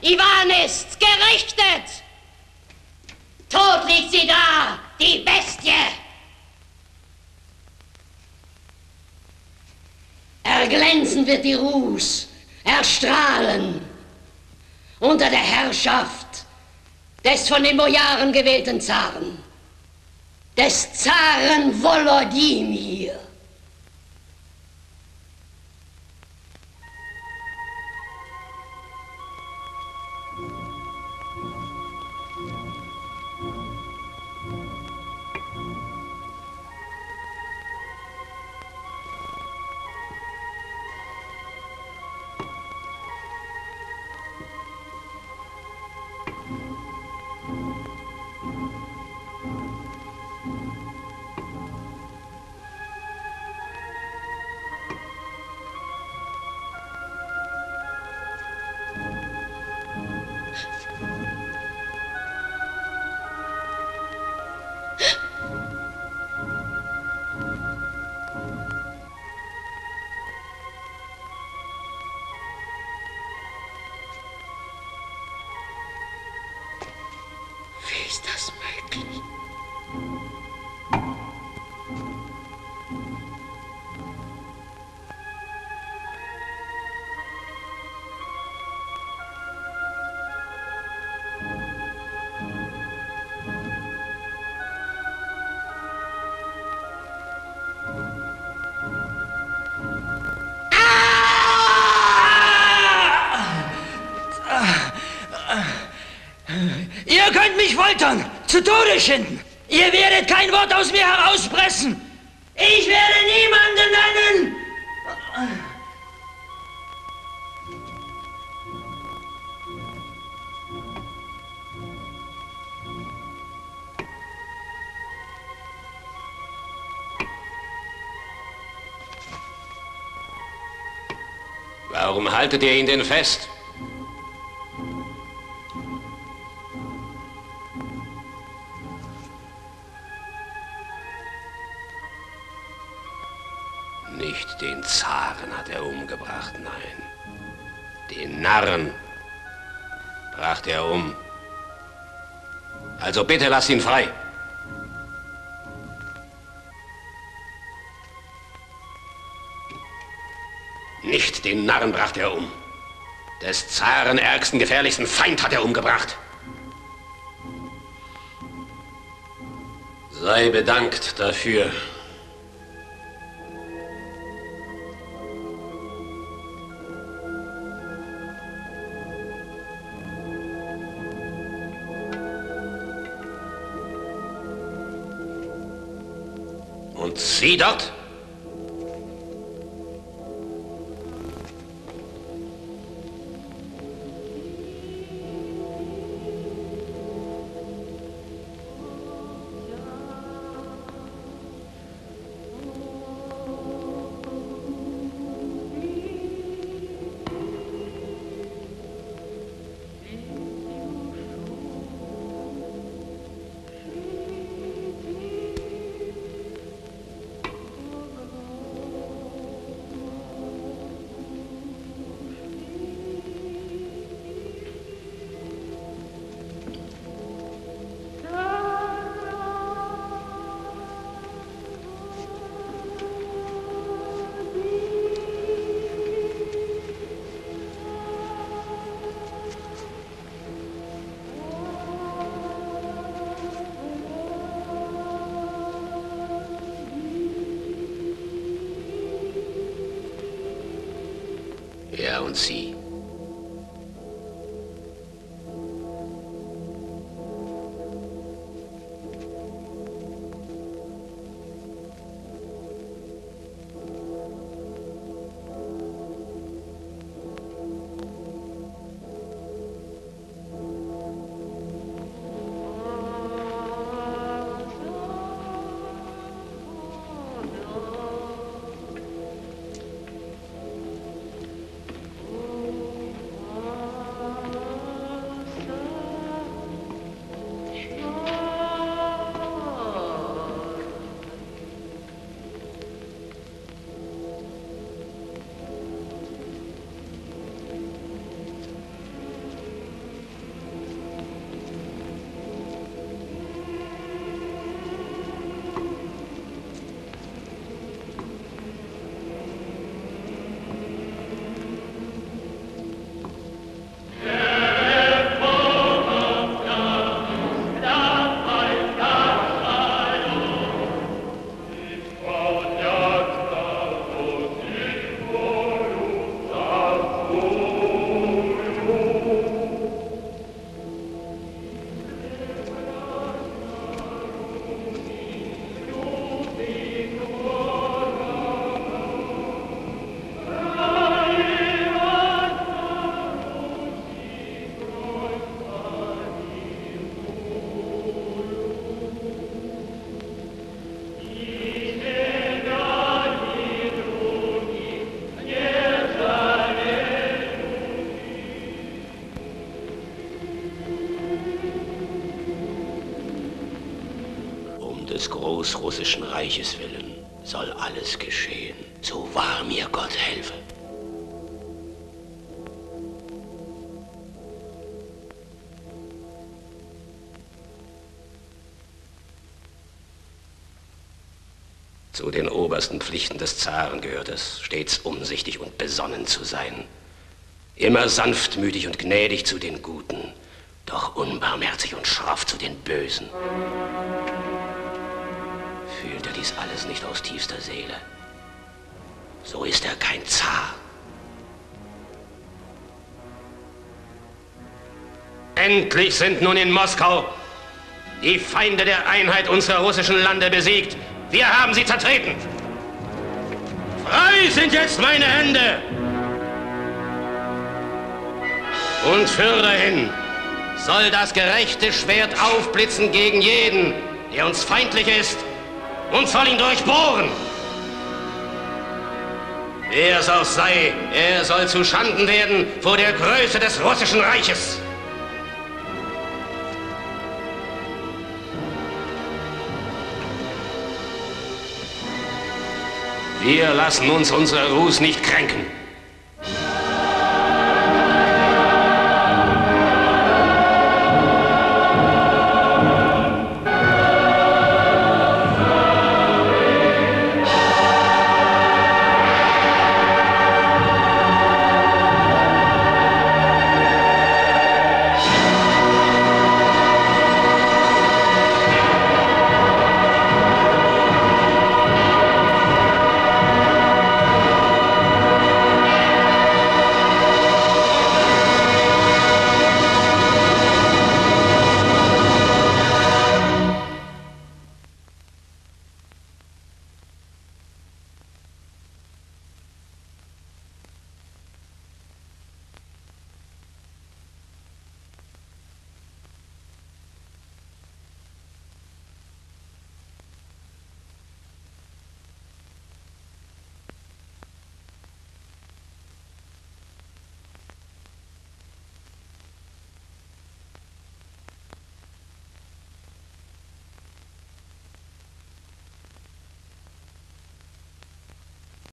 Iwan ist gerichtet! Tot liegt sie da, die Bestie! Erglänzen wird die Rus, erstrahlen unter der Herrschaft des von den Bojaren gewählten Zaren, des Zaren Wolodymyr. Wie ist das möglich? Ihr könnt mich foltern, zu Tode schinden. Ihr werdet kein Wort aus mir herauspressen. Ich werde niemanden nennen. Warum haltet ihr ihn denn fest? Nicht den Zaren hat er umgebracht, nein. Den Narren brachte er um. Also bitte lass ihn frei. Nicht den Narren brachte er um. Des Zaren ärgsten, gefährlichsten Feind hat er umgebracht. Sei bedankt dafür. Und sie dort? Er und sie. Oh des Großrussischen Reiches willen soll alles geschehen, so wahr mir Gott helfe. Zu den obersten Pflichten des Zaren gehört es, stets umsichtig und besonnen zu sein. Immer sanftmütig und gnädig zu den Guten, doch unbarmherzig und schroff zu den Bösen. Fühlt er dies alles nicht aus tiefster Seele, so ist er kein Zar. Endlich sind nun in Moskau die Feinde der Einheit unserer russischen Lande besiegt. Wir haben sie zertreten. Frei sind jetzt meine Hände. Und fürderhin soll das gerechte Schwert aufblitzen gegen jeden, der uns feindlich ist, und soll ihn durchbohren. Wer es auch sei, er soll zu Schanden werden vor der Größe des russischen Reiches. Wir lassen uns unserer Ruß nicht kränken.